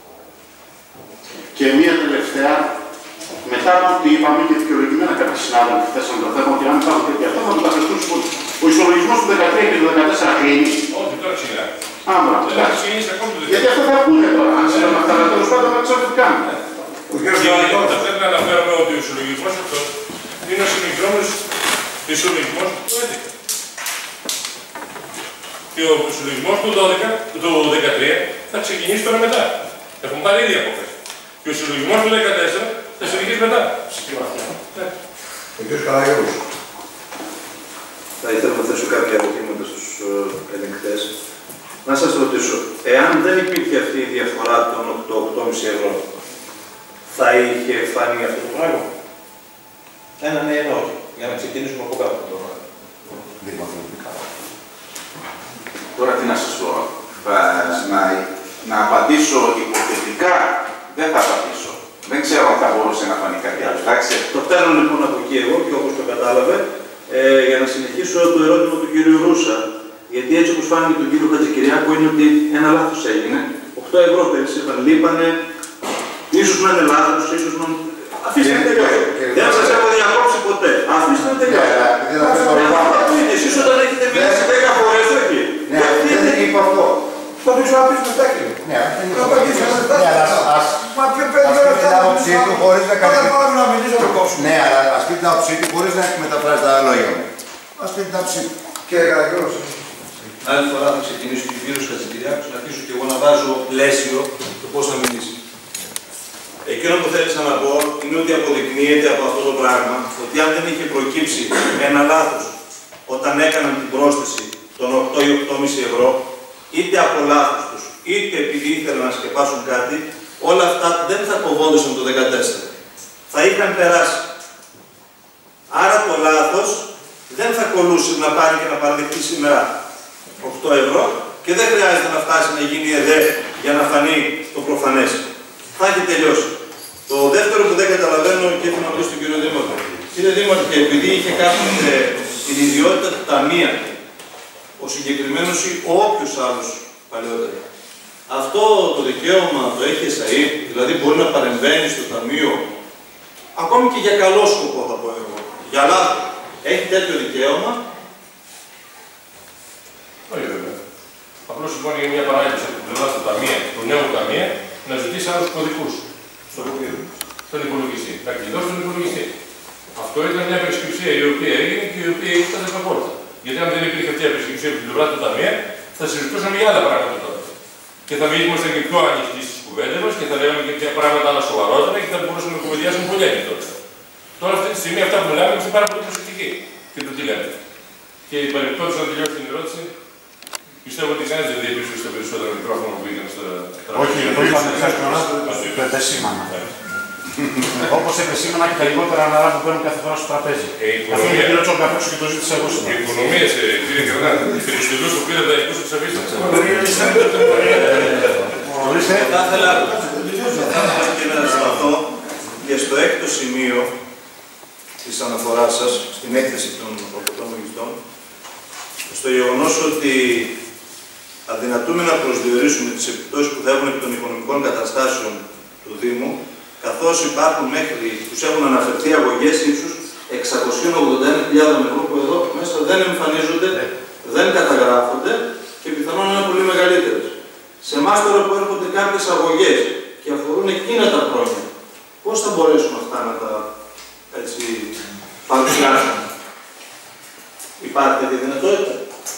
D: Και μία τελευταία, μετά από ό,τι είπαμε και δικαιολογημένα κάποια συνάδελφοι θέσαν το θέμα ότι αν υπάρχουν τέτοια αυτά θα το καθεστούν ο ισολογισμός του δεκατρία και του δεκατέσσερα κλείνει.
B: Όχι, τώρα ξεκινάει.
D: Άμπρα, εντάξει. Γιατί αυτό θα πούνε τώρα, αν ξέρουμε αυτά, αλλά τέλος πάντων να ξέρουμε τι κάνουμε.
B: Θα πρέπει να αναφέρουμε ότι ο ισολογισμός αυτός είναι ο συνεχιζόμενος ισολογισμός του έντεκα. Και ο ισολογισμός του δώδεκα, του δεκατρία θα ξεκινήσει τώρα μετά. Έχουμε πάρει ήδη απόφαση. Και ο ισολογισμός του δεκατέσσερα θα συνεχίσει μετά.
A: Ο κ. Καλαγιώτης.
F: Θα ήθελα να θέσω κάποια ερωτήματα στους ελεγκτές. Να σας ρωτήσω, εάν δεν υπήρχε αυτή η διαφορά των οκτώ με οκτώ κόμμα πέντε ευρώ, θα είχε φανεί αυτό το πράγμα?
E: Ένα ναι, ένα όχι. Για να ξεκινήσουμε από κάτω. Τώρα τι να σας πω. Να, να απαντήσω υποθετικά δεν θα απαντήσω. Δεν ξέρω αν θα μπορούσε να φανεί κάτι άλλο.
F: Το θέλω λοιπόν από εκεί εγώ και όπως το κατάλαβε, ε, για να συνεχίσω το ερώτημα του κύριου Ρούσα. Γιατί έτσι όπως φάνηκε τον κύριο Χατζικυριάκο είναι ότι ένα λάθος έγινε. οκτώ ευρώ περισσεύαν, λείπανε. Ίσως να είναι λάθος, ίσως να. Αφήστε με τελειώσει. Δεν σας έχω διακόψει ποτέ. Αφήστε με τελειώσει. Αυτό είναι. Εσείς όταν έχετε μιλήσει δέκα φορές, όχι.
J: Ναι, δεν είπα αυτό.
F: Θα το ξαναπείς μετά, κύριε.
J: Ναι, δεν είπα αυτό.
F: Μα ποιο παιδί ώρα
J: την άποψή του χωρίς να
F: κάνει. Όταν πάμε να μιλήσω, το κόψουμε.
J: Ναι, αλλά ας πει την άποψή του χωρίς να μεταφράζει τα λόγια μου. Ας πει την άποψή του.
F: Κύριε Καραγιώτης.
O: Άλλη φορά θα ξεκινήσω και ο κύριος Χατζικυριάκος να αρχίσω και εγώ να βάζω πλαίσιο το πώς θα μιλήσει. Εκείνο που θέλησα να πω είναι ότι αποδεικνύεται από αυτό το πράγμα ότι αν δεν είχε προκύψει ένα λάθος όταν έκαναν την πρόσθεση των οκτώ ή οκτώ κόμμα πέντε ευρώ, είτε από λάθος τους, είτε επειδή ήθελαν να σκεπάσουν κάτι, όλα αυτά δεν θα κοβόντουσαν το δεκατέσσερα. Θα είχαν περάσει. Άρα το λάθος δεν θα κολούσε να πάρει και να παραδεχτεί σήμερα οκτώ ευρώ και δεν χρειάζεται να φτάσει να γίνει ΕΔΕ για να φανεί το προφανές. Θα έχει τελειώσει. Το δεύτερο που δεν καταλαβαίνω και θέλω να πω στον κύριο Δήμαρχο. Κύριε Δήμαρχε, επειδή είχε κάποτε την ιδιότητα του ταμεία, ο συγκεκριμένος ή όποιος άλλος παλαιότερα, αυτό το δικαίωμα το έχει ΕΣΑΗ, δηλαδή μπορεί να παρεμβαίνει στο ταμείο, ακόμη και για καλό σκοπό θα πω εγώ, για λάθος. Έχει τέτοιο δικαίωμα.
B: Όχι βέβαια. Απλώς λοιπόν είναι μια παράδειξη από την πλευρά του ταμεία, του νέου ταμεία, να ζητήσει άλλους κωδικούς στον υπολογιστή. Να κλειδώσει τον υπολογιστή. Αυτό ήταν μια περισκεψία η οποία έγινε και η οποία ήταν επαπόρτα. Γιατί αν δεν υπήρχε αυτή η περισκεψία από την πλευρά του ταμεία, θα συζητούσαμε για άλλα πράγματα τώρα. Και θα ήμασταν και πιο ανοιχτοί στις κουβέντες μας και θα λέγαμε και ποια πράγματα άλλα σοβαρότερα και θα μπορούσαμε να κουβεντιάσουμε πολύ ανοιχτότερα. Τώρα αυτή τη στιγμή αυτά που μιλάμε είμαστε πάρα πολύ προσεκτικοί και το τι λέμε. Και η παρεμπιπτόντως να τελειώσει την ερώτηση, πιστεύω ότι κανείς δεν διέπισε στο περισσότερο μικρόφωνο που ήταν στα τραπέζια.
D: Όχι, το είπαμε χθες κιόλας, το επεσήμανα. Όπως επεσήμανα και τα λιγότερα νερά που παίρνουν κάθε φορά στο τραπέζι. Αυτό είναι το τσόκα απ' έξω και το ζήτησα εγώ σήμερα.
B: Οι οικονομίες, κύριε Καρνάτη, και τους τελούς που πήρε τα είκοσι τους αφήστε.
O: Θα ήθελα και να σταθώ και στο έκτο σημείο της αναφοράς σας, στην έκθεση των προποτών λογιστών, στο γεγονός ότι αδυνατούμε να προσδιορίσουμε τις επιπτώσεις που θα έχουν επί των οικονομικών καταστάσεων του Δήμου, καθώς υπάρχουν μέχρι, τους έχουν αναφερθεί αγωγές ύψους εξακόσιες ογδόντα ένα χιλιάδες ευρώ που εδώ μέσα δεν εμφανίζονται, δεν καταγράφονται και πιθανόν είναι πολύ μεγαλύτερες. Σε εμάς τώρα που έρχονται κάποιες αγωγές και αφορούν εκείνα τα χρόνια, πώς θα μπορέσουμε αυτά να τα έτσι, παρουσιάσουμε? Υπάρχει τέτοια δυνατότητα?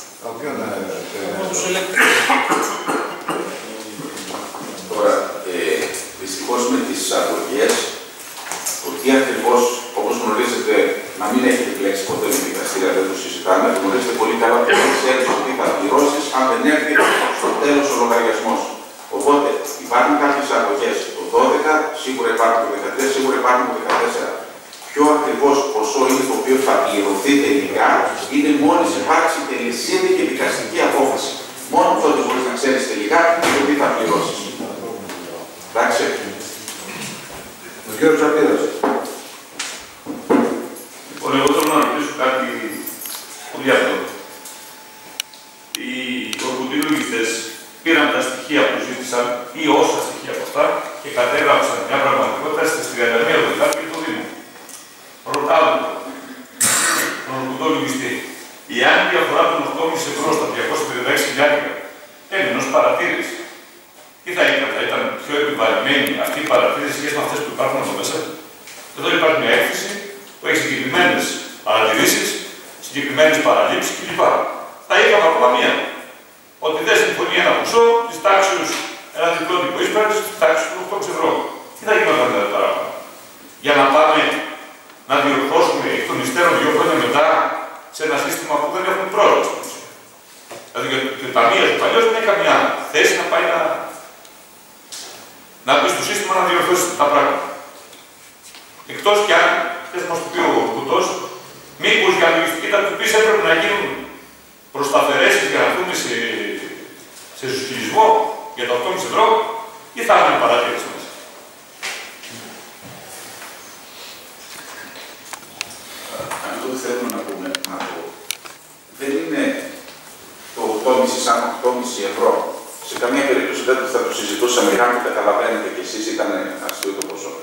E: Τώρα, ε, δυστυχώς με τις αγωγές, το τι ακριβώς, όπως γνωρίζετε, να μην έχετε πλέξει ποτέ με δικαστήρια, δεν το συζητάμε, γνωρίζετε πολύ καλά ότι δεν ξέρεις ότι θα πληρώσεις αν δεν έρθει στο τέλος ο λογαριασμός. Οπότε, υπάρχουν κάποιες αγωγές το δώδεκα, σίγουρα υπάρχουν το δεκατρία, σίγουρα υπάρχουν το δεκατέσσερα. Ποιο ακριβώς ποσό είναι το οποίο θα πληρωθεί τελικά, είναι μόλις υπάρξει τελεσίδη και δικαστική απόφαση. Μόνο τότε μπορείς να ξέρεις τελικά το τι θα πληρώσεις. Εντάξει.
A: Ο κύριος Ζαπίδας.
N: Λοιπόν, εγώ θέλω να ρωτήσω κάτι πολύ απλό. Οι ορκωτοί λογιστές πήραν τα στοιχεία που ζήτησαν ή όσα στοιχεία από αυτά και κατέγραψαν μια πραγματικότητα στις τριάντα μία Δεκάτου και το Δήμο. Ρωτάω τον ορκωτό λογιστή, εάν η διαφορά των οκτώ κόμμα πέντε ευρώ στα διακόσια πενήντα έξι χιλιάδες έμεινε ως παρατήρηση, τι θα ήταν, θα ήταν πιο επιβαρημένη αυτή η παρατήρηση σχέση με αυτές που υπάρχουν εδώ μέσα? Εδώ υπάρχει μια έκθεση που έχει συγκεκριμένες παρατηρήσεις, συγκεκριμένες παραλήψεις κλπ. Θα είχαμε ακόμα μία. Ότι δεν συμφωνεί ένα ποσό τη τάξη, ένα διπλό τύπο ίσπραξη τη τάξη του οκτώ ευρώ. Τι θα γινόταν δηλαδή παράπάνω? Για να πάμε να διορθώσουμε εκ των υστέρων δύο χρόνια μετά σε ένα σύστημα που δεν έχουμε πρόσβαση. Δηλαδή για το ταμείο του παλιό δεν έχει καμιά θέση να πάει να, να μπει στο σύστημα να διορθώσει τα πράγματα. Εκτός κι αν, θες να μας το πει ο Κουτός, μήπως για λογιστική τακτοποίηση έπρεπε να γίνουν προσταφαιρέσεις για να δούμε σε, σε ζουσκυλισμό για τα οκτώ κόμμα πέντε ευρώ ή θα έχουμε παρατήρηση μέσα?
E: Αυτό που θέλουμε να πούμε, να πω, δεν είναι το οκτώ κόμμα πέντε σαν οκτώ κόμμα πέντε ευρώ. Σε καμία περίπτωση δεν θα το συζητούσαμε, αν το καταλαβαίνετε κι εσείς, ήταν αστείο το ποσό.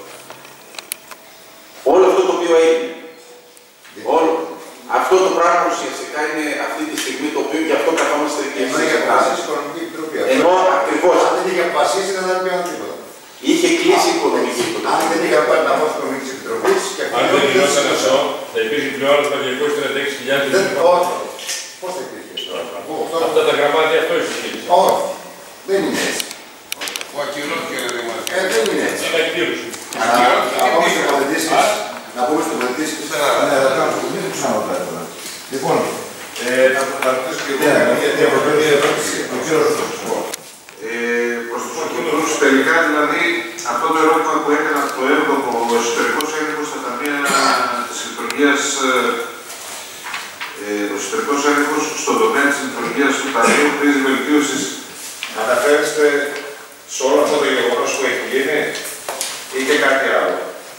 E: Όλο αυτό το οποίο έγινε, όλο, αυτό το πράγμα ουσιαστικά είναι αυτή τη στιγμή το οποίο και αυτό καθόμαστε και εμείς εξετάζουμε. Ενώ ακριβώς.
J: Αν δεν είχε αποφασίσει, δεν θα πήγαν τίποτα.
E: Είχε κλείσει η Οικονομική Επιτροπή.
J: Αν δεν είχε πάρει να πάω στην Οικονομική Επιτροπή.
B: Αν δεν γινόταν αυτό, θα υπήρχε πλέον στα διακόσιες τριάντα έξι χιλιάδες.
J: Όχι. Πώς θα υπήρχε τώρα?
B: Αυτά τα γραμμάτια αυτό ισχύει.
J: Όχι. Δεν είναι έτσι.
G: Ο ακυρώθηκε ρε Δήμα.
J: Ε, δεν είναι έτσι.
B: Είναι ακύρωση.
J: Να πούμε στις τοποθετήσεις. Να πούμε στις τοποθετήσεις. Ναι, θα κάνω το κουμπί, δεν ξαναρωτάει τώρα. Λοιπόν,
G: να ρωτήσω και εγώ
J: γιατί η ερώτηση. Ο κύριος Ρούσος.
M: Προς τους ορκωτούς τελικά, δηλαδή, αυτό το ερώτημα που έκανα το έβδομο, ο εσωτερικός έλεγχος στα ταμεία της λειτουργίας, ο εσωτερικός έλεγχος στον τομέα της λειτουργίας του Ταμείου χρήζει βελτίωσης. Αναφέρεστε σε όλο αυτό το γεγονός που έχει γίνει ή και κάτι άλλο?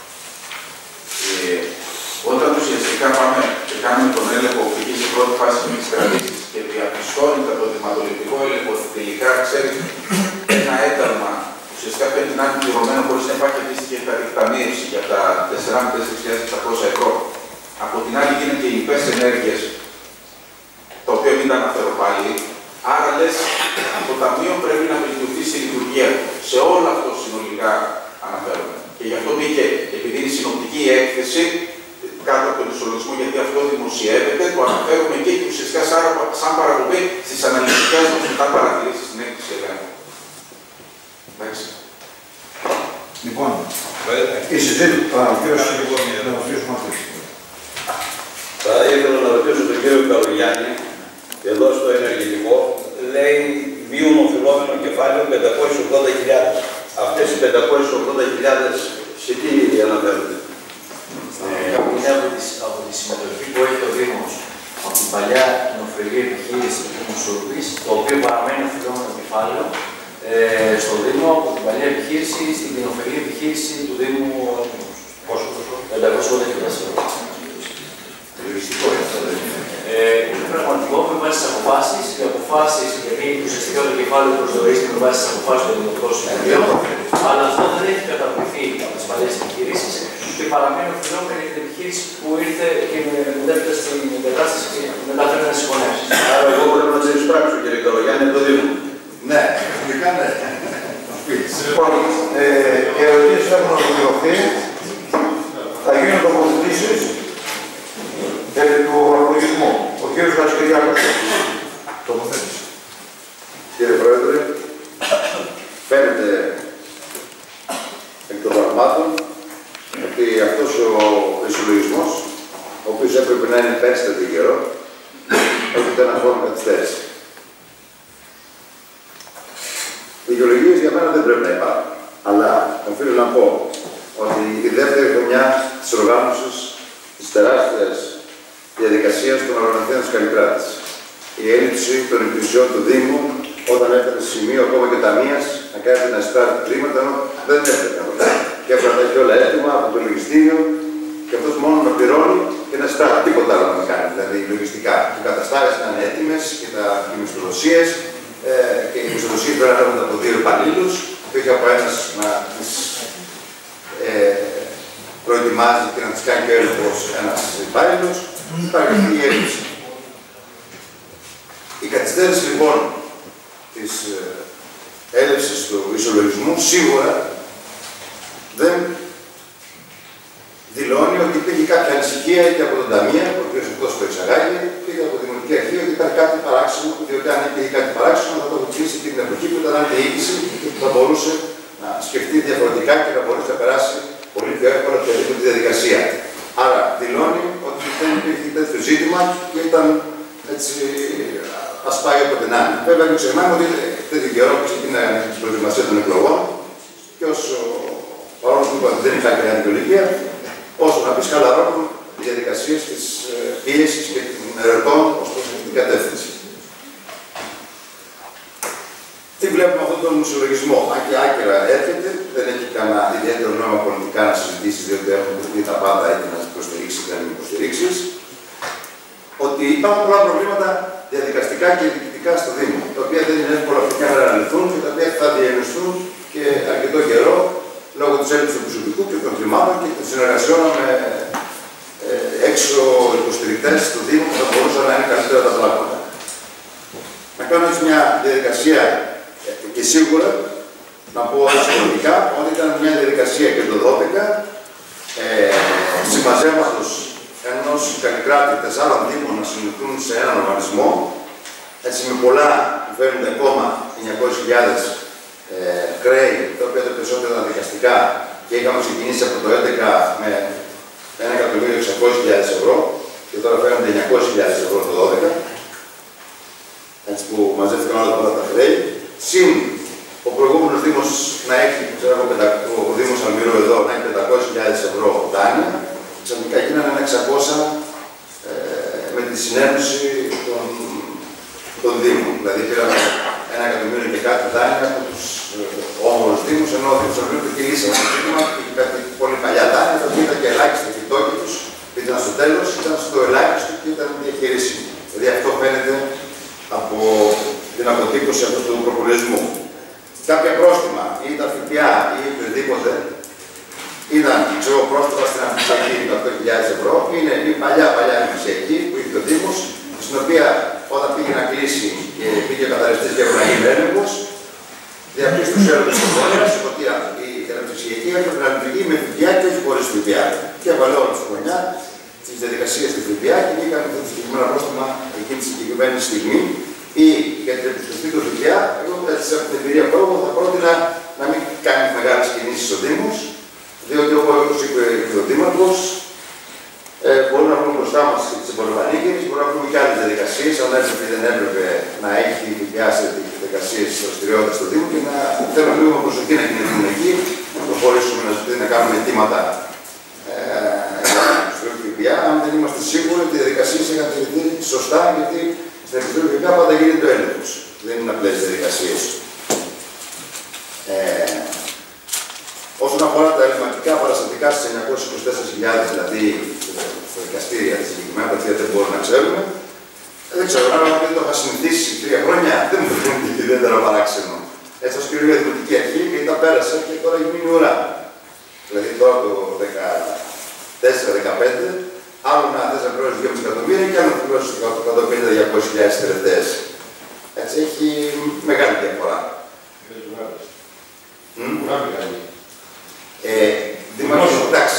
E: Ε, όταν ουσιαστικά πάμε και κάνουμε τον έλεγχο που είχε σε πρώτη φάση με τις κρατήσεις και διαπιστώνει το δειγματοληπτικό έλεγχο ότι τελικά ξέρει ένα ένταλμα ουσιαστικά πρέπει να είναι πληρωμένο χωρίς να υπάρχει αντίστοιχη ταμείευση για τα τέσσερα με τέσσερις χιλιάδες επτακόσια ευρώ. Από την άλλη γίνεται οι λοιπές ενέργειες, τα οποία μην τα αναφέρω πάλι. Άρα λες, το Ταμείο πρέπει να βελτιωθεί στη λειτουργία του. Σε όλο αυτό συνολικά αναφέρομαι. Και γι' αυτό μπήκε, επειδή είναι συνοπτική έκθεση, κάτω από τον ισολογισμό, γιατί αυτό δημοσιεύεται, το αναφέρουμε και ουσιαστικά σαν παραπομπή στις αναλυτικές μας μετά παρατηρήσεις στην έκθεση ελέγχου. Εντάξει.
A: Λοιπόν, η συζήτηση του
P: Θα ήθελα να ρωτήσω τον κύριο Καλογιάννη, εδώ στο ενεργητικό, λέει μείον οφειλόμενο κεφάλαιο πεντακόσιες ογδόντα χιλιάδες. Αυτές οι πεντακόσιες ογδόντα χιλιάδες σε τι αναφέρονται?
C: Είναι από τη, από τη συμμετοχή που έχει ο Δήμος από την παλιά κοινοφελή επιχείρηση του Μουσουργής, το οποίο παραμένει οφειλόμενο κεφάλαιο ε, στο Δήμο από την παλιά επιχείρηση στην κοινοφελή επιχείρηση του Δήμου. Πόσο, πεντακόσιες ογδόντα χιλιάδες ευρώ. Λογιστικό είναι αυτό, δεν είναι. Είναι πραγματικό με βάση τις αποφάσεις, οι αποφάσεις, γιατί ουσιαστικά το κεφάλαιο προσδιορίζεται με βάση τις αποφάσεις των Δημοτικών Συμβουλίων, αλλά αυτό δεν έχει καταβληθεί από τις παλιές επιχειρήσεις και παραμένει οφειλόμενο για την επιχείρηση που ήρθε και μετέφερε στην κατάσταση και μεταφέρει να συγχωνεύσει.
P: Άρα, εγώ μπορώ να τις εισπράξω, κύριε Καλογιάννη, από το Δήμο.
J: Ναι, τελικά ναι.
A: Λοιπόν, οι ερωτήσεις έχουν ολοκληρωθεί. Θα γίνουν τοποθετήσεις επί του απολογισμού. Ο κύριος Χατζικυριάκος. Τοποθέτηση.
J: Κύριε Πρόεδρε, φαίνεται εκ των πραγμάτων ότι αυτός ο ισολογισμός, ο οποίος έπρεπε να είναι πέρσι τέτοιο καιρό, έρχεται ένα χρόνο καθυστέρηση. Δικαιολογίες για μένα δεν πρέπει να υπάρχουν, αλλά οφείλω να πω ότι η δεύτερη χρονιά της οργάνωσης της τεράστιας διαδικασίας των οργανωθένων της Καλλικράτης. Η έλλειψη των υπηρεσιών του Δήμου, όταν έφτανε σε σημείο ακόμα και ταμείας να κάνει να εισπράττει χρήματα, ενώ δεν έπρεπε να το κάνει. Και έπρεπε να τα έχει όλα έτοιμα από το λογιστήριο και αυτός μόνο να πληρώνει και να εισπράττει. Τίποτα άλλο να κάνει, δηλαδή λογιστικά. Οι καταστάσεις να είναι έτοιμες και τα μισθοδοσίες. Ε, και οι μισθοδοσίες πρέπει να έρχονται από δύο υπαλλήλους, και όχι από ένας να τις ε, προετοιμάζει και να τις κάνει και έλεγχος ένας υπάλληλος. Υπάρχει αυτή η έλλειψη. Η καθυστέρηση λοιπόν της ε, έλευσης του ισολογισμού σίγουρα δεν δηλώνει ότι υπήρχε κάποια ανησυχία είτε από τον Ταμεία, ο οποίος αυτός το εξαγάγει, είτε από τη Δημοτική Αρχή, ότι υπάρχει κάτι παράξενο, διότι αν υπήρχε κάτι παράξενο θα το αποκτήσει την εποχή που ήταν διοίκηση και θα μπορούσε να σκεφτεί διαφορετικά και να μπορούσε να περάσει πολύ πιο εύκολα οποιαδήποτε διαδικασία. Άρα δηλώνει ότι δεν υπήρχε τέτοιο ζήτημα και ήταν έτσι ας πάει όποτε να είναι. Βέβαια, μην ξεχνάμε ότι τέτοιο καιρό που ξεκίνησε η προετοιμασία των εκλογών και όσο παρόλο που είπαμε δεν υπάρχει κανένα δικαιολογία, όσο να πει χαλαρώνουν οι διαδικασίες της πίεσης και των ερετών ως προς αυτή την κατεύθυνση. Τι βλέπουμε αυτόν τον ισολογισμό. Αν και άκυρα έρχεται, δεν έχει κανένα ιδιαίτερο νόημα πολιτικά να συζητήσει, διότι έχουν πει τα πάντα είτε να υποστηρίξει είτε να μην υποστηρίξει. Ότι υπάρχουν πολλά προβλήματα διαδικαστικά και διοικητικά στο Δήμο, τα οποία δεν είναι εύκολα αυτή μια μέρα να λυθούν και τα οποία θα διενωστούν και αρκετό καιρό λόγω της έλλειψης του προσωπικού και των κλιμάτων και των συνεργασιών με ε, έξω υποστηρικτές του Δήμου που θα μπορούσαν να είναι καλύτερα τα πράγματα. Να κάνω έτσι μια διαδικασία ε, και σίγουρα να πω εξωτερικά ότι ήταν μια διαδικασία και το δώδεκα ε, συμμαζέματος ενός Καλλικράτη τεσσάρων Δήμων να συλληφθούν σε έναν οργανισμό, έτσι με πολλά που φέρνουν ακόμα εννιακόσιες χιλιάδες ε, χρέη, τα οποία τα περισσότερα ήταν δικαστικά και είχαμε ξεκινήσει από το δύο χιλιάδες έντεκα με ένα εκατομμύριο εξακόσιες χιλιάδες ευρώ και τώρα φέρνονται εννιακόσιες χιλιάδες ευρώ το δώδεκα, έτσι που μαζεύτηκαν όλα αυτά τα χρέη. Συν ο προηγούμενος Δήμος να έχει, ξέρω εγώ, ο Δήμος Αλμυρού εδώ να έχει πεντακόσιες χιλιάδες ευρώ δάνεια, ξαφνικά γίνανε ένα εξακόσια ε, με τη συνένωση των, των Δήμων. Δηλαδή πήραμε ένα εκατομμύριο και κάτι δάνεια από τους ε, όμορους Δήμους, ενώ ο Δήμος Αλμυρού το κυλήσαμε το Δήμο και είχε κάτι πολύ παλιά δάνεια, τα οποία ήταν και ελάχιστα επιτόκια τους, ήταν στο τέλος, ήταν στο ελάχιστο και ήταν διαχειρίσιμο. Δηλαδή αυτό φαίνεται από την αποτύπωση αυτού του προπολογισμού. Κάποια πρόστιμα ή τα ΦΠΑ ή οτιδήποτε ήταν, ξέρω, πρόστιμα στην αμφισιακή με οκτώ χιλιάδες ευρώ, είναι η παλιά παλιά αμφισιακή που είχε ο Δήμος, στην οποία όταν πήγε να κλείσει και πήγε ο καθαριστής και να γίνει έλεγχος, διαπίστωσε ο Δήμος ότι η αμφισιακή έπρεπε να λειτουργεί με ΦΠΑ και όχι χωρίς ΦΠΑ. Και έβαλε όλη τη χρονιά τις διαδικασίες του ΦΠΑ και βγήκαν αυτό το συγκεκριμένο πρόστιμα εκείνη τη συγκεκριμένη στιγμή. Ή για την επιστροφή του ΦΠΑ, εγώ έτσι από την εμπειρία που έχω θα πρότεινα να μην κάνει μεγάλες κινήσεις ο Δήμος, διότι όπως είπε και ο Δήμαρχος, ε, μπορούμε να βρούμε μπροστά μας και τις εμπορευανίκες, μπορούμε να βρούμε και άλλες διαδικασίες, αν έπρεπε ή δεν έπρεπε να έχει ΦΠΑ σε διαδικασίες δραστηριότητας στο Δήμο και να θέλουμε λίγο προσοχή να κινηθούμε εκεί, να προχωρήσουμε να, να κάνουμε αιτήματα ε, για την επιστροφή του ΦΠΑ, αν δεν είμαστε σίγουροι ότι οι διαδικασίες είχαν τηρηθεί σωστά, γιατί στην επιστροφή του ΦΠΑ πάντα γίνεται ο έλεγχος. Δεν είναι απλές διαδικασίες. Ε, όσον αφορά τα ελληματικά παραστατικά στις εννιακόσιες είκοσι τέσσερις χιλιάδες, δηλαδή στα δικαστήρια της συγκεκριμένα, τα οποία δεν μπορούμε να ξέρουμε, δεν ξέρω, αν δεν το είχα συνηθίσει τρία χρόνια, δεν μου φαίνεται ιδιαίτερα παράξενο. Έτσι, ως κυρία Δημοτική Αρχή και τα πέρασα και τώρα έχει μείνει ουρά. Δηλαδή τώρα το δεκατέσσερα δεκαπέντε, άλλο να θες να πληρώσεις δυόμισι εκατομμύρια και άλλο να πληρώσεις εκατόν πενήντα με διακόσιες χιλιάδες τελευταίες. Έτσι έχει μεγάλη διαφορά. Εντάξει,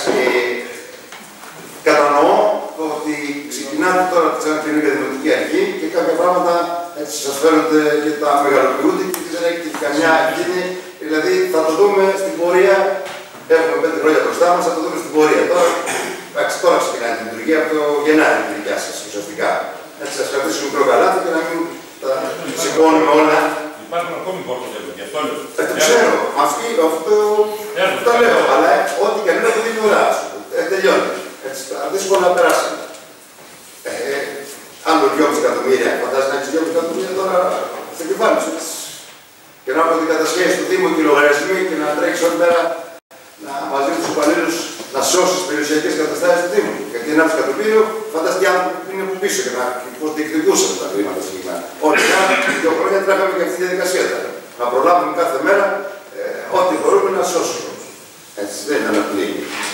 J: κατανοώ ότι ξεκινάτε τώρα σαν την Δημοτική Αρχή και κάποια πράγματα έτσι σας φαίνονται και τα μεγαλοποιούνται και δεν έχετε καμιά ευθύνη. Δηλαδή θα το δούμε στην πορεία. Έχουμε πέντε χρόνια μπροστά μας, θα το δούμε στην πορεία. Τώρα, εντάξει, τώρα ξεκινάει την λειτουργία από το Γενάρη τη δικιά σας ουσιαστικά. Έτσι σας κρατήσουμε μικρό καλάθι και να μην τα σηκώνουμε όλα.
B: Υπάρχουν ακόμη πόρτες γι' αυτό λέω.
J: Ε, το ξέρω. Αυτή, αυτό το λέω. Αλλά ό,τι και αν είναι από την ουρά σου. Ε, τελειώνει. Ε, Έτσι, τα δύσκολα περάσαμε. Ε, άλλο δυόμισι εκατομμύρια, φαντάζεσαι να έχεις δυόμισι εκατομμύρια τώρα στο κεφάλι σου. Και να έχω την κατασχέση του Δήμου και λογαριασμοί και να τρέξει όλη μέρα να μαζί με τους υπαλλήλους να σώσει τις περιουσιακές καταστάσεις του Δήμου. Γιατί ένα εκατομμύριο, φαντάζεσαι άνθρωποι είναι από πίσω και να διεκδικούσαν τα χρήματα συγκεκριμένα. Όλοι οι δύο χρόνια τρέχαμε και αυτή τη διαδικασία. Να προλάβουμε κάθε μέρα ε, ό,τι μπορούμε να σώσουμε. Έτσι, δεν ήταν απλή.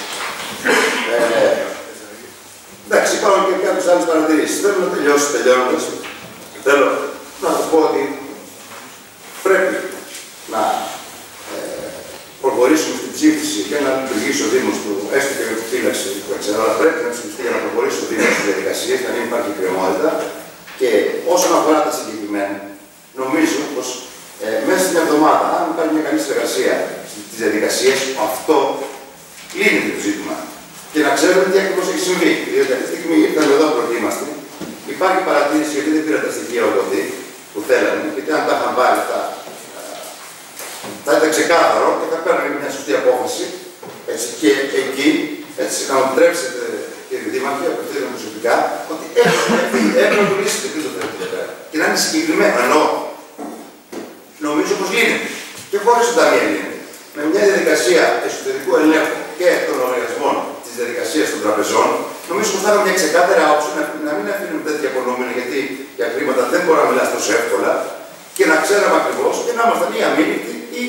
J: Ε, εντάξει, υπάρχουν και κάποιες άλλες παρατηρήσεις. Θέλω να τελειώσω τελειώνοντας. Θέλω να σας πω ότι πρέπει να ε, προχωρήσουμε στην ψήφιση και να λειτουργήσει ο Δήμος του, έστω και με τη φύλαξη που έξερα, αλλά πρέπει να ψηφιστεί για να προχωρήσει ο Δήμος στις διαδικασίες, να μην υπάρχει κρεμότητα. Και όσον αφορά τα συγκεκριμένα, νομίζω πως ε, μέσα στην εβδομάδα, αν υπάρχει μια καλή συνεργασία στις διαδικασίες, αυτό λύνεται το ζήτημα. Και να ξέρουμε τι ακριβώς έχει συμβεί. Διότι αυτή τη στιγμή ήρθαμε εδώ προετοίμαστοι, υπάρχει παρατήρηση γιατί δεν πήρα τα στοιχεία οδοντή που θέλανε, γιατί αν τα είχαν πάρει αυτά, θα ήταν ξεκάθαρο και θα παίρνουμε μια σωστή απόφαση. Έτσι, και εκεί, έτσι, να μου επιτρέψετε, κύριε Δήμαρχε, απευθύνομαι προσωπικά, ότι έπρεπε να το λύσετε πριν το θέλετε εδώ πέρα. Και να είναι συγκεκριμένο, ενώ νομίζω πως λύνεται. Και χωρίς τα μία λύνεται. Με μια διαδικασία εσωτερικού ελέγχου και των λογαριασμών της διαδικασίας των τραπεζών, νομίζω πως θα έχουμε μια ξεκάθαρη άποψη να, να μην αφήνουμε τέτοια απονόμενα, γιατί για χρήματα δεν μπορούμε να μιλάς τόσο εύκολα, και να ξέραμε ακριβώς και να ήμασταν ή αμήνυτοι ή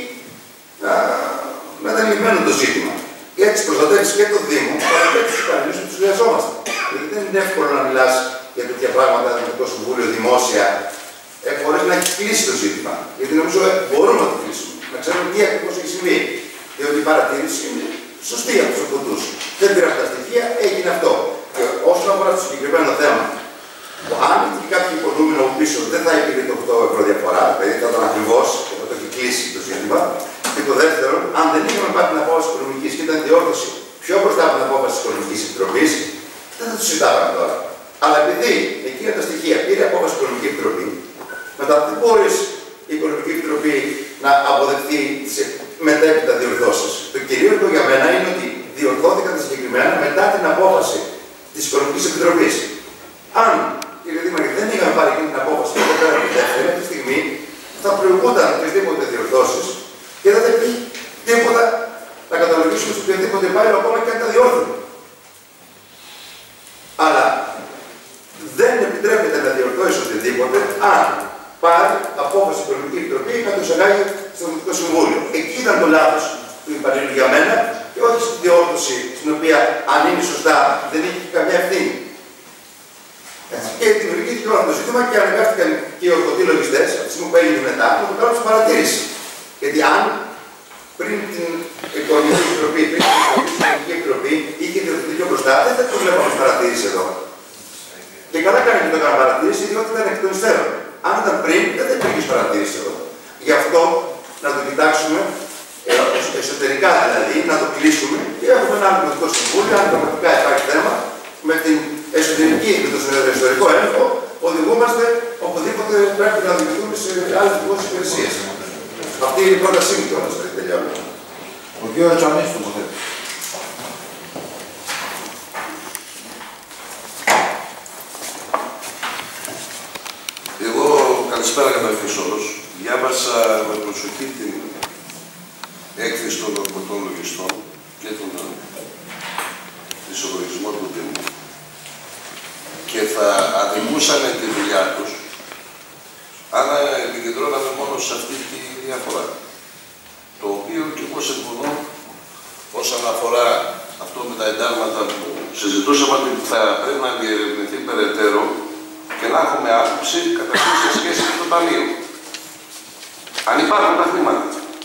J: μετανειμμένο το ζήτημα. Και έτσι προστατεύεις και το Δήμο, αλλά και τους υπαλλήλους που τους χρειαζόμαστε. Γιατί δεν είναι εύκολο να μιλάς για τέτοια πράγματα με το Συμβούλιο δημόσια, ε, χωρίς να έχει κλείσει το ζήτημα. Γιατί νομίζω ε, μπορούμε να το κλείσουμε. Να ξέρουμε τι ακριβώς έχει συμβεί. Διότι η παρατήρηση είναι σωστή από τους οποντούς. Δεν πήραμε τα στοιχεία, έγινε αυτό. Και όσον αφορά το συγκεκριμένο θέμα, αν υπήρχε κάποιο υπονοούμενο από πίσω, δεν θα υπήρχε το οκτώ ευρώ διαφορά, δηλαδή θα ήταν ακριβώς και θα το έχει κλείσει το ζήτημα. Και το δεύτερο, αν δεν είχαμε πάρει την απόφαση οικονομικής και ήταν διόρθωση πιο μπροστά από την απόφαση της Οικονομικής Επιτροπής, δεν θα το συζητάγαμε τώρα. Αλλά επειδή εκείνα τα στοιχεία πήρε απόφαση η Οικονομική Επιτροπή, μετά δεν μπορεί η Οικονομική Επιτροπή να αποδεχτεί τις μετέπειτα διορθώσεις. Το κυρίαρχο για μένα είναι ότι διορθώθηκαν τα συγκεκριμένα μετά την απόφαση της Οικονομικής Επιτροπής. Αν, κύριε Δήμαρχε, δεν είχαμε πάρει εκείνη την απόφαση και πέρα από τη δεύτερη, αυτή τη στιγμή θα προηγούνταν οποιασδήποτε διορθώσεις και δεν θα υπήρχε τίποτα να καταλογίσουμε σε οποιοδήποτε υπάλληλο ακόμα και αν τα διόρθωνε. Αλλά δεν επιτρέπεται να διορθώσει οτιδήποτε αν πάρει απόφαση η Οικονομική Επιτροπή να το εισαγάγει στο Δημοτικό Συμβούλιο. Εκεί ήταν το λάθος του υπαλλήλου για μένα και όχι στην διόρθωση στην οποία, αν είναι σωστά, δεν έχει καμιά ευθύνη. Και δημιουργήθηκε όλο αυτό το ζήτημα και αναγκάστηκαν και οι ορθωτοί λογιστές, από τη στιγμή που έγινε μετά, να το κάνουν σε παρατήρηση. Γιατί αν πριν την Οικονομική Επιτροπή, πριν την Οικονομική Επιτροπή, είχε διορθωθεί πιο μπροστά, δεν θα το βλέπαμε παρατήρηση εδώ. Και καλά κάνει και το έκανα παρατήρηση, διότι ήταν εκ των υστέρων. Αν ήταν πριν, δεν θα υπήρχε παρατήρηση εδώ. Γι' αυτό να το κοιτάξουμε ε, εσωτερικά δηλαδή, να το κλείσουμε και έχουμε ένα άλλο Δημοτικό Συμβούλιο, αν πραγματικά υπάρχει θέμα, με την εσωτερική, με τον εσωτερικό έλεγχο, οδηγούμαστε οπουδήποτε πρέπει να οδηγηθούμε σε άλλες δημόσιες υπηρεσίες. Αυτή είναι η πρότασή μου τώρα, δεν τελειώνω.
A: Ο κ. Τσανής τοποθέτει.
M: Εγώ, καλησπέρα καταρχήν σε όλους. Διάβασα με προσοχή την έκθεση των ορκωτών λογιστών και τον ισολογισμό του Δήμου και θα αδειμούσαμε τη δουλειά τους αν επικεντρώναμε μόνο σε αυτή τη διαφορά. Το οποίο και εγώ συμφωνώ όσον αφορά αυτό με τα εντάλματα που συζητούσαμε ότι θα πρέπει να διερευνηθεί περαιτέρω και να έχουμε άποψη καταρχήν σε σχέση με το Ταμείο. Αν υπάρχουν τα χρήματα.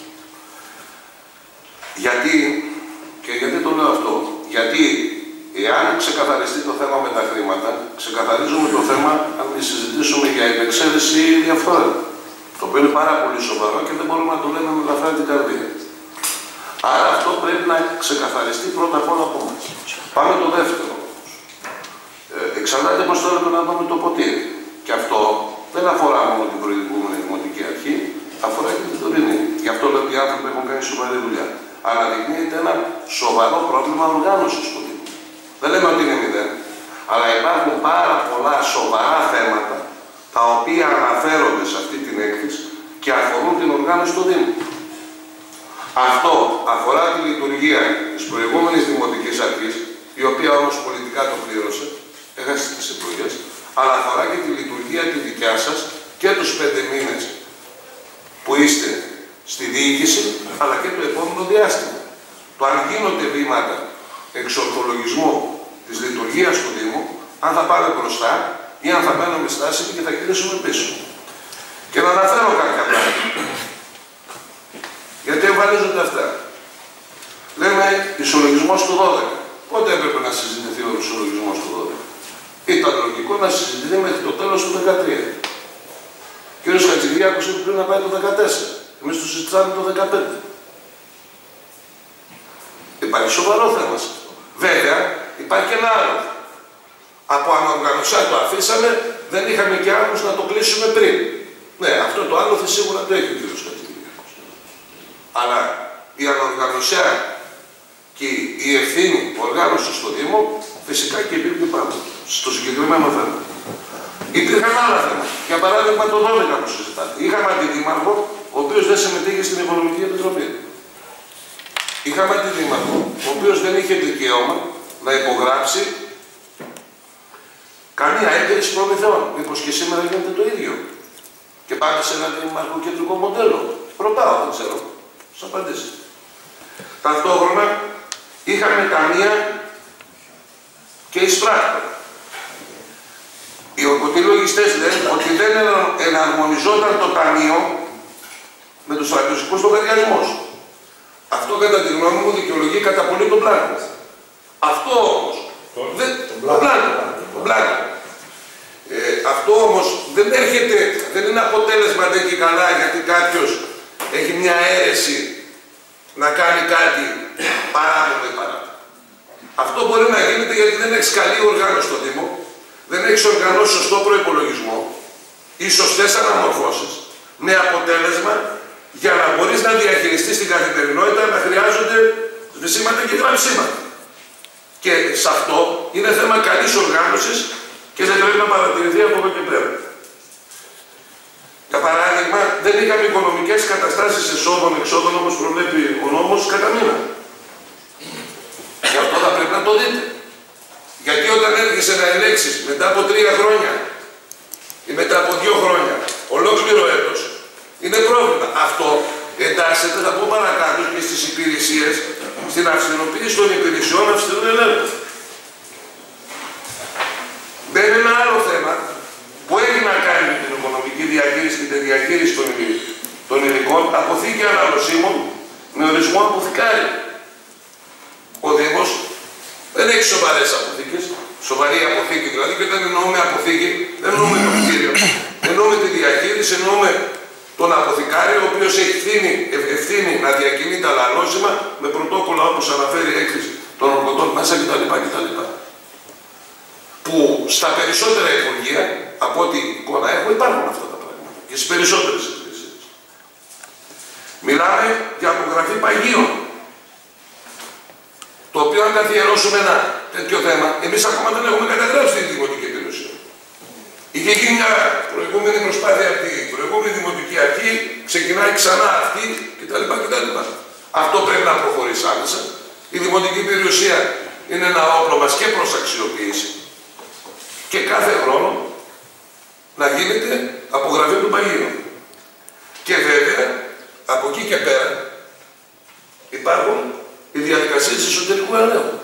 M: Γιατί, και γιατί το λέω αυτό, γιατί εάν ξεκαθαριστεί το θέμα με τα χρήματα, ξεκαθαρίζουμε το θέμα αν συζητήσουμε για υπεξαίρεση ή διαφθορά. Το οποίο είναι πάρα πολύ σοβαρό και δεν μπορούμε να το λέμε με ελαφρά την καρδία. Άρα αυτό πρέπει να ξεκαθαριστεί πρώτα απ' όλα από εμάς. Πάμε το δεύτερο. Ε, εξαρτάται πώς θέλουμε να δούμε το ποτήρι. Και αυτό δεν αφορά μόνο την προηγούμενη Δημοτική Αρχή, αφορά και την τωρινή. Γι' αυτό λέω ότι οι άνθρωποι έχουν κάνει σοβαρή δουλειά. Αναδεικνύεται ένα σοβαρό πρόβλημα οργάνωσης του Δήμου. Δεν λέμε ότι είναι μηδέν. Αλλά υπάρχουν πάρα πολλά σοβαρά θέματα τα οποία αναφέρονται σε αυτή την έκθεση και αφορούν την οργάνωση του Δήμου. Αυτό αφορά τη λειτουργία της προηγούμενης Δημοτικής Αρχής, η οποία όμως πολιτικά το πλήρωσε, έχασε τις εκλογές, αλλά αφορά και τη λειτουργία τη δικιά σας και τους πέντε μήνες που είστε στη διοίκηση, αλλά και το επόμενο διάστημα. Το αν γίνονται βήματα εξορθολογισμού της λειτουργίας του Δήμου, αν θα πάμε μπροστά ή αν θα μένουμε στάσιμοι και θα γυρίσουμε πίσω. Και να αναφέρω κάποια πράγματα. Γιατί εμφανίζονται αυτά. Λέμε ισολογισμός του δώδεκα. Πότε έπρεπε να συζητηθεί ο ισολογισμός του δώδεκα? Ήταν λογικό να συζητηθεί μέχρι το τέλος του δεκατρία. Ο κ. Χατζηδιάκος είπε πριν να πάει το δεκατέσσερα. Εμείς το συζητάμε το δεκαπέντε. Υπάρχει σοβαρό θέμα σε αυτό. Βέβαια, υπάρχει και ένα άλλο. Από ανοργανωσιά το αφήσαμε, δεν είχαμε και άλλους να το κλείσουμε πριν. Ναι, αυτό το άλλο θα σίγουρα το έχει ο κ. Χατζηδιάκος. Αλλά η ανοργανωσιά και η ευθύνη οργάνωση στο Δήμο φυσικά και εμπίπτει πάνω στο συγκεκριμένο θέμα. Υπήρχαν άλλα θέματα. Για παράδειγμα το δώδεκα που συζητάτε. Είχαμε αντιδήμαρχο, ο οποίος δεν συμμετείχε στην Οικονομική Επιτροπή. Είχαμε αντιδήμαρχο, ο οποίος δεν είχε δικαίωμα να υπογράψει καμία έγκριση προμηθειών. Μήπως και σήμερα γίνεται το ίδιο? Και πάμε σε ένα δήμαρχο κεντρικό μοντέλο. Ρωτάω, δεν ξέρω. Σας απαντήσετε. Ταυτόχρονα είχαμε ταμεία και εισπράκτορα. Οι ορκωτοί λογιστές λένε ότι δεν εναρμονιζόταν το ταμείο με τους τραπεζικούς λογαριασμούς. Αυτό κατά τη γνώμη μου δικαιολογεί κατά πολύ τον πλάνο. Αυτό όμως, δεν, τον πλάνο, τον πλάνο. Ε, αυτό όμως δεν έρχεται, δεν είναι αποτέλεσμα δεν και καλά γιατί κάποιος έχει μια αίρεση να κάνει κάτι παράδομο ή παράδομο. Αυτό μπορεί να γίνεται γιατί δεν έχεις καλή οργάνωση στο Δήμο, δεν έχεις οργανώσει σωστό προϋπολογισμό ή σωστές αναμορφώσεις, με αποτέλεσμα για να μπορείς να διαχειριστείς την καθημερινότητα να χρειάζονται σβησίματα και γραμψίματα. Και σε αυτό είναι θέμα καλής οργάνωσης και δεν πρέπει να παρατηρηθεί από εδώ και πέρα. Για παράδειγμα, δεν είχαμε οικονομικές καταστάσεις εσόδων-εξόδων όπως προβλέπει ο νόμος κατά μήνα. Γι' αυτό θα πρέπει να το δείτε. Γιατί όταν έρχεσαι να ελέγξεις μετά από τρία χρόνια ή μετά από δύο χρόνια ολόκληρο έτος, είναι πρόβλημα. Αυτό εντάσσεται, θα πω παρακάτω, και στις υπηρεσίες, στην αυστηροποίηση των υπηρεσιών αυστηρού ελέγχου. Δεν είναι ένα άλλο θέμα που έχει να κάνει με την οικονομική διαχείριση και τη διαχείριση των, των υλικών, αποθήκη αναλωσίμων με ορισμό αποθηκάρι. Ο Δήμος δεν έχει σοβαρές αποθήκες, σοβαρή αποθήκη δηλαδή, και όταν εννοούμε αποθήκη, δεν εννοούμε το κτίριο. Εννοούμε τη διαχείριση, εννοούμε τον αποθηκάριο, ο οποίος έχει ευθύνη, ευθύνη να διακινεί τα αναλώσιμα με πρωτόκολλα όπως αναφέρει η έκθεση των ορκωτών μέσα κτλ. κτλ. Που στα περισσότερα υπουργεία, από ό,τι εικόνα έχω, υπάρχουν αυτά τα πράγματα. Και στις περισσότερες υπηρεσίες. Μιλάμε για απογραφή παγίων. Το οποίο αν καθιερώσουμε ένα τέτοιο θέμα, εμείς ακόμα δεν έχουμε καταγράψει την Δημοτική Περιουσία. Είχε γίνει μια προηγούμενη προσπάθεια από την προηγούμενη Δημοτική Αρχή, ξεκινάει ξανά αυτή κτλ. κτλ. Αυτό πρέπει να προχωρήσει άμεσα. Η Δημοτική Περιουσία είναι ένα όπλο μας και προς αξιοποίηση. Και κάθε χρόνο να γίνεται απογραφή του παγίου. Και βέβαια, από εκεί και πέρα, υπάρχουν οι διαδικασίες της εσωτερικού ελέγχου.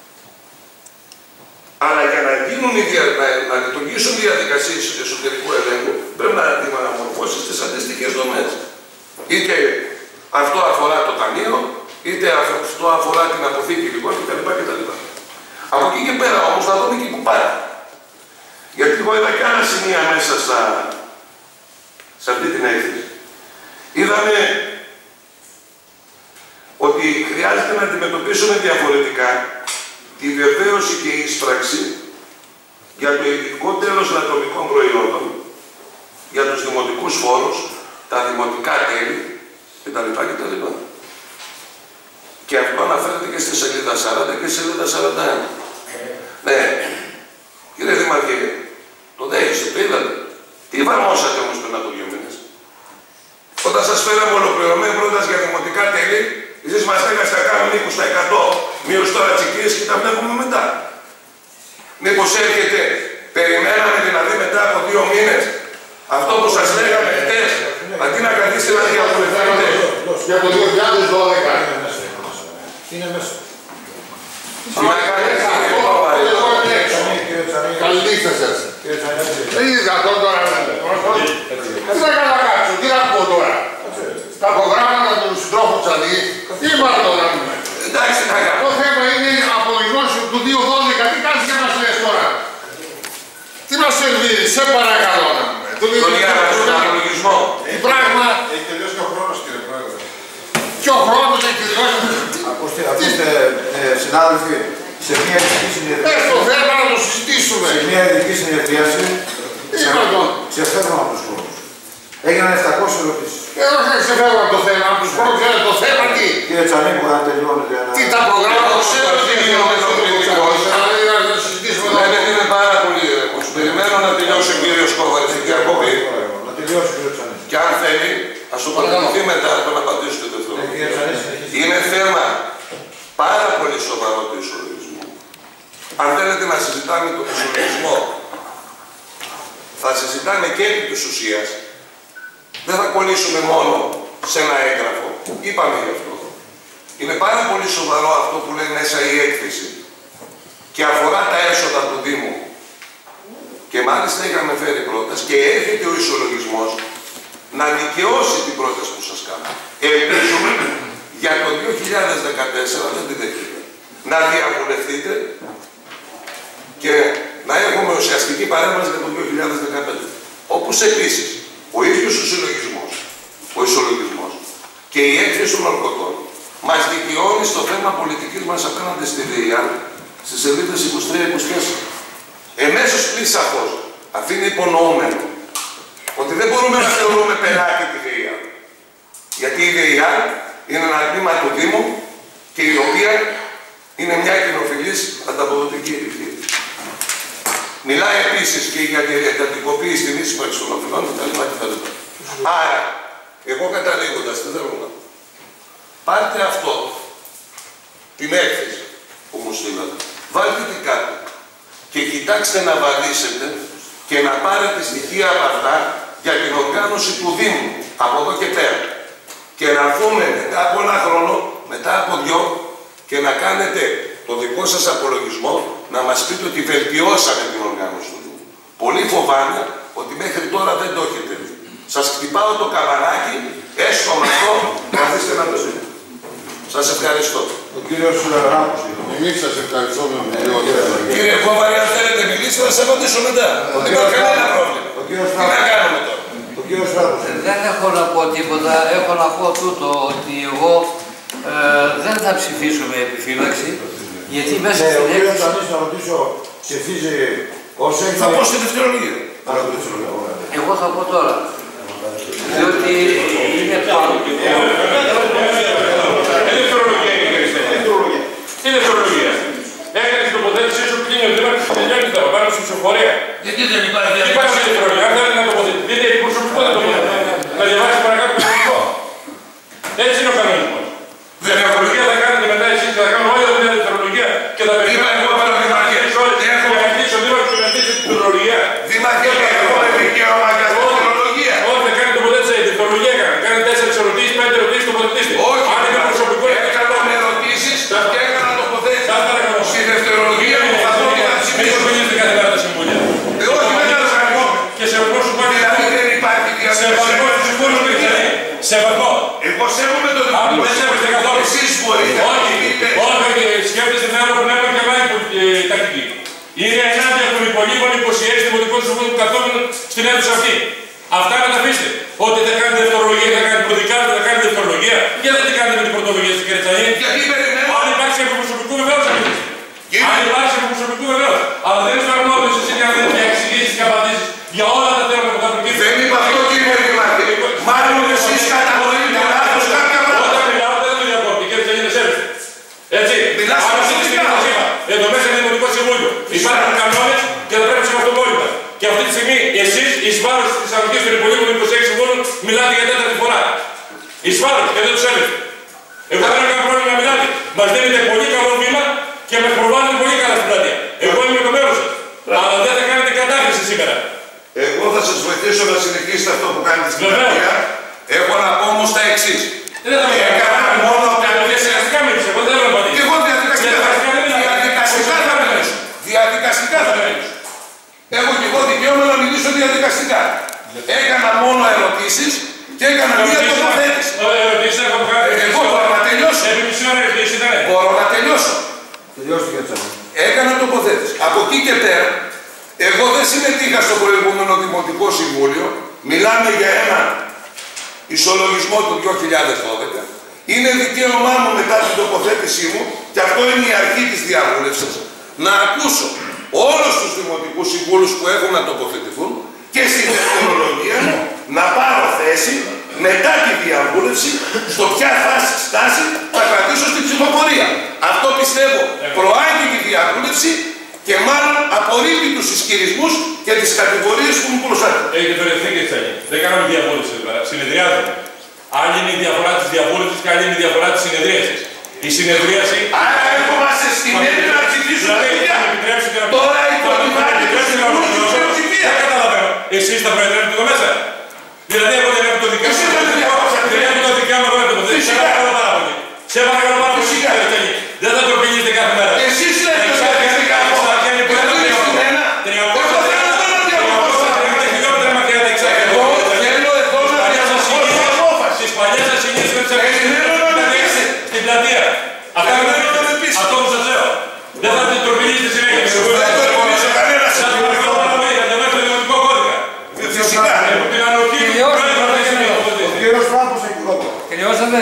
M: Αλλά για να, γίνουν οι δια... να, να λειτουργήσουν οι διαδικασίες εσωτερικού ελέγχου, πρέπει να αντιμετωπίσεις τις αντίστοιχες δομές. Είτε αυτό αφορά το ταμείο, είτε αυτό αφορά την αποθήκη λοιπόν κτλ. κτλ. Από εκεί και πέρα όμως θα δούμε και που πάει. Γιατί εγώ είδα και άλλα σημεία μέσα στα... σε αυτή την έκθεση. Είδαμε ότι χρειάζεται να αντιμετωπίσουμε διαφορετικά τη βεβαίωση και η εισπράξη για το ειδικό τέλος ατομικών προϊόντων, για τους δημοτικούς φόρους, τα δημοτικά τέλη κτλ. κτλ. Και αυτό αναφέρεται και στη σελίδα σαράντα και στη σελίδα σαράντα ένα.
G: Ναι. Κύριε Δήμαρχε, το δέχεστε, το είδατε. Τι εφαρμόσατε όμως πριν από δύο μήνες. Όταν σας φέραμε ολοκληρωμένη πρόταση για δημοτικά τέλη, εσείς μας λέγατε θα κάνουμε είκοσι τοις εκατό μείωση τώρα τσικίες και τα βλέπουμε μετά. Μήπως έρχεται, περιμέναμε δηλαδή μετά από δύο μήνες, αυτό που σας λέγαμε χτες, αντί να κρατήσετε να διαβουλευτείτε.
A: Για το δύο χιλιάδες δώδεκα. Είναι μέσα.
G: Τι να κάνετε, κύριε Παπαρέλα.
A: Καλή νύχτα σας. Δεν είναι δυνατόν τώρα. Τι θα κατακάτσω, τι να πω τώρα. Τα προγράμματα του συντρόφου Τσανή, τι είπαμε τώρα.
G: Εντάξει, θα κάνω.
A: Το θέμα είναι απολογισμός του δύο δώδεκα. Τι κάνεις και μας λες τώρα. Τι μας σερβίρεις, σε παρακαλώ να πούμε.
G: Τον Ιάννα, τον απολογισμό.
A: Τι πράγμα.
J: Έχει τελειώσει και ο χρόνος, κύριε Πρόεδρε.
A: Και ο χρόνος έχει τελειώσει.
J: Ακούστε, ακούστε, συνάδελφοι, σε μια ειδική συνεδρίαση.
A: Πες το θέμα να το συζητήσουμε.
J: Σε μια ειδική συνεδρίαση, ξεφεύγουμε από τους χρόνους. Έγιναν επτακόσιες ερωτήσεις.
A: Εγώ θα ξεφεύγω από το θέμα, από τους χρόνους, το θέμα τι.
J: Κύριε Τσανίκου, αν τελειώνετε ένα...
A: Τι τα προγράμματα, ξέρω τι είναι στο πολιτικό. Να συζητήσουμε εδώ.
G: Ναι, είναι πάρα πολύ ήρεμος. Περιμένω να τελειώσει ο κύριος Κόβαρης την διακοπή.
J: Να τελειώσει ο κύριος Τσανίκου.
G: Και αν θέλει, ας το παρακολουθεί μετά να τον απαντήσω το δεύτερο. Είναι θέμα πάρα πολύ σοβαρό του ισολογισμού. Αν θέλετε να συζητάμε τον ισολογισμό, θα συζητάμε και επί της ουσίας. Δεν θα κολλήσουμε μόνο σε ένα έγγραφο. Είπαμε γι' αυτό. Είναι πάρα πολύ σοβαρό αυτό που λέει μέσα η έκθεση και αφορά τα έσοδα του Δήμου. Και μάλιστα είχαμε φέρει πρόταση και έρχεται ο ισολογισμός να δικαιώσει την πρόταση που σας κάνω. Ελπίζουμε για το δύο χιλιάδες δεκατέσσερα, δεν την δέχεται, να διαβουλευτείτε και να έχουμε ουσιαστική παρέμβαση για το δύο χιλιάδες δεκαπέντε. Όπως επίσης, ο ίδιος ο συλλογισμός, ο ισολογισμός και η έκθεση των ορκωτών μας δικαιώνει στο θέμα πολιτικής μας απέναντι στη ΔΕΙΑ στις σελίδες είκοσι τρία είκοσι τέσσερα. Εμέσως πλήρης σαφώς αφήνει υπονοούμενο ότι δεν μπορούμε να θεωρούμε πελάτη τη ΔΕΙΑ. Γιατί η ΔΕΙΑ είναι ένα τμήμα του Δήμου και η οποία είναι μια κοινοφιλής ανταποδοτική επιχείρηση. Μιλάει επίσης και για την εντατικοποίηση στην ίσπραξη των οφειλών κτλ. Άρα, εγώ καταλήγοντας, τι θέλω να πω. Πάρτε αυτό, την έκθεση που μου στείλατε, βάλτε την κάτω και κοιτάξτε να βαδίσετε και να πάρετε στοιχεία από αυτά για την οργάνωση του Δήμου, από εδώ και πέρα. Και να έρθουμε μετά από ένα χρόνο, μετά από δυο, και να κάνετε το δικό σας απολογισμό, να μας πείτε ότι βελτιώσατε την οργάνωση του Δήμου. Πολύ φοβάμαι ότι μέχρι τώρα δεν το έχετε δει. Σας χτυπάω το καμπανάκι, έστω με αυτό, καθίστε να το ζείτε. Σας ευχαριστώ.
A: Ο κύριος Ράπος, εμείς σας ευχαριστούμε.
G: Κύριε Κόβαρη, αν θέλετε μιλήσετε, θα σας απαντήσω μετά. Δεν υπάρχει κανένα πρόβλημα. Τι να κάνουμε τώρα.
H: Δεν έχω να πω τίποτα. Έχω να πω τούτο ότι εγώ ε, δεν θα ψηφίσω με επιφύλαξη. Γιατί μέσα
A: ναι,
H: στην
A: έκθεση...
H: έκθεση...
A: Ο κύριος να ρωτήσω, ψηφίζει ως έχει...
G: Θα πω στη δευτερολογία.
H: Εγώ θα πω τώρα. Διότι είναι πάνω.
B: Τι δευτερολογία. Έκανε την τοποθέτησή σου κλείνει ο Δήμαρχος και τελειώνει τώρα πάνω στην ψηφοφορία.
H: Γιατί δεν υπάρχει διαδικασία.
B: Υπάρχει δευτερολογία. Αν θέλετε να τοποθετηθείτε, δείτε προσωπικό δεν τοποθετηθείτε. Να διαβάσει παρακάτω το προσωπικό. Έτσι είναι ο κανονισμός. Δευτερολογία θα κάνετε μετά εσείς και θα κάνουμε όλοι την δευτερολογία και θα περιμένουμε εγώ πάνω την αρχή. Και να αρχίσει ο Δήμαρχος και να αρχίσει την δευτερολογία.
G: Δήμαρχε, έχουμε δικαίωμα για δευτερολογία.
B: Όχι, δεν κάνετε τοποθέτηση, η δευτερολογία έκανε. Κάνετε τέσσερις ερωτήσεις, πέντε ερωτήσεις, τοποθετήστε.
G: Όχι,
B: αν είναι προσωπικό,
G: έκανα ερωτήσεις και έκανα τοποθέτηση. Στη δευτερολογία μου θα δω και να ψηφίσω.
B: Μην ασχολείστε κάθε μέρα τα συμβούλια.
G: Ε, όχι, δεν είναι ασχολικό.
B: Και σεβασμό σου υπάρχει.
G: Δηλαδή δεν υπάρχει διαδικασία.
B: Σεβασμό στους συμβούλους που έχετε. Σεβασμό.
G: Εγώ σέβομαι το
B: Αν δεν σέβεστε καθόλου.
G: Εσείς μπορείτε.
B: Όχι, όχι, σκέφτεστε με άλλο πνεύμα και άλλη τακτική. Είναι ενάντια των υπολείπων είκοσι έξι δημοτικών συμβούλων που καθόμουν στην αίθουσα αυτή. Αυτά να τα αφήσετε. Ότι θα κάνετε δευτερολογία, θα κάνετε προδικάτε, θα κάνετε δευτερολογία. Και δεν την κάνετε με την πρωτοβουλία στην Κερτσανή.
G: Γιατί περιμένω.
B: Αν υπάρξει από προσωπικού βεβαίως θα μιλήσετε. Αν υπάρξει από προσωπικού βεβαίως. Αλλά δεν είσαι αρμόδιος εσύ για να δίνετε εξηγήσεις και απαντήσεις για όλα τα θέματα που θα προκύψουν.
G: Δεν είπα αυτό, κύριε Δημάρχη. Μάλλον εσείς κατανοείτε λάθος κάποια πράγματα.
B: Όταν μιλάω δεν το διακόπτει, κύριε Τσανή, δεν σέβεστε. Έτσι.
G: Μιλάς
B: αν αυτή τη στιγμή σας είπα, εδώ μέσα είναι Δημοτικό Συμβούλιο. Υπάρχουν κανόνες και θα πρέπει να σεβαστούμε όλοι μας. Και αυτή τη στιγμή εσείς, εις βάρος της αγωγής των υπολείπων είκοσι έξι βόλων, μιλάτε για τέταρτη φορά. Εις βάρος και δεν τους έλειπε. Εγώ δεν έχω κανένα πρόβλημα να μιλάτε. Μας δίνετε πολύ καλό βήμα και μας προβάλλετε πολύ καλά στην πλατεία. Εγώ είμαι το μέρος σας. Αλλά δεν θα κάνετε κατάχρηση σήμερα.
G: Εγώ θα σας βοηθήσω να συνεχίσετε αυτό που κάνετε στην πλατεία. Έχω να πω όμως τα εξής.
B: Δεν θα με
G: έκανα μόνο κάποιες...
B: Διαδικαστικά μίλησε, εγώ δεν θέλω να απαντήσω.
G: Και εγώ διαδικαστικά θα μιλήσω. Διαδικαστικά θα μιλήσω. Έχω και εγώ δικαίωμα να μιλήσω διαδικαστικά. Έκανα μόνο ερωτήσεις και έκανα μία τοποθέτηση.
B: Ερωτήσεις έχω κάνει.
G: Εγώ μπορώ να τελειώσω. Μπορώ να τελειώσω. Έκανα τοποθέτηση. Από εκεί και πέρα, εγώ δεν συμμετείχα στο προηγούμενο Δημοτικό Συμβούλιο. Μιλάμε για ένα ισολογισμό του δύο χιλιάδες δώδεκα. Είναι δικαίωμά μου μετά την τοποθέτησή μου, και αυτό είναι η αρχή της διαβούλευσης, να ακούσω όλους τους Δημοτικούς Συμβούλους που έχουν να τοποθετηθούν και στη δευτερολογία μου να πάρω θέση μετά τη διαβούλευση στο ποια φάση στάση θα κρατήσω στην ψηφοφορία. Αυτό πιστεύω προάγει τη διαβούλευση και μάλλον απορρίπτει τους ισχυρισμούς και τις κατηγορίες που μου προσθέτουν.
B: Έχετε μπερδευτεί και τσαγή. Δεν κάναμε διαβούλευση εδώ πέρα. Συνεδριάζουμε. Άλλη είναι η διαφορά της διαβούλευσης και άλλη είναι η διαφορά της συνεδρίασης. Η συνεδρίαση...
G: Άρα έρχομαστε στην έντυπη να ψηφίσουμε παιδιά. Τώρα η κοντιβάτη του Συμβούλου και ψηφία.
B: Δεν καταλαβαίνω. Εσείς θα προεδρεύετε εδώ μέσα. Δηλαδή εγώ δεν έχω το δικαίωμα.
G: Εσύ δεν
B: έχω το δικαίωμα εδώ να τοποθετήσω. Σε παρακαλώ πάρα πολύ. Σε παρακαλώ πάρα πολύ. Δεν θα τροπηγήσετε κάθε μέρα.
G: Εσείς λέτε ότι θα τροπηγήσετε κάθε μέρα.
B: Αυτό που σας λέω. Δεν θα την τροπηγήσετε συνέχεια.
G: Δεν θα τροπηγήσω κανένας.
B: Σας παρακαλώ πάρα πολύ για το δεύτερο δημοτικό κώδικα.
G: Φυσικά.
B: Την ανοχή του
A: ο κύριος Φράμπος έχει λόγο.
H: Τελειώσατε.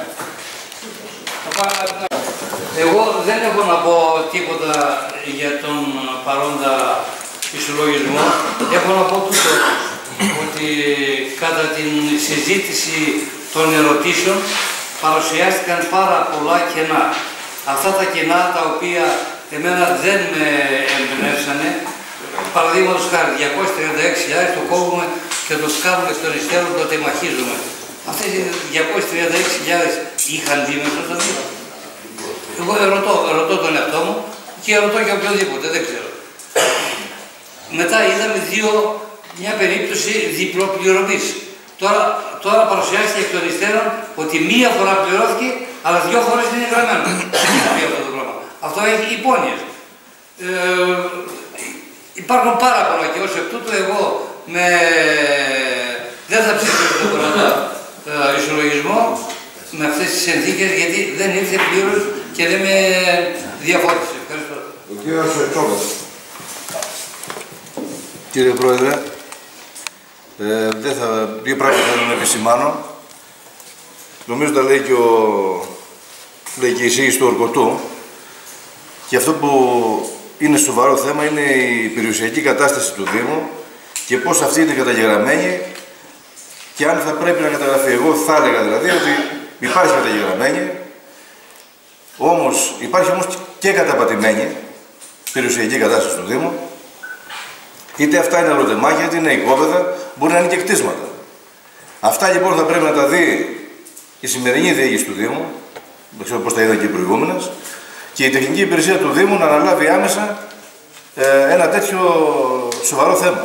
H: Εγώ δεν έχω να πω τίποτα για τον παρόντα ισολογισμό. Έχω να πω τούτο, ότι κατά την συζήτηση των ερωτήσεων παρουσιάστηκαν πάρα πολλά κενά. Αυτά τα κενά τα οποία εμένα δεν με εμπνεύσανε, παραδείγματος χάρη διακόσιες τριάντα έξι χιλιάδες το κόβουμε και το σκάβουμε στον υστέρο, το τεμαχίζουμε. Αυτές οι διακόσιες τριάντα έξι χιλιάδες είχαν δει μέσα στο δίπλα. Εγώ ρωτώ, ρωτώ τον εαυτό μου και ρωτώ και οποιοδήποτε, δεν ξέρω. Μετά είδαμε δύο, μια περίπτωση διπλοπληρωμής. Τώρα, τώρα παρουσιάστηκε εκ των υστέρων ότι μία φορά πληρώθηκε, αλλά δύο φορές δεν είναι γραμμένο. Δεν είναι πει αυτό το πράγμα. Αυτό έχει υπόνοιες. Ε, υπάρχουν πάρα πολλά και ως εκ τούτου εγώ με... δεν θα ψηφίσω τον πρώτο ε, ισολογισμό με αυτές τις συνθήκες, γιατί δεν ήρθε πλήρως και δεν με διαφώτισε. Ευχαριστώ.
A: Ο κύριος Τσόκας.
Q: Κύριε Πρόεδρε, ε, δεν θα, δύο πράγματα θέλω να επισημάνω. Νομίζω τα λέει και, ο, λέει και η εισήγηση του Ορκωτού. Και αυτό που είναι σοβαρό θέμα είναι η περιουσιακή κατάσταση του Δήμου και πώς αυτή είναι καταγεγραμμένη και αν θα πρέπει να καταγραφεί. Εγώ θα έλεγα δηλαδή ότι υπάρχει καταγεγραμμένη, όμως υπάρχει όμως και καταπατημένη περιουσιακή κατάσταση του Δήμου. Είτε αυτά είναι αλωτεμάχια, είτε είναι οικόπεδα, μπορεί να είναι και κτίσματα. Αυτά λοιπόν θα πρέπει να τα δει η σημερινή διοίκηση του Δήμου, δεν ξέρω πώς τα είδα και οι προηγούμενες, και η τεχνική υπηρεσία του Δήμου να αναλάβει άμεσα ε, ένα τέτοιο σοβαρό θέμα.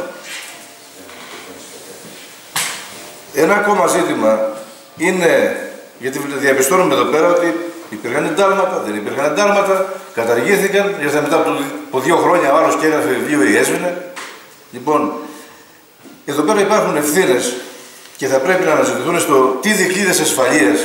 Q: Ένα ακόμα ζήτημα είναι, γιατί διαπιστώνουμε εδώ πέρα ότι υπήρχαν εντάλματα, δεν υπήρχαν εντάλματα, καταργήθηκαν, ήρθαν μετά από, από δύο χρόνια ο άλλος και έγραφε βιβλίο ή έσβηνε. Λοιπόν, εδώ πέρα υπάρχουν ευθύνες και θα πρέπει να αναζητηθούν στο τι δικλείδες ασφαλείας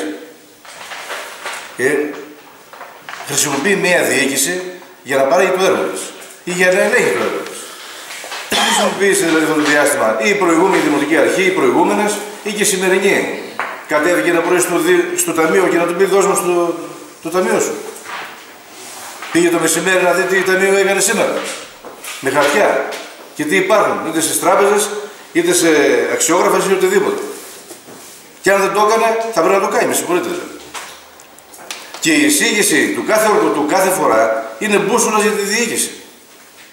Q: ε, χρησιμοποιεί μία διοίκηση για να παράγει το έργο της ή για να ελέγχει το έργο της. Τι χρησιμοποίησε δηλαδή αυτό το διάστημα ή η προηγούμενη δημοτική αρχή, οι προηγούμενες ή και η σημερινή. Κατέβηκε ένα πρωί στο, στο ταμείο και να του πει δώσ' μου στο το ταμείο σου. Πήγε το μεσημέρι να δει τι ταμείο έκανε σήμερα. Με χαρτιά. Και τι υπάρχουν, είτε στις τράπεζες, είτε σε αξιόγραφες ή οτιδήποτε. Και αν δεν το έκανε, θα πρέπει να το κάνει, με συγχωρείτε. Και η εισήγηση του κάθε ορκωτού κάθε φορά είναι μπούσουλας για τη διοίκηση.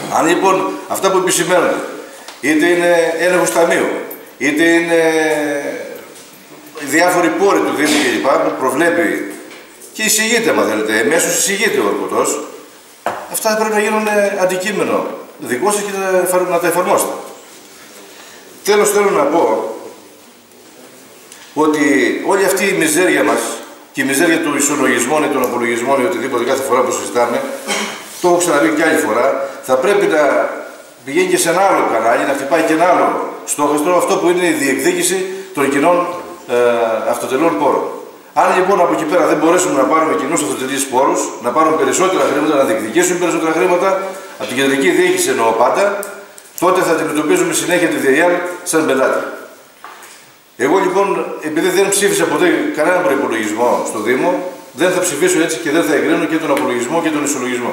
Q: Αν λοιπόν αυτά που επισημαίνονται, είτε είναι έλεγχος ταμείου, είτε είναι διάφοροι πόροι του Δήμου κλπ. Που προβλέπει και εισηγείται, μα θέλετε, εμέσως εισηγείται ο Ορκωτός, αυτά πρέπει να γίνουν αντικείμενο δικό σας και να τα εφαρμόσετε. Τέλος, θέλω να πω ότι όλη αυτή η μιζέρια μας και η μιζέρια του ισολογισμών ή των απολογισμών ή οτιδήποτε κάθε φορά που συζητάμε, το έχω ξαναπεί και άλλη φορά, θα πρέπει να πηγαίνει και σε ένα άλλο κανάλι, να χτυπάει και ένα άλλο στόχαστρο, αυτό που είναι η διεκδίκηση των κοινών ε, αυτοτελών πόρων. Αν λοιπόν από εκεί πέρα δεν μπορέσουμε να πάρουμε κοινούς αυτοτελείς πόρους, να πάρουμε περισσότερα χρήματα, να διεκδικήσουμε περισσότερα χρήματα, από την κεντρική διοίκηση εννοώ πάντα, τότε θα αντιμετωπίζουμε συνέχεια τη ΔΕΙΑΛ σαν πελάτη. Εγώ λοιπόν, επειδή δεν ψήφισα ποτέ κανέναν προϋπολογισμό στο Δήμο, δεν θα ψηφίσω έτσι και δεν θα εγκρίνω και τον απολογισμό και τον ισολογισμό.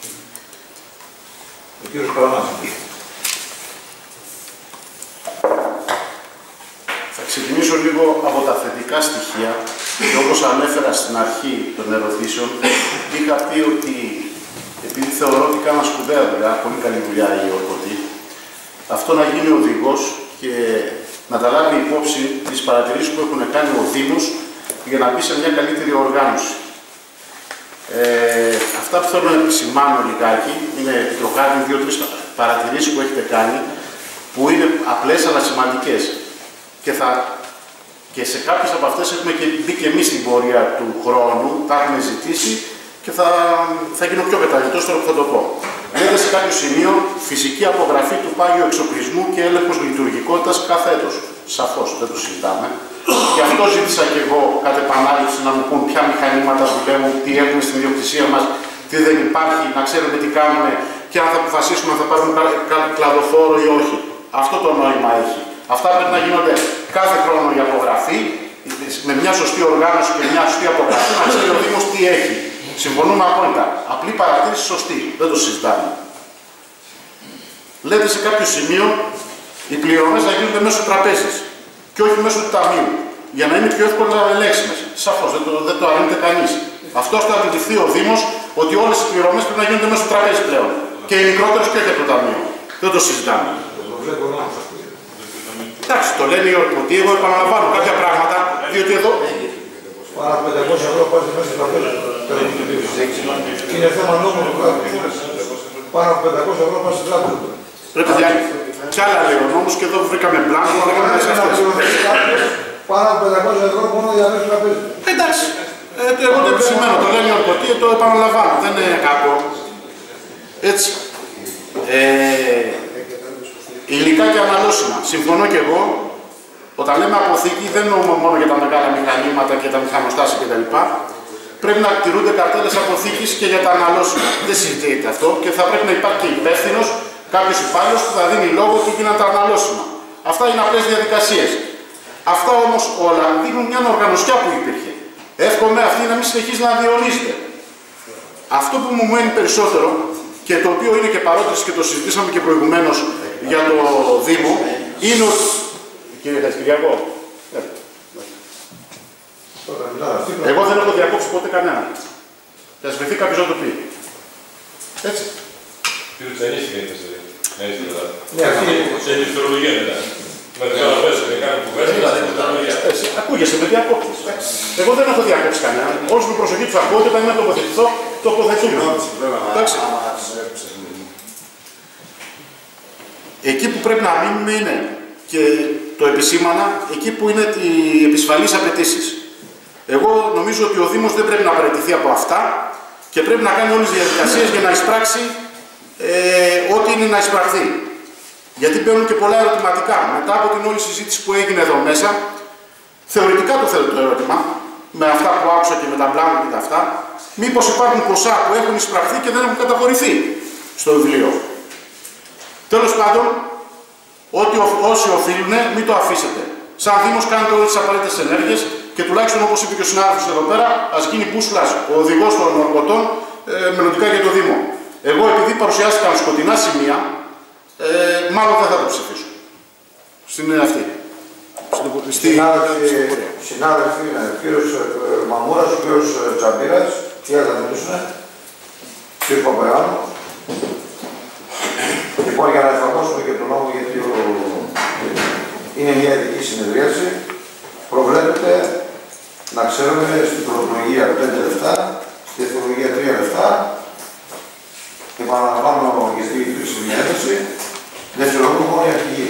D: Ο κύριος Παραμάς. Θα ξεκινήσω λίγο από τα θετικά στοιχεία και όπως ανέφερα στην αρχή των ερωτήσεων, είχα πει ότι επειδή θεωρώ ότι κάνα σπουδαία δουλειά, πολύ καλή δουλειά η Ορκωτή, αυτό να γίνει οδηγός και να τα λάβει υπόψη τις παρατηρήσεις που έχουν κάνει ο Δήμος για να μπει σε μια καλύτερη οργάνωση. Ε, αυτά που θέλω να επισημάνω λιγάκι είναι το κάτι δύο-τρεις παρατηρήσεις που έχετε κάνει που είναι απλές αλλά σημαντικές και, θα, και σε κάποιες από αυτές έχουμε και μπει και εμείς στην πορεία του χρόνου, τα έχουμε ζητήσει και θα, θα γίνω πιο κατανοητός τώρα που θα το πω. Λέτε σε κάποιο σημείο φυσική απογραφή του πάγιου εξοπλισμού και έλεγχος λειτουργικότητας κάθε έτος. Σαφώς, δεν το συζητάμε. Γι' αυτό ζήτησα και εγώ κατ' επανάληψη να μου πούν ποια μηχανήματα δουλεύουν, τι έχουμε στην ιδιοκτησία μας, τι δεν υπάρχει, να ξέρουμε τι κάνουμε και αν θα αποφασίσουμε αν θα πάρουμε κλαδοφόρο ή όχι. Αυτό το νόημα έχει. Αυτά πρέπει να γίνονται κάθε χρόνο η απογραφή, με μια σωστή οργάνωση και μια σωστή απογραφή, να ξέρει ο Δήμος τι έχει. Συμφωνούμε απόλυτα. Απλή παρατήρηση σωστή. Δεν το συζητάμε. Λέτε σε κάποιο σημείο οι πληρωμές να γίνονται μέσω τραπέζης και όχι μέσω του ταμείου. Για να είναι πιο εύκολα ελέγξιμες. Σαφώς, δεν το, δεν το αρνείται κανείς. Αυτό θα αντιληφθεί ο Δήμος ότι όλες οι πληρωμές πρέπει να γίνονται μέσω τραπέζης πλέον. Και οι μικρότερες και όχι από το ταμείο. Δεν το συζητάμε. Εντάξει, το λένε οι Ορκωτοί, εγώ επαναλαμβάνω κάποια πράγματα, διότι εδώ.
R: Πάρα από πεντακόσια ευρώ πας μέσα στο τραπέζι. Είναι θέμα νόμου του κράτους. Πάρα από πεντακόσια ευρώ πας στο τραπέζι.
D: Πρέπει να κι άλλα λέει ο νόμος και εδώ βρήκαμε μπλάνκο, βρήκαμε μέσα αυτές.
R: Πάρα από πεντακόσια ευρώ μόνο για μέσα στο τραπέζι.
D: Εντάξει, εγώ το επισημαίνω, το λένε οι Ορκωτοί, το επαναλαμβάνω, δεν είναι κακό. Έτσι. Υλικά και αναλώσιμα. Συμφωνώ και εγώ. Όταν λέμε αποθήκη, δεν εννοούμε μόνο για τα μεγάλα μηχανήματα και τα μηχανοστάσια κτλ. Πρέπει να τηρούνται καρτέλες αποθήκης και για τα αναλώσιμα. Δεν συζητείται αυτό και θα πρέπει να υπάρχει και υπεύθυνος, κάποιος υπάλληλος που θα δίνει λόγο και γίνανε τα αναλώσιμα. Αυτά είναι απλές διαδικασίες. Αυτά όμως όλα δείχνουν μια οργανωσιά που υπήρχε. Εύχομαι αυτή να μην συνεχίζει να διονύζεται. Αυτό που μου μένει περισσότερο και το οποίο είναι και παρότριση και το συζητήσαμε και προηγουμένως για το Δήμο, είναι ότι. Κύριε Χατζικυριακό, εγώ δεν έχω διακόψει ποτέ κανέναν. Και ας βρεθεί κάποιος να το πει. Έτσι.
B: Κύριε Τσανίση δεν είναι σε σε ιστορολογία μετά. Με το πέσω και κάνω κουβέντα, δεν είναι
D: ακούγεσαι με διακόψεις. Εγώ δεν έχω διακόψει κανέναν. Όλους με προσοχή τους ακούω και όταν είναι να τοποθετηθώ, τοποθετούμε. Εντάξει. Εκεί που πρέπει να μείνουμε είναι, και το επισήμανα, εκεί που είναι οι επισφαλείς απαιτήσεις. Εγώ νομίζω ότι ο Δήμος δεν πρέπει να παραιτηθεί από αυτά και πρέπει να κάνει όλες τις διαδικασίες για να εισπράξει ε, ό,τι είναι να εισπραχθεί. Γιατί μπαίνουν και πολλά ερωτηματικά. Μετά από την όλη συζήτηση που έγινε εδώ μέσα, θεωρητικά το θέλω το ερώτημα, με αυτά που άκουσα και με τα μπλάνου και τα αυτά, μήπως υπάρχουν ποσά που έχουν εισπραχθεί και δεν έχουν καταχωρηθεί στο βιβλίο. Τέλος πάντων, ό,τι όσοι οφείλουν, μην το αφήσετε. Σαν Δήμος κάνετε όλες τις απαραίτητες ενέργειες και τουλάχιστον όπως είπε και ο συνάδελφος εδώ πέρα, ας γίνει μπούσουλας ο οδηγός των Ορκωτών ε, μελλοντικά για το Δήμο. Εγώ επειδή παρουσιάστηκαν σκοτεινά σημεία, ε, μάλλον δεν θα το ψηφίσω. Στην αυτή.
R: Συνάδελφοι, ο κύριος Μαμούρας, ο κύριος Τσαμπίρας, τι θα μιλήσουν, κύριος Παπαγιάννου.
A: είναι μια ειδική συνεδρίαση. Προβλέπεται να ξέρουμε στην πρωτολογία πέντε λεπτά, στη δευτερολογία τρία λεπτά. Επαναλαμβάνω και στη συνέντευξη. Δευτερολογία μόνο η αρχηγή.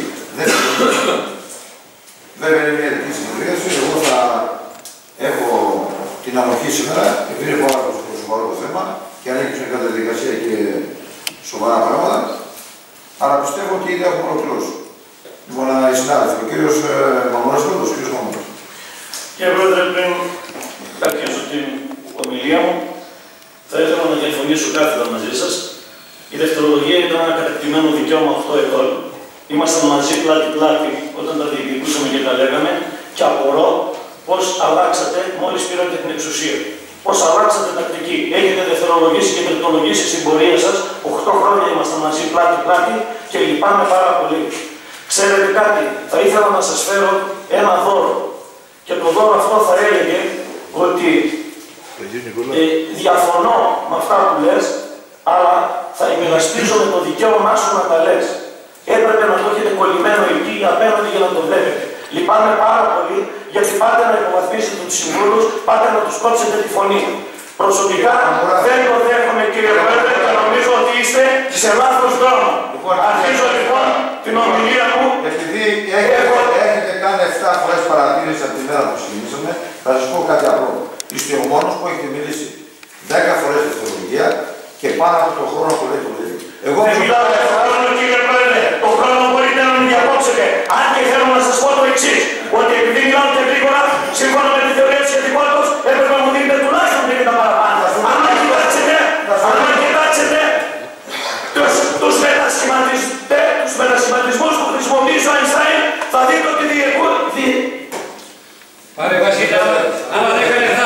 A: Βέβαια είναι μια ειδική συνεδρίαση. Εγώ θα έχω την ανοχή σήμερα, επειδή είναι πάρα πολύ σοβαρό το θέμα και ανήκει σε κάθε διαδικασία και σοβαρά πράγματα. Αλλά πιστεύω ότι ήδη έχουμε ολοκληρώσει. Λοιπόν, οι συνάδελφοι, ο κύριος Μαμώνας πρώτος, ο κύριος Μαμώνας.
L: Κύριε Πρόεδρε, πριν αρχίσω την ομιλία μου, θα ήθελα να διαφωνήσω κάθετα μαζί σας. Η δευτερολογία ήταν ένα κατακτημένο δικαίωμα οκτώ ετών. Ήμασταν μαζί πλάτη-πλάτη όταν τα διεκδικούσαμε και τα λέγαμε και απορώ πώς αλλάξατε μόλις πήρατε την εξουσία. Πώς αλλάξατε τακτική. Έχετε δευτερολογήσει και τριτολογήσει στην πορεία σας. οκτώ χρόνια ήμασταν μαζί πλάτη-πλάτη και λυπάμαι πάρα πολύ. Ξέρετε κάτι, θα ήθελα να σας φέρω ένα δώρο. Και το δώρο αυτό θα έλεγε ότι ε, διαφωνώ με αυτά που λες, αλλά θα υπερασπίζομαι το δικαίωμά σου να τα λες. Έπρεπε να το έχετε κολλημένο εκεί απέναντι για να το βλέπετε. Λυπάμαι πάρα πολύ γιατί πάτε να υποβαθμίσετε τους συμβούλους, πάτε να τους κόψετε τη φωνή. Προσωπικά δεν το δέχομαι, κύριε Πρόεδρε, και νομίζω ότι είστε σε λάθος δρόμο. Αρχίζω λοιπόν την ομιλία μου.
A: Επειδή έχετε, έχετε κάνει επτά φορές παρατήρηση από τη μέρα που ξεκινήσαμε, θα σας πω κάτι απλό. Είστε ο μόνος που έχετε μιλήσει δέκα φορές δευτερολογία και πάνω από τον χρόνο που λέει το λέει. Εγώ
L: δεν μιλάω για τον χρόνο, κύριε Πρόεδρε. Το χρόνο μπορείτε να μην διακόψετε. Αν και θέλω να σας πω το εξής, ότι επειδή μιλάω και γρήγορα, σύμφωνα με τη θεωρία της σχετικότητας, έπρεπε να μου δίνετε τουλάχιστον τρία παραπάνω. Αν κοιτάξετε, αν κοιτάξετε τους, τους, τους μετασχηματισμούς που χρησιμοποιήσει ο Αϊνστάιν, θα δείτε ότι διεκούει.
H: Πάρε βασίλεια, άμα δεν κάνει αυτά,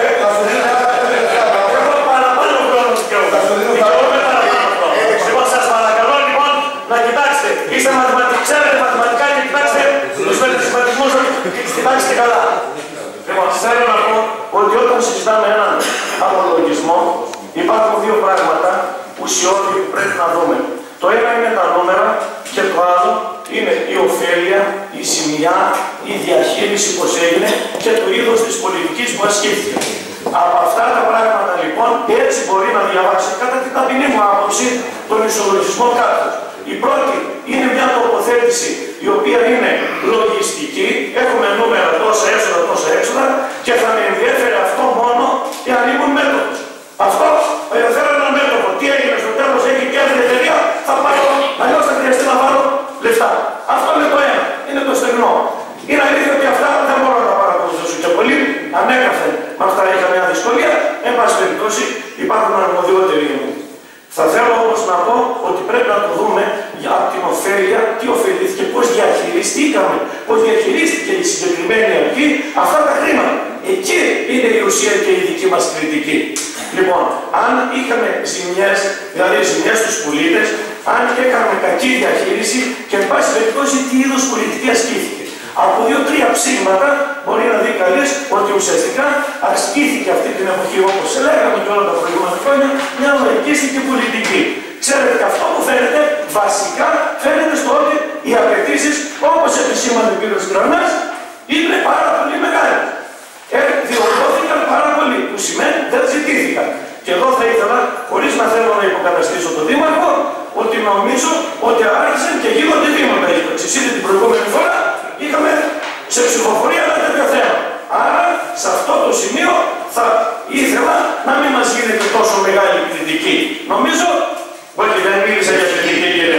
L: έχω παραπάνω χρόνο δικαιούμαι. Δικαιούμαι παραπάνω χρόνο. Λοιπόν, σας παρακαλώ λοιπόν να κοιτάξετε. Είστε μαθηματικοί, ξέρετε μαθηματικά και κοιτάξτε τους μετασχηματισμούς, κοιτάξτε καλά. Λοιπόν, θέλω να πω ότι όταν συζητάμε έναν απολογισμό, υπάρχουν δύο πράγματα ουσιώδη που πρέπει να δούμε. Το ένα είναι τα νούμερα και το άλλο είναι η ωφέλεια, η ζημιά, η διαχείριση πώς έγινε και το είδος της πολιτικής που ασκήθηκε. Από αυτά τα πράγματα λοιπόν έτσι μπορεί να διαβάσει κατά την ταπεινή μου άποψη τον ισολογισμό κάποιος. Η πρώτη είναι μια τοποθέτηση η οποία είναι λογιστική, έχουμε νούμερα τόσα έσοδα, τόσα έξοδα και θα με ενδιαφέρει αυτό μόνο εάν ήμουν μέτωπος. Αυτό θέλω ένα μέτωπο. Τι έγινε στο τέλος, έχει και άλλη εταιρεία, θα πάρω, αλλιώς θα χρειαστεί να πάρω λεφτά. Αυτό είναι το ένα, είναι το στεγνό. Είναι αλήθεια ότι αυτά δεν μπορώ να τα παρακολουθήσω και πολύ. Ανέκαθεν με αυτά είχα μια δυσκολία. Εν πάση περιπτώσει υπάρχουν αρμοδιότεροι μου. Θα θέλω όμως να πω ότι πρέπει να το δούμε για την ωφέλεια, τι ωφελήθηκε, πώς διαχειριστήκαμε, πώς διαχειρίστηκε η συγκεκριμένη αρχή αυτά τα χρήματα. Εκεί είναι η ουσία και η δική μας κριτική. Λοιπόν, αν είχαμε ζημιές, δηλαδή ζημιές στους πολίτες, αν είχαμε κακή διαχείριση και εν πάση περιπτώσει τι είδους πολιτική ασκήθηκε. Από δύο-τρία ψήγματα μπορεί να δει κανείς ότι ουσιαστικά ασκήθηκε αυτή την εποχή, όπως λέγαμε και όλα τα προηγούμενα χρόνια, μια λαϊκίστικη πολιτική. Ξέρετε και αυτό που φαίνεται, βασικά φαίνεται στο ότι οι απαιτήσεις, όπως επισήμανε ο κύριος Κρανάς, είναι πάρα πολύ μεγάλες. Ε, διορθώθηκαν πάρα πολύ, που σημαίνει δεν ζητήθηκαν. Και εδώ θα ήθελα, χωρίς να θέλω να υποκαταστήσω τον Δήμαρχο, ότι νομίζω ότι άρχισαν και γίνονται βήματα. Ήδη την προηγούμενη φορά είχαμε σε ψηφοφορία ένα τέτοιο θέμα. Άρα, σε αυτό το σημείο θα ήθελα να μην μας γίνεται τόσο μεγάλη κριτική. Νομίζω, όχι δεν μίλησα για κριτική κύριε,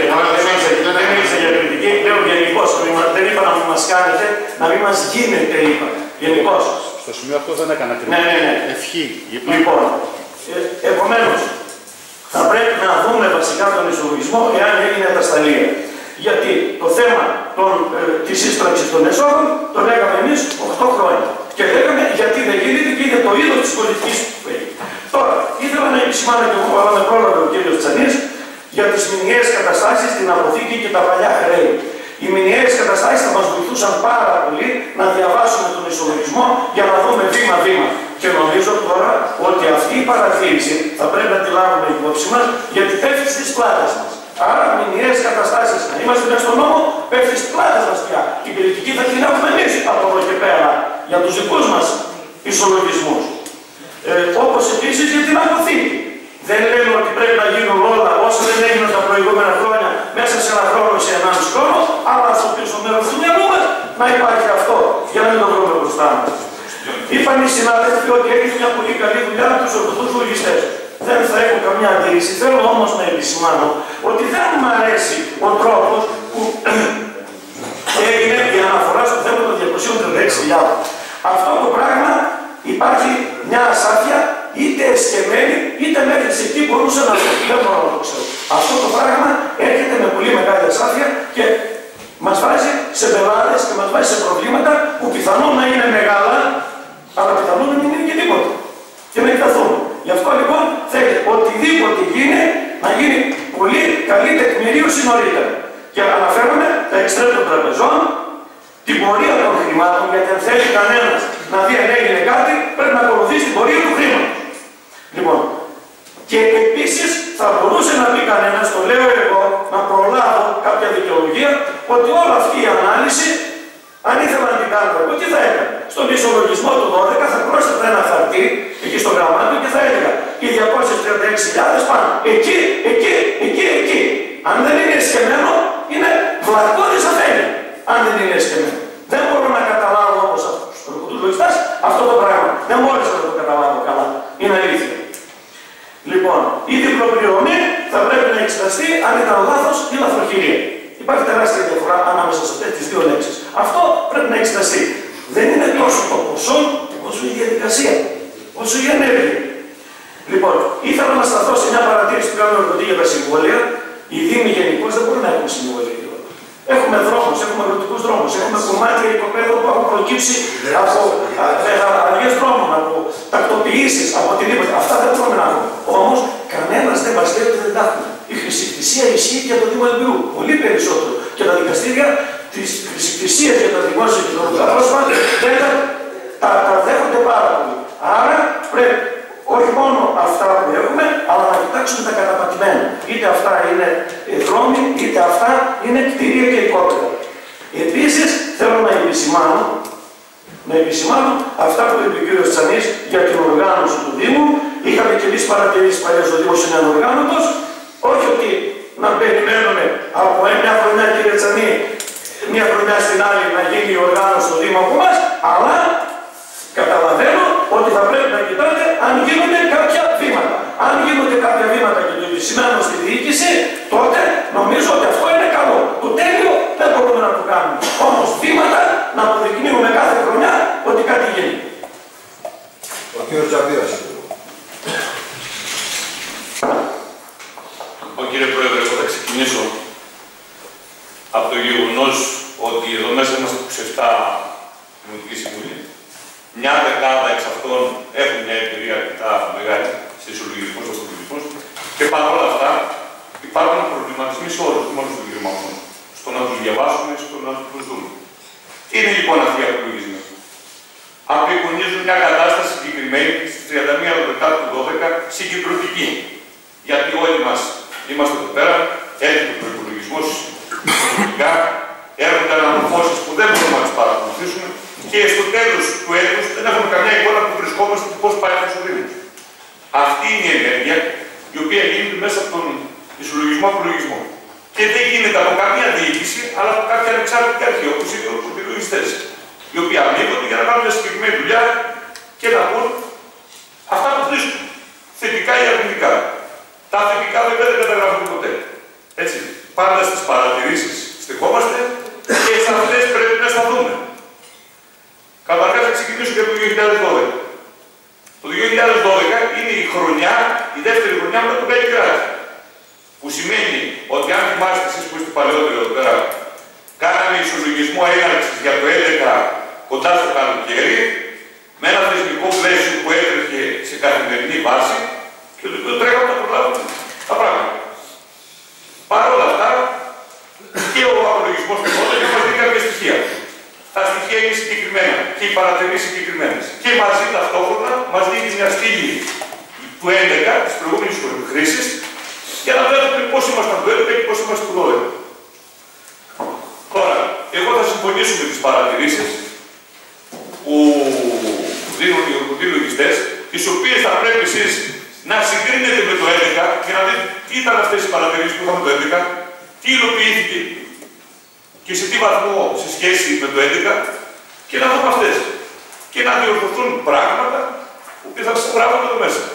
L: δεν μίλησα για κριτική, λέω γενικώς, δεν είπα να μην μας κάνετε, να μην μας γίνεται είπα, γενικώς.
D: Στο σημείο αυτό δεν έκανα κριτική.
L: Ναι, ναι, ναι.
D: Ευχή.
L: Λοιπόν, ε, επομένως, θα πρέπει να δούμε βασικά τον ισολογισμό εάν έγινε ατασταλία. Γιατί το θέμα των, ε, της σύστραξης των εσόδων το λέγαμε εμείς οκτώ χρόνια. Και λέγαμε γιατί δεν γίνεται και είναι το είδος της πολιτικής που έχει. Τώρα, ήθελα να επισημάνω και εγώ, αλλά με πρόλαβε ο κύριος Τσανής, για τις μηνιαίες καταστάσεις, την αποθήκη και τα παλιά χρέη. Οι μηνιαίες καταστάσεις θα μας βοηθούσαν πάρα πολύ να διαβάσουμε τον ισολογισμό για να δούμε βήμα-βήμα. Και νομίζω τώρα ότι αυτή η παρατήρηση θα πρέπει να τη λάβουμε υπόψη μας γιατί πέφτει στις πλάτες μας. Άρα, μηνιαίες καταστάσεις να είμαστε μέσα στον νόμο, πέφτει στις πλάτες μας πια. Η πολιτική θα την έχουμε εμείς από εδώ και πέρα για τους δικούς μας ισολογισμούς. Ε, όπως επίσης για την αποθήκη. Δεν λέμε ότι πρέπει να γίνουν όλα όσα δεν έγιναν τα προηγούμενα χρόνια μέσα σε ένα χρόνο ή σε ενάμιση χρόνο, αλλά στο πίσω μέρος του μυαλού μας να υπάρχει αυτό για να μην το βρούμε μπροστά μας. Είπαν οι συνάδελφοι ότι έχει μια πολύ καλή δουλειά με τους ορθοδόξους λογιστές. Δεν θα έχω καμιά αντίρρηση. Θέλω όμως να επισημάνω ότι δεν μου αρέσει ο τρόπος που έγινε η αναφορά στο θέμα των διακοσίων τριάντα έξι χιλιάδων. Αυτό το πράγμα υπάρχει μια ασάφεια είτε εσκεμμένη είτε μέχρι εκεί μπορούσε να το δεν μπορώ να το ξέρω. Αυτό το πράγμα έρχεται με πολύ μεγάλη ασάφεια και μας βάζει σε πελάτες και μας βάζει σε προβλήματα που πιθανόν να είναι μεγάλα, αλλά πιθανόν να μην είναι και τίποτα. Και να εκταθούν. Γι' αυτό λοιπόν θέλει οτιδήποτε γίνει να γίνει πολύ καλή τεκμηρίωση νωρίτερα. Και αναφέρομαι τα εξτρέμ των τραπεζών, την πορεία των χρημάτων, γιατί αν θέλει κανένας να δει αν έγινε κάτι, πρέπει να ακολουθήσει την πορεία του χρήματος. Λοιπόν, και επίσης θα μπορούσε να πει κανένας, το λέω εγώ, να προλάβω κάποια δικαιολογία, ότι όλη αυτή η ανάλυση, αν ήθελα να την κάνω εγώ, τι θα έκανα. Στον ισολογισμό του δώδεκα θα πρόσθετα ένα χαρτί, εκεί στο γραμμάτιο και θα έλεγα οι διακόσιες τριάντα έξι χιλιάδες πάνω. Εκεί, εκεί, εκεί, εκεί. Αν δεν είναι εσκεμμένο, είναι βλακώδης αφέλη. Αν δεν είναι εσκεμμένο. Δεν μπορώ να καταλάβω όπως αυτούς τους λογιστές αυτό το πράγμα. Δεν μπόρεσα να το καταλάβω καλά. Είναι αλήθεια. Λοιπόν, η διπλοπληρωμή θα πρέπει να εξεταστεί αν ήταν λάθος ή λαθροχειρία. Υπάρχει τεράστια διαφορά ανάμεσα σε αυτές τις δύο λέξεις. Αυτό πρέπει να εξεταστεί. Δεν είναι τόσο το ποσό, όσο η διαδικασία, όσο η ενέργεια. Λοιπόν, ήθελα να σταθώ σε μια παρατήρηση που κάνουμε ερωτή για τα συμβόλαια. Οι Δήμοι γενικώς δεν μπορούν να έχουν συμβόλαια. Έχουμε δρόμους, έχουμε αγροτικούς δρόμους, έχουμε κομμάτια οικοπαίδων που έχουν προκύψει από αλλαγές δρόμων, από τακτοποιήσεις, από οτιδήποτε. Αυτά δεν μπορούμε να έχουμε. Όμως, κανένας δεν μας λέει ότι δεν τα έχουμε. Η χρησικτησία ισχύει για το Δήμο Ελπιού. Πολύ περισσότερο. Και τα δικαστήρια της χρησικτησίας για τα δημόσια και τα πρόσωπα δεν τα, τα, τα δέχονται πάρα πολύ. Άρα πρέπει όχι μόνο αυτά που έχουμε, αλλά να κοιτάξουμε τα καταπατημένα. Είτε αυτά είναι δρόμοι, είτε αυτά είναι κτίρια και οικόπεδα. Επίσης, θέλω να επισημάνω, να επισημάνω αυτά που είπε ο κ. Τσανής για την οργάνωση του Δήμου. Είχαμε και εμείς παρατηρήσει παλιά στο Δήμο είναι ανοργάνωτος. Όχι ότι να περιμένουμε από μια χρονιά, κύριε Τσανή, μια χρονιά στην άλλη να γίνει η οργάνωση του Δήμου από εμάς, αλλά καταλαβαίνω ότι θα πρέπει να κοιτάτε αν γίνονται κάποια βήματα. Αν γίνονται κάποια βήματα και το σημαίνω στη διοίκηση, τότε νομίζω ότι αυτό είναι καλό. Το τέλειο δεν μπορούμε να το κάνουμε. Όμως βήματα να αποδεικνύουμε κάθε χρονιά ότι κάτι γίνει.
R: Ο κ. Τζαμπίρας.
N: Λοιπόν, κύριε Πρόεδρε, εγώ θα ξεκινήσω από το γεγονός ότι εδώ μέσα είμαστε από επτά Δημοτική Συμβουλή. Μια δεκάδα εξ αυτών έχουν μια εμπειρία αρκετά μεγάλη σε ισολογισμούς και αυτολογισμούς και παρόλα αυτά υπάρχουν προβληματισμοί σε όλους, όχι μόνο στον κύριο Μαμών. Στο να τους διαβάσουμε, στο να τους δούμε. Τι είναι λοιπόν αυτοί οι απολογισμοί. Απεικονίζουν μια κατάσταση συγκεκριμένη στις τριάντα μία Δεκάτου του δώδεκα συγκεντρωτική. Γιατί όλοι μας είμαστε εδώ πέρα, έρχεται ο προϋπολογισμός συνολικά, έρχονται αναμορφώσεις που δεν μπορούμε να τις παρακολουθήσουμε και στο τέλος του έτους δεν έχουμε καμιά εικόνα που βρισκόμαστε και πώς πάει ο Δήμος. Αυτή είναι η ενέργεια η οποία γίνεται μέσα από τον ισολογισμό απολογισμό. Και δεν γίνεται από καμία διοίκηση, αλλά από κάποια ανεξάρτητη αρχή, όπως είναι οι υπολογιστές, οι οποίοι ανοίγονται για να κάνουν μια συγκεκριμένη δουλειά και να πούν αυτά που βρίσκουν, θετικά ή αρνητικά. Τα θετικά βέβαια δεν καταγράφονται ποτέ. Έτσι. Πάντα στις παρατηρήσεις στεκόμαστε και σε αυτές πρέπει να σταθούμε. Καταρχάς θα ξεκινήσω για το δύο χιλιάδες δώδεκα. Το δύο χιλιάδες δώδεκα είναι η χρονιά, η δεύτερη χρονιά μετά τον Καλλικράτη. Που σημαίνει ότι αν θυμάστε εσείς που είστε παλαιότεροι εδώ πέρα, κάναμε ισολογισμό έναρξης για το έντεκα κοντά στο καλοκαίρι, με ένα θεσμικό πλαίσιο που έτρεχε σε καθημερινή βάση και το οποίο τρέχαμε να προλάβουμε τα πράγματα. Παρ' όλα αυτά, και ο απολογισμός του δώδεκα μας δίνει κάποια στοιχεία. Τα στοιχεία είναι συγκεκριμένα και οι παρατηρήσεις συγκεκριμένες. Και μαζί ταυτόχρονα μας δίνει μια στήλη του έντεκα της προηγούμενης χρήσης, για να βλέπουμε πώς ήμασταν το έντεκα και πώς είμαστε το δώδεκα. Τώρα, εγώ θα συμφωνήσω με τις παρατηρήσεις που δίνουν οι ορκωτοί λογιστές, τις οποίες θα πρέπει εσείς να συγκρίνετε με το έντεκα και να δείτε τι ήταν αυτές οι παρατηρήσεις που είχαμε το έντεκα, τι υλοποιήθηκε και σε τι βαθμό σε σχέση με το έντεκα και να δούμε αυτές. Και να διορθωθούν πράγματα που θα γράφονται εδώ μέσα.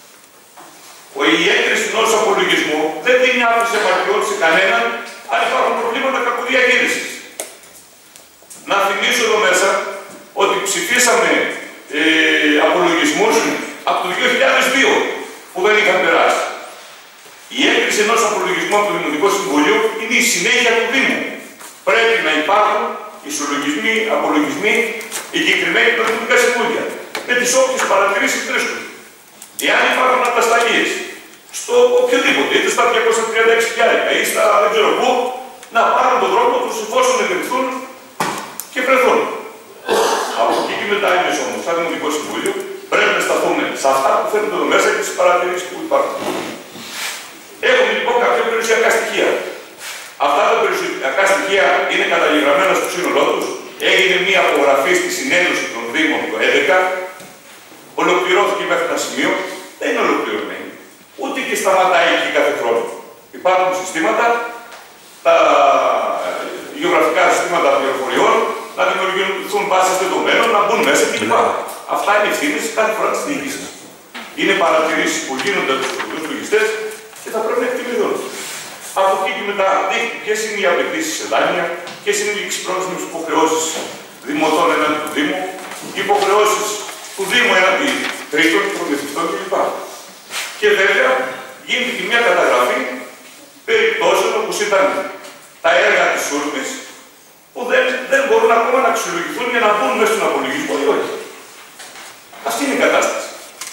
N: Η έγκριση ενός απολογισμού δεν δίνει άφηση απαρτιών σε κανέναν αν υπάρχουν προβλήματα κακοδιαχείρισης. Να θυμίσω εδώ μέσα ότι ψηφίσαμε ε, απολογισμούς από το δύο χιλιάδες δύο που δεν είχαν περάσει. Η έγκριση ενός απολογισμού από το Δημοτικό Συμβούλιο είναι η συνέχεια του Δήμου. Πρέπει να υπάρχουν ισολογισμοί, απολογισμοί εγκεκριμένοι από τα Δημοτικά Συμβούλια. Με τις όποιες παρατηρήσεις βρίσκονται. Εάν υπάρχουν ατασταλίες στο οποιοδήποτε, είτε στα διακόσια τριάντα έξι χιλιάδες ή στα δεν ξέρω πού, να πάρουν τον τρόπο τους εφόσον εγκριθούν και βρεθούν. Από εκεί και μετά εμείς όμως, σαν Δημοτικό Συμβούλιο, πρέπει να σταθούμε σε αυτά που φαίνονται εδώ μέσα και στις παρατηρήσεις που υπάρχουν. Έχουμε λοιπόν κάποια περιουσιακά στοιχεία. Αυτά τα περιουσιακά στοιχεία είναι καταγεγραμμένα στο σύνολό τους. Έγινε μία απογραφή στη συνένωση των Δήμων το έντεκα. Ολοκληρώθηκε μέχρι ένα σημείο. Δεν είναι ολοκληρωμένη. Ούτε και σταματάει εκεί κάθε χρόνο. Υπάρχουν συστήματα, τα γεωγραφικά συστήματα πληροφοριών, να δημιουργηθούν βάσεις δεδομένων, να μπουν μέσα κλπ. Αυτά είναι ευθύνες κάθε φορά της διοίκησης. Είναι παρατηρήσεις που γίνονται από τους ορκωτούς λογιστές και θα πρέπει να εκτιμηθούν. Από εκεί και μετά δείχνει ποιες είναι οι απαιτήσεις σε δάνεια, ποιες είναι οι εξυπρόσιμες υποχρεώσεις δημοτών έναντι του Δήμου, οι υποχρεώσεις του Δήμου έναντι τρίτων, προμηθευτών κλπ. Και βέβαια γίνεται και μια καταγραφή περιπτώσεων όπως ήταν τα έργα της Σούρπης που δεν, δεν μπορούν ακόμα να αξιολογηθούν για να μπουν μέσα στον απολογισμό ή όχι. Αυτή είναι η κατάσταση.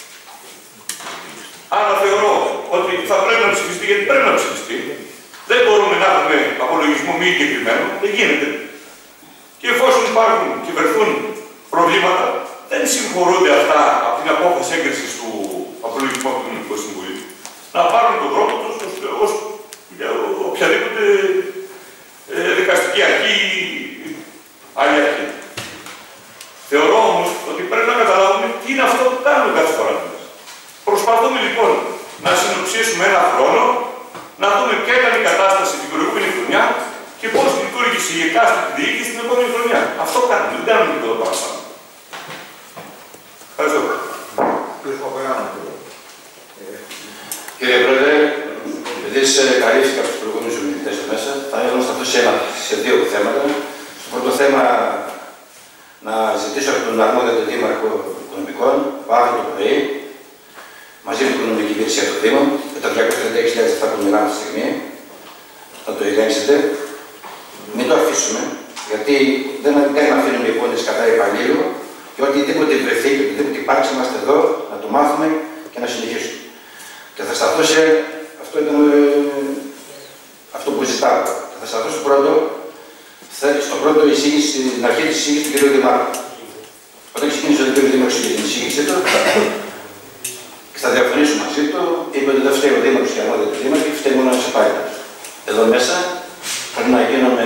N: Άρα θεωρώ ότι θα πρέπει να ψηφιστεί, γιατί πρέπει να ψηφιστεί. Δεν μπορούμε να έχουμε απολογισμό μη εγκεκριμένο, δεν γίνεται. Και εφόσον υπάρχουν και βρεθούν προβλήματα, δεν συγχωρούνται αυτά από την απόφαση έγκρισης του απολογισμού από το Δημοτικό Συμβούλιο. Να πάρουν τον τρόπο τους ως οποιαδήποτε ε, δικαστική αρχή ή άλλη αρχή. Θεωρώ όμως ότι πρέπει να καταλάβουμε τι είναι αυτό που κάνουμε κάθε φορά. Προσπαθούμε λοιπόν να συνοψίσουμε ένα χρόνο, να δούμε ποια ήταν η κατάσταση την προηγούμενη χρονιά και πώς λειτουργήσε η εκάστοτε διοίκηση την επόμενη χρονιά. Αυτό κάνουμε, δεν κάνουμε τίποτα παραπάνω. Ευχαριστώ.
C: Κύριε Πρόεδρε, επειδή σε καλύφθηκα από τους προηγούμενους ομιλητές μέσα, θα ήθελα να σταθώ σε, σε δύο θέματα. Στο πρώτο θέμα, να ζητήσω από τον αρμόδιο του Δήμαρχο Οικονομικών, που αύριο το πρωί, μαζί με την Οικονομική Υπηρεσία του Δήμου, με τα διακόσια τριάντα έξι χιλιάδες που μιλάμε αυτή τη στιγμή, να το ελέγξετε. Μην το αφήσουμε, γιατί δεν, δεν αφήνουμε εικόνες κατά υπαλλήλου και οτιδήποτε βρεθεί και οτιδήποτε υπάρξει, είμαστε εδώ να το μάθουμε και να συνεχίσουμε. Και θα σταθώ σε αυτό, ήταν, αυτό που ζητάω. Και θα σταθώ στο πρώτο, στο πρώτο εισήγηση, στην αρχή της εισήγησης του κ. Δημάρχου. Όταν ξεκίνησε ο κ. Δήμαρχος για την εισήγησή του, και θα διαφωνήσω μαζί του, είπε ότι δεν φταίει ο Δήμαρχος και αρμόδια του Δήμαρχου, φταίει μόνο ένας υπάλληλος. Εδώ μέσα πρέπει να γίνουμε,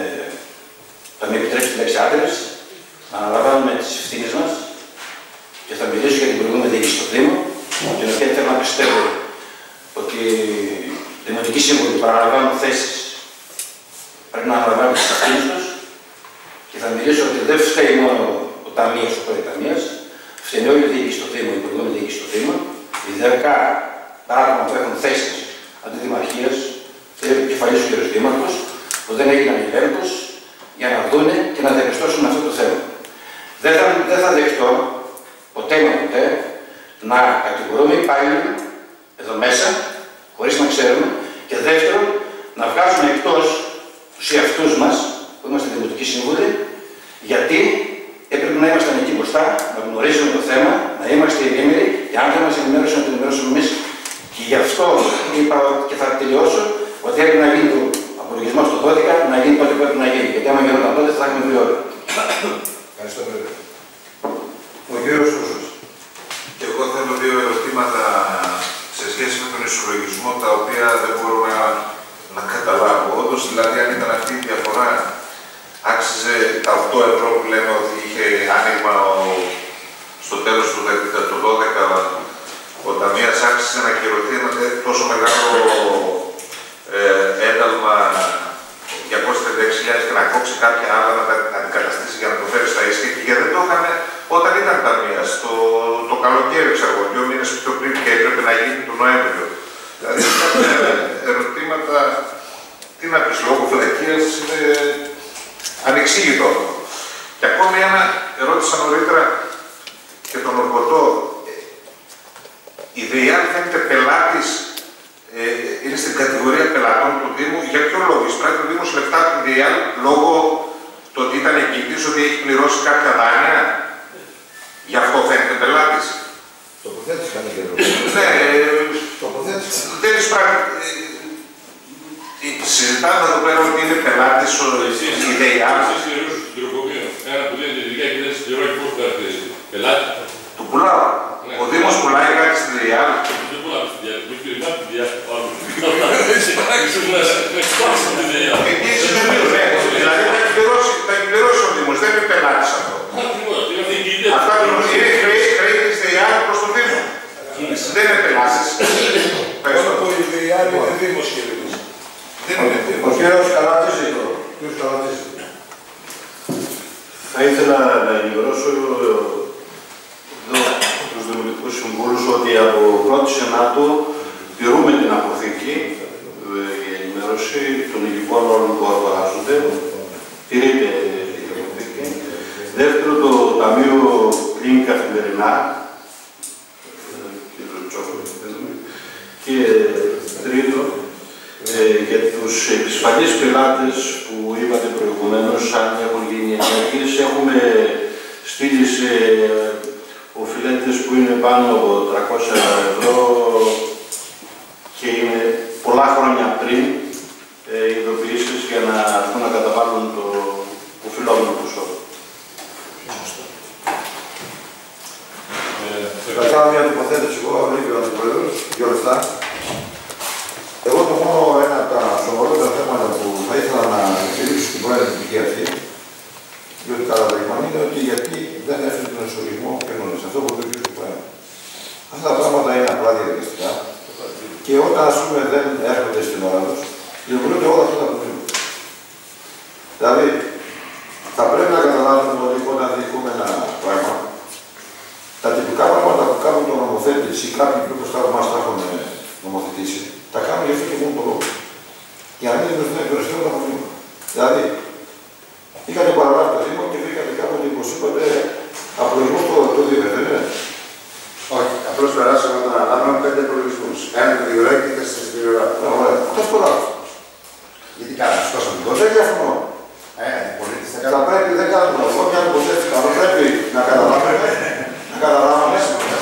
C: θα με επιτρέψει τη λέξη άντρες, να αναλαμβάνουμε τις ευθύνες μας και θα μιλήσω για την προηγούμενη διοίκηση του Δήμου, την οποία θέλω να πιστεύω ότι οι δημοτικοί σύμβουλοι που αναλαμβάνουν θέσεις πρέπει να αναλαμβάνουν τις ευθύνες τους και θα μιλήσω ότι δεν φταίει μόνο ο ταμείας, ο πρώην ταμείας, φταίνει όλη η διοίκηση του Δήμου, η προηγούμενη διοίκηση του Δήμου, ειδικά τα άτομα που έχουν θέσεις αντιδημαρχίας, επικεφαλής ο κ. Δήμαρχος, που δεν έγιναν ελέγχους για να δούνε και να διαπιστώσουν αυτό το θέμα. Δεν θα, δεν θα δεχτώ ποτέ μα ποτέ να κατηγορούμε υπάλληλοι εδώ μέσα, χωρίς να ξέρουμε, και δεύτερον, να βγάζουμε εκτός τους εαυτούς μας, που είμαστε δημοτικοί σύμβουλοι, γιατί έπρεπε να ήμασταν εκεί μπροστά, να γνωρίζουμε το θέμα, να είμαστε ενήμεροι, και αν δεν μας ενημέρωσαν, να το ενημερώσουμε εμείς. Και γι' αυτό είπα και θα τελειώσω ότι έπρεπε να γίνει το απολογισμό στο δώδεκα, να γίνει τότε που έπρεπε να γίνει. Γιατί άμα γινόταν τότε θα έχουμε βρει όλα.
A: Ευχαριστώ, Πρόεδρε. Ο κύριος Σούσος.
S: Και εγώ θέλω δύο ερωτήματα σε σχέση με τον
E: ισολογισμό τα οποία δεν μπορώ να, να καταλάβω. Όντως, δηλαδή, αν ήταν αυτή η διαφορά, άξιζε τα οκτώ ευρώ που λέμε ότι είχε άνοιγμα ο, στο τέλος του δώδεκα, ο ταμείας άξιζε να ακυρωθεί ένα τόσο μεγάλο ε, ένταλμα διακόσιες τριάντα έξι χιλιάδες και να κόψει κάποια άλλα να τα αντικαταστήσει για να το φέρει στα ίσια. Και γιατί δεν το είχαμε όταν ήταν ταμεία, το, το καλοκαίρι, ξέρω εγώ, δύο μήνες πιο πριν και έπρεπε να γίνει το Νοέμβριο. Δηλαδή, κάποια ερωτήματα, τι να πεις, λόγω φεδακίας είναι ανεξήγητο. Και ακόμη ένα, ερώτησα νωρίτερα και τον Ορκωτό, η ΔΕΙΑΛ φαίνεται πελάτης, ε, είναι στην κατηγορία πελατών του Δήμου. Για ποιο λόγο? Εισπράττει ο Δήμος λεφτά του ΔΕΙΑΛ λόγω του ότι ήταν εγγυητής, ότι έχει πληρώσει κάποια δάνεια. Γι' αυτό φαίνεται πελάτης.
R: Τοποθέτηση κάνει και εδώ.
E: Ναι,
R: Τοποθέτηση.
E: δεν εισπράττει. Συζητάμε εδώ πέρα ότι είναι πελάτης η ΔΕΙΑΛ.
B: Εσείς πληρούς του τροχοποιείου. Ένα που δίνει ειδικά και δεν συμπληρώνει πώς το χαρακτηρίζει. Πελάτη.
E: Του πουλάω. Ο Δήμος πουλάει κάτι στη ΔΕΙΑΛ.
B: Δεν πουλάμε στη ΔΕΙΑΛ. Μην πειράζει τη ΔΕΙΑΛ.
E: Εγγύηση του Δήμου, ναι. Δηλαδή θα έχει πληρώσει ο Δήμος. Δεν είναι πελάτης αυτό. Αυτά είναι χρέη της ΔΕΙΑΛ προς τον Δήμο. Δεν είναι πελάτης.
G: Μόνο που η ΔΕΙΑΛ είναι Δήμος, κύριε. Δεν είναι Δήμος.
R: Ο κύριος Καλατζής, κύριος Καλατζής.
K: Θα ήθελα να ενημερώσω εδώ τους Δημοτικούς Συμβούλους ότι από πρώτη Σενάτου τηρούμε την αποθήκη, η ενημέρωση των υλικών όλων που αγοράζονται. Τηρείται η αποθήκη. Δεύτερο, το Ταμείο κλείνει καθημερινά. Και τρίτο, ε, για τους επισφαλείς πελάτες που είπατε προηγουμένως, αν έχουν γίνει ενέργειες, έχουμε στείλει σε οφειλέτες που είναι πάνω από τριακόσια ευρώ και είναι πολλά χρόνια πριν ε, ειδοποιήσεις για να έρθουν να καταβάλουν το οφειλόμενο ποσό.
R: Θα κάνω μια τοποθέτηση εγώ, λίγο ο Αντιπρόεδρος, δύο λεπτά. Εγώ το μόνο ένα από τα σοβαρότερα θέματα που θα ήθελα να εξελίξω στην προεδρική αυτή, διότι κατά τα γεγονότα είναι ότι γιατί δεν έφερε τον εσωτερισμό και νωρίς. Αυτό που το πει στο πράγμα. Αυτά τα πράγματα είναι απλά διαδικαστικά και όταν ας πούμε δεν έρχονται στην ώρα τους, δημιουργούνται όλα αυτά τα προβλήματα. Δηλαδή, θα πρέπει να καταλάβουμε ότι όταν διοικούμε ένα πράγμα, τα τυπικά πράγματα που κάνουν τον νομοθέτη ή κάποιοι που μπροστά από εμάς τα έχουν νομοθετήσει, τα κάνουν γι' αυτό και μόνο το λόγο. Για να μην δημιουργηθούν περισσότερα προβλήματα. Δηλαδή, είχατε παραλάβει το Δήμο και βρήκατε κάποτε, όπως είπατε, απολογισμό στο δύο, δεν είναι?
J: Όχι, απλώς περάσαμε όταν αναλάβαμε πέντε απολογισμούς. Ένα το δύο ώρα και τέσσερις δύο ώρα.
R: Ωραία, αυτός το λάθος.
J: Γιατί κάναμε, σκόσαμε τον
R: Δεν διαφωνώ.
J: Ε, πολίτης θα
R: Θα πρέπει, δεν κάνουμε αυτό, μια υποθέτηση, αλλά πρέπει να καταλάβουμε, να καταλάβουμε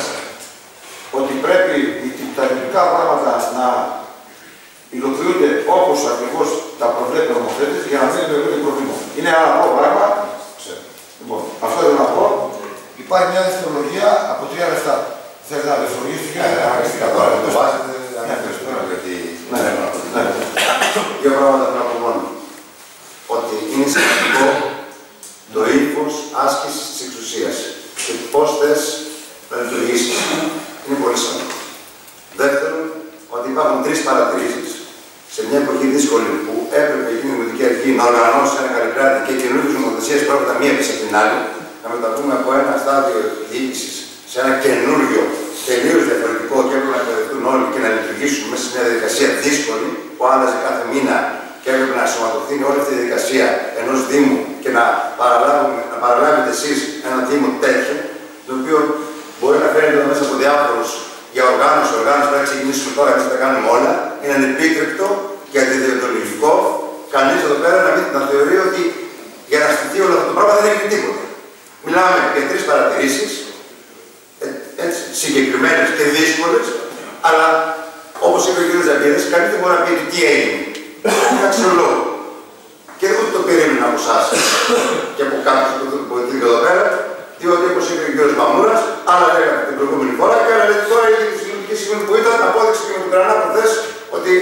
R: ότι πρέπει τα τυπικά πράγματα να υλοποιούνται όπως ακριβώς τα προβλέπει ο νομοθέτης για να μην δημιουργούνται προβλήματα. Είναι ένα απλό πράγμα. Λοιπόν, αυτό θέλω να πω. Υπάρχει μια δευτερολογία από τρία λεφτά. Θέλετε να δευτερολογήσετε και να
J: αγωνιστικά τώρα, το βάζετε, γιατί δεν έχω να πω. Δύο πράγματα θέλω να πω μόνο. Ότι είναι σημαντικό το ύφος άσκησης της εξουσίας και πώς θες να λειτουργήσεις. Είναι πολύ σημαντικό. Δεύτερον, ότι υπάρχουν τρεις παρατηρήσεις σε μια εποχή δύσκολη που έπρεπε η Δημοτική Αρχή να οργανώσει ένα καλλικράτη και καινούργιες νομοθεσίες πρόκειται μία πίσω από την άλλη, να μεταβούμε από ένα στάδιο διοίκησης σε ένα καινούργιο, τελείως διαφορετικό και έπρεπε να εκπαιδευτούν όλοι και να λειτουργήσουν μέσα σε μια διαδικασία δύσκολη που άλλαζε κάθε μήνα και έπρεπε να σωματωθεί όλη αυτή η διαδικασία ενός Δήμου και να, να παραλάβετε εσείς ένα Δήμο τέτοιο, το οποίο μπορεί να φαίνεται μέσα από διάφορους για οργάνωση, οργάνωση πρέπει να ξεκινήσουμε τώρα, εμείς τα κάνουμε όλα, είναι ανεπίτρεπτο και αντιδιοντολογικό. Κανείς εδώ πέρα να μην να θεωρεί ότι για να στηθεί όλο αυτό το πράγμα δεν έχει τίποτα. Μιλάμε για τρεις παρατηρήσεις, έτσι, συγκεκριμένες και δύσκολες, αλλά όπως είπε ο κ. Ζαμπίδης, κανείς δεν μπορεί να πει τι έγινε. Είναι αξιολόγο. Και δεν το περίμενα από εσάς και από κάποιους που είναι εδώ πέρα, διότι όπως είπε ο κ. Μαμούρας, άλλα λέγανε την προηγούμενη φορά και άλλα λέγανε τώρα η συλλογική σύμβουλη που ήταν, απόδειξε και με τον Κρανά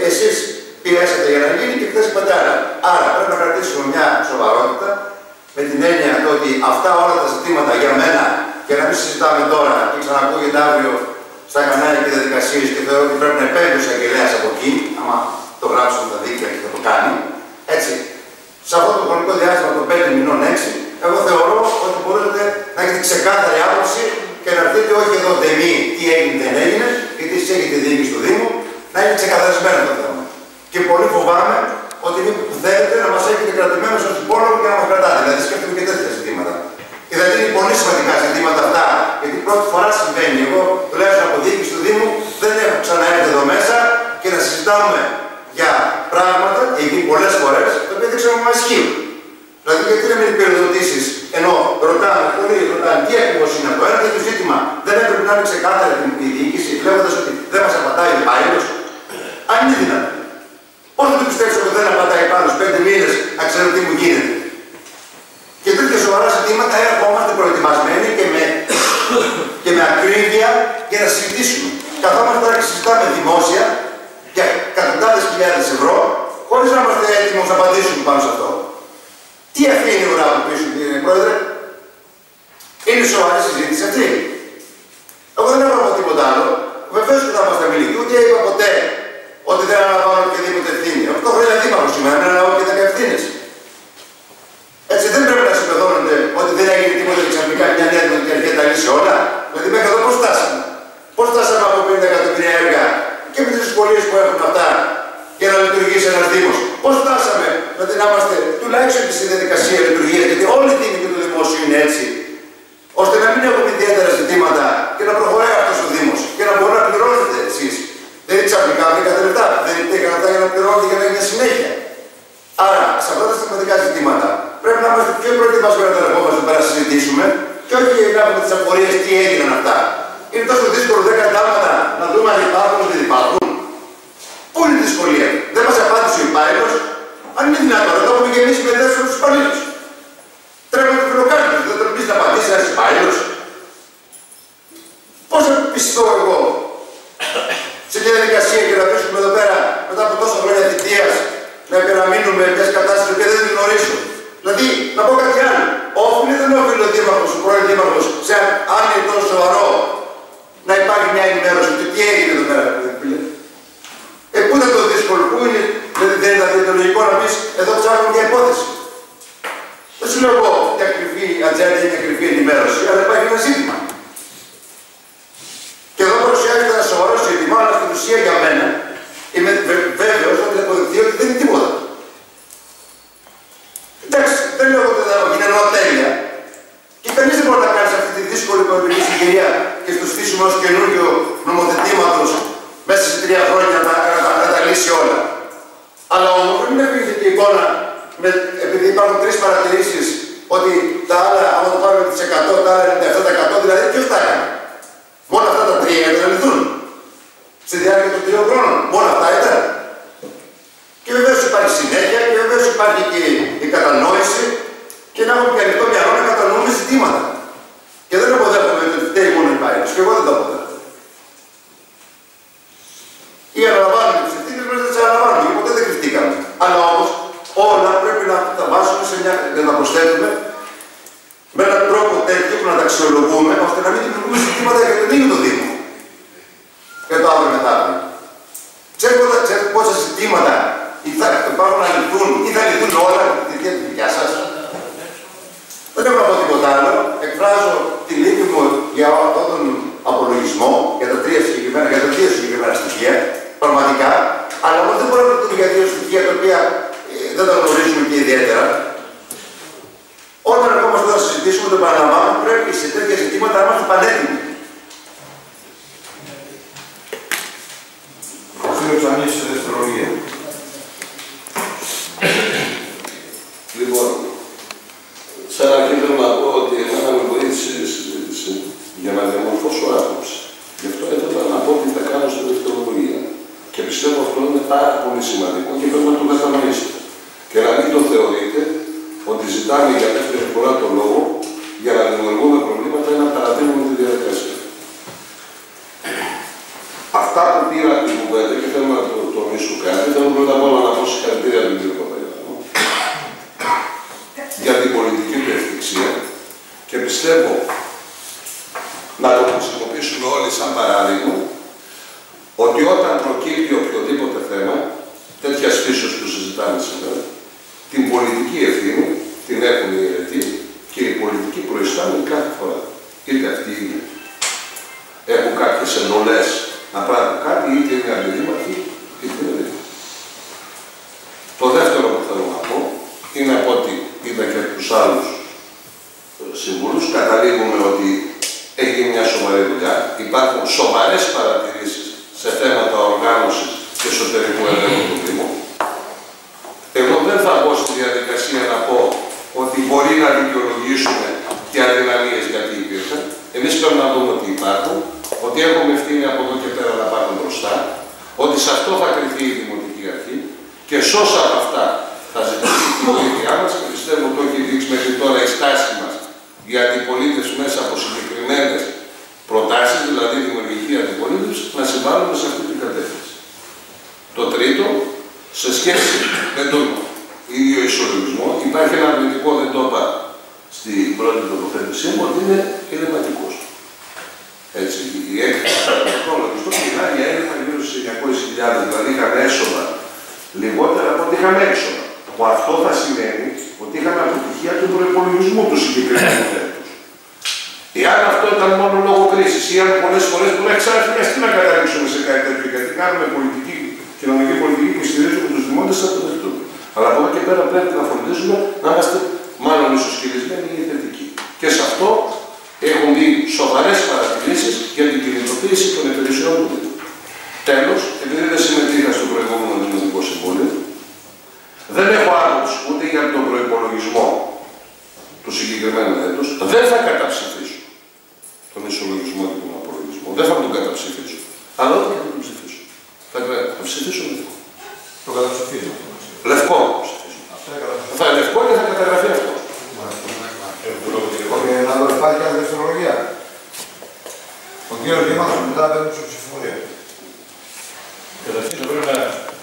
J: εσείς πιέσατε για να γίνει και χθες είπατε άλλα. Άρα πρέπει να κρατήσουμε μια σοβαρότητα με την έννοια ότι αυτά όλα τα ζητήματα για μένα, για να μην συζητάμε τώρα και ξανακούγεται αύριο στα κανάλια και διαδικασίες και θεωρώ ότι πρέπει να επέμβει ο εισαγγελέας από εκεί, άμα το γράψουν τα δίκτυα και θα το κάνει. Έτσι, σε αυτό το χρονικό διάστημα των πέντε μηνών έξι, εγώ θεωρώ ότι μπορείτε να έχετε ξεκάθαρη άποψη και να έρθετε όχι εδώ τεμή τι έγινε δεν έγινε, γιατί εσείς έχετε διοίκηση του Δήμου, να είναι ξεκαθαρισμένο το θέμα. Και πολύ φοβάμαι ότι είναι που θέλετε να μας έχετε κρατημένους ως υπόλογο και να μας κρατάτε. Δηλαδή σκέφτομαι και τέτοια ζητήματα. Και δηλαδή είναι πολύ σημαντικά ζητήματα αυτά, γιατί πρώτη φορά συμβαίνει. Εγώ, τουλάχιστον από διοίκηση του Δήμου, δεν έχω ξαναέρθει εδώ μέσα και να συζητάμε για πράγματα, εκεί πολλές φορές, τα οποία δεν ξέρω αν μας ισχύουν. Δηλαδή, γιατί να μην υπηρετήσεις, ενώ ρωτάνε, πολλοί ρωτάνε τι ακριβώς είναι αυτό. Ένα τέτοιο ζήτημα δεν έπρεπε να είναι ξεκάθαρη η διοίκηση, λέγοντας ότι δεν μας απατάει ο υπάλληλος. Αν είναι δυνατόν. Πώς θα το πιστέψω ότι δεν απατάει πάνω στους πέντε μήνες να ξέρω τι μου γίνεται. Και τέτοια σοβαρά ζητήματα ερχόμαστε προετοιμασμένοι και με, και με ακρίβεια για να συζητήσουμε. Καθόμαστε τώρα και συζητάμε δημόσια για εκατοντάδες χιλιάδες ευρώ, χωρίς να είμαστε έτοιμοι να απαντήσουμε πάνω σε αυτό. Τι αφήνει η ουρά από πίσω, κύριε Πρόεδρε? Είναι σοβαρή συζήτηση αυτή. Εγώ δεν έχω από τίποτα άλλο. Βεβαίως και θα είμαστε αμιλικοί, ούτε είπα ποτέ ότι δεν αναλαμβάνω οποιαδήποτε ευθύνη. Αυτό χρόνια δήμαρχος σήμερα, δεν αναλαμβάνω και δέκα ευθύνες. Έτσι δεν πρέπει να συμπεδώνονται ότι δεν έγινε τίποτα και ξαφνικά μια νέα δημοτική αρχή τα λύσει όλα. Δηλαδή μέχρι εδώ πώς φτάσαμε. Πώς φτάσαμε από πενήντα εκατομμύρια έργα και με τις δυσκολίες που έχουν αυτά για να λειτουργήσει ένας Δήμος. Πώς φτάσαμε δηλαδή να είμαστε τουλάχιστον στη διαδικασία λειτουργίας, γιατί όλοι οι Δήμοι και το Δημόσιο είναι έτσι, ώστε να μην έχουμε ιδιαίτερα ζητήματα και να προχωράει αυτός ο Δήμος και να μπορεί να πληρώνετε εσείς. Δεν είναι ξαφνικά βρήκατε λεφτά, δεν είναι λεφτά για να πληρώνετε για να έχει συνέχεια. Άρα, σε αυτά τα σημαντικά ζητήματα πρέπει να είμαστε πιο προετοιμασμένοι όταν ερχόμαστε πέρα να συζητήσουμε και όχι να έχουμε τις απορίες τι έγιναν αυτά. Είναι τόσο δύσκολο δέκα τάγματα να δούμε αν υπάρχουν ή δεν υπάρχουν. Πού είναι η δυσκολία? Δεν μας απάντησε ο υπάλληλος. Αν είναι δυνατόν, να το έχουμε και εμείς με δεύτερους τους υπαλλήλους. Τρέχουμε το φιλοκάρτο, δεν το εμείς να απαντήσει ένας υπάλληλος. Πώς θα πιστώ εγώ σε μια διαδικασία και να βρίσκουμε εδώ πέρα μετά από τόσα χρόνια θητείας να επαναμείνουμε μια κατάσταση που δεν την γνωρίζω. Δηλαδή, να πω κάτι άλλο. Όφιλε δεν όφιλε ο Δήμαρχος, ο πρώην Δήμαρχος, σε αν είναι τόσο σοβαρό να υπάρχει μια ενημέρωση του τι έγινε εδώ πέρα. Ε, πού είναι το δύσκολο, πού είναι, δηλαδή δεν είναι το λογικό να πεις εδώ ψάχνουμε μια υπόθεση. Δεν σου λέω εγώ μια κρυφή ατζέντα ή μια κρυφή ενημέρωση, αλλά υπάρχει ένα ζήτημα. Και εδώ παρουσιάζεται ένα σοβαρό ζήτημα, αλλά στην ουσία για μένα είμαι βέβαιος ότι θα αποδειχθεί ότι δεν είναι τίποτα. Εντάξει, δεν λέω ότι θα γίνει ενώ τέλεια. Και κανείς δεν μπορεί να κάνει σε αυτή τη δύσκολη πολιτική συγκυρία και στο στήσιμο ως καινούργιο νομοθετήματος μέσα σε τρία χρόνια να, να, να τα λύσει όλα. Αλλά όμως μην έχετε την εικόνα, με, επειδή υπάρχουν τρεις παρατηρήσεις, ότι τα άλλα, άμα το πάρουμε τις εκατό, τα άλλα ενενήντα επτά τοις εκατό, δηλαδή ποιος τα έκανε. Μόνο αυτά τα τρία ήταν να λυθούν. Στη διάρκεια των τριών χρόνων. Μόνο αυτά ήταν. Και βεβαίως υπάρχει συνέχεια και βεβαίως υπάρχει και η κατανόηση και να έχουμε και ανοιχτό μυαλό να κατανοούμε ζητήματα. Και δεν αποδέχομαι ότι φταίει μόνο η υπάλληλος. Και εγώ δεν το αποδέχομαι. Ή αναλαμβάνουμε τις ευθύνες μας, δεν τις αναλαμβάνουμε. Και ποτέ δεν κρυφτήκαμε. Αλλά όμως όλα πρέπει να τα βάζουμε σε μια. να τα προσθέτουμε με έναν τρόπο τέτοιο που να τα αξιολογούμε ώστε να μην δημιουργούμε ζητήματα για τον ίδιο τον Δήμο. Και το αύριο μετά. Ξέρετε πόσα ζητήματα υπάρχουν να λυθούν ή θα λυθούν όλα από τη θητεία τη δικιά σας. Δεν έχω να πω τίποτα άλλο. Εκφράζω τη λύπη μου για αυτόν τον απολογισμό, για τα τρία συγκεκριμένα, για τα δύο συγκεκριμένα στοιχεία, πραγματικά. Αλλά όμως δεν μπορούμε να πούμε για δύο στοιχεία τα οποία ε, δεν τα γνωρίζουμε και ιδιαίτερα. Όταν ερχόμαστε εδώ να συζητήσουμε, το παραλαμβάνω, πρέπει σε τέτοια ζητήματα να είμαστε πανέτοιμοι.
R: Ξανής σε δευτερολογία.
S: Λοιπόν, σαν αρχή θέλω να πω ότι εμένα με βοήθησε η συζήτηση για να διαμορφώσω άποψη. Γι' αυτό ήθελα να πω τι θα κάνω στη δευτερολογία. Και πιστεύω αυτό είναι πάρα πολύ σημαντικό και πρέπει να το κατανοήσετε. Και να μην το θεωρείτε ότι ζητάμε για δεύτερη φορά το λόγο για να δημιουργούμε προβλήματα ή να παρατείνουμε τη διαδικασία. Αυτά που πήρα την κουβέντα και θέλω να το, το τονίσω κάτι. Θέλω πρώτα απ' όλα να πω συγχαρητήρια τον κύριο Παπαϊωάννου για την πολιτική του ευθυξία και πιστεύω να το χρησιμοποιήσουμε όλοι σαν παράδειγμα ότι όταν προκύπτει οποιοδήποτε θέμα τέτοια φύσεως που συζητάμε σήμερα, την πολιτική ευθύνη την έχουν οι αιρετοί και οι πολιτικοί προϊστάμενοι κάθε φορά. Είτε αυτοί είναι, έχουν κάποιες εντολές να πράττουν κάτι, είτε είναι αντιδήμαρχοι, είτε είναι δήμαρχοι. Το δεύτερο που θέλω να πω είναι από ότι είδα και τους άλλους συμβούλους, καταλήγουμε ότι έχει μια σοβαρή δουλειά, υπάρχουν σοβαρές παρατηρήσεις σε θέματα οργάνωσης και εσωτερικού ελέγχου του Δήμου. Εγώ δεν θα μπω στη διαδικασία να πω ότι μπορεί να δικαιολογήσουμε και αδυναμίες γιατί υπήρχαν. Εμείς πρέπει να δούμε ότι υπάρχουν, ότι έχουμε ευθύνη από εδώ και πέρα να πάμε μπροστά, ότι σε αυτό θα κρυφθεί η Δημοτική Αρχή και σε όσα από αυτά θα ζητήσει η βοήθειά μας και πιστεύω ότι το έχει δείξει μέχρι τώρα η στάση μας για αντιπολίτευση μέσα από συγκεκριμένες προτάσεις, δηλαδή δημιουργική αντιπολίτευση, να συμβάλλουμε σε αυτή την κατεύθυνση. Το τρίτο, σε σχέση με τον ίδιο ισολογισμό, υπάρχει ένα αρνητικό, δεν το είπα στην πρώτη τοποθέτησή μου, ότι είναι ελληματικός. Έτσι, η έκθεση του λογιστού μιλάει για έλλειμμα γύρω στις εννιακόσιες χιλιάδες, δηλαδή είχαμε έσοδα λιγότερα από ό,τι είχαμε έξοδα. Που αυτό θα σημαίνει ότι είχαμε αποτυχία του προϋπολογισμού του συγκεκριμένου έτους. Εάν αυτό ήταν μόνο λόγω κρίσης ή αν πολλές φορές μπορεί να ξαναρχιαστεί να καταλήξουμε σε κάτι τέτοιο, γιατί κάνουμε πολιτική, κοινωνική πολιτική και στηρίζουμε τους δημότες, θα το δεχτούμε. Αλλά από εδώ και πέρα πρέπει να φροντίζουμε να είμαστε μάλλον ισοσκελισμένοι ή θετικοί. Και σε αυτό έχουν δει σοβαρές παρατηρήσεις για την κινητοποίηση των υπηρεσιών του Δήμου. Τέλος, επειδή δεν συμμετείχα στο προηγούμενο Δημοτικό Συμβούλιο, δεν έχω άποψη ούτε για τον προϋπολογισμό του συγκεκριμένου έτους, δεν θα καταψηφίσω τον ισολογισμό και τον απολογισμό. Δεν θα τον καταψηφίσω. Αλλά όχι θα τον ψηφίσω. Θα, θα ψηφίσω λευκό.
R: Το καταψηφίζω.
S: Λευκό θα ψηφίσω. Θα είναι λευκό και θα καταγραφεί αυτό.
R: Και να δω, υπάρχει και άλλη δευτερολογία. Ο κύριος Δήμαρχος μετά μπαίνουμε στο ψηφοφορία.
B: Καταρχήν θα πρέπει να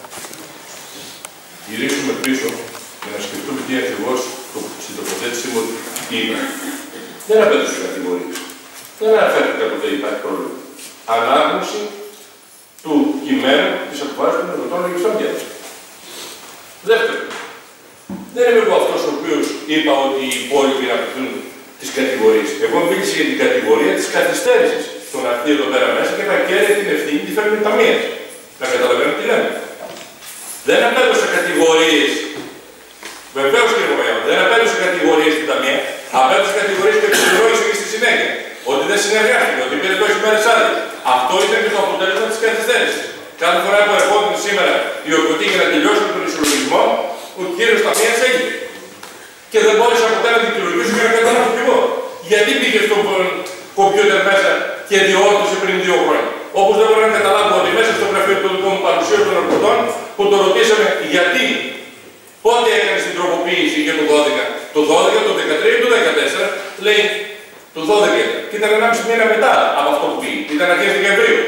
B: γυρίσουμε πίσω και να σκεφτούμε τι ακριβώς στην τοποθέτησή μου είπα. Δεν απέτωσε κατηγορίες. Δεν αναφέρθηκα ότι δεν υπάρχει πρόβλημα. Ανάγνωση του κειμένου της αποφάσης των Ευρωπαϊκών Λογιστών Διεύθυνσης. Δεύτερον, δεν είμαι εγώ αυτός ο οποίος είπα ότι οι υπόλοιποι να απαιτούν τις κατηγορίες. Εγώ μίλησα για την κατηγορία της καθυστέρησης στον αυτή εδώ πέρα μέσα και είπα κέρδη την ευθύνη τη φέρνει ταμείας. Να καταλαβαίνω τι λέμε. Δεν απέδωσε κατηγορίες. Βεβαίως κύριε Παπαγιάννη, δεν απέδωσε κατηγορίες στην ταμεία, απέδωσε κατηγορίες και επιβεβαιώσε και στη συνέχεια. Ότι δεν συνεργάστηκε, ότι πήρε τόσες μέρες άδειες. Αυτό ήταν και το αποτέλεσμα της καθυστέρησης. Κάθε φορά που ερχόταν σήμερα η ΟΚΟΤΗ για να τελειώσουν τον ισολογισμό, ο κύριος ταμείας έγινε. Και δεν μπόρεσα ποτέ να δικαιολογήσω και να καταλάβω κι εγώ. Γιατί πήγε στο κομπιούτερ μέσα και διόρθωσε πριν δύο χρόνια. Όπως δεν μπορώ να καταλάβω ότι μέσα στο γραφείο του δικού μου παρουσία των αρκωτών που το ρωτήσαμε γιατί, πότε έκανε την τροποποίηση για το δώδεκα, το δώδεκα, το δεκατρία ή το δεκατέσσερα, λέει το δώδεκα και ήταν ενάμιση μήνα μετά από αυτό που πήγε. Ήταν αρχές Δεκεμβρίου.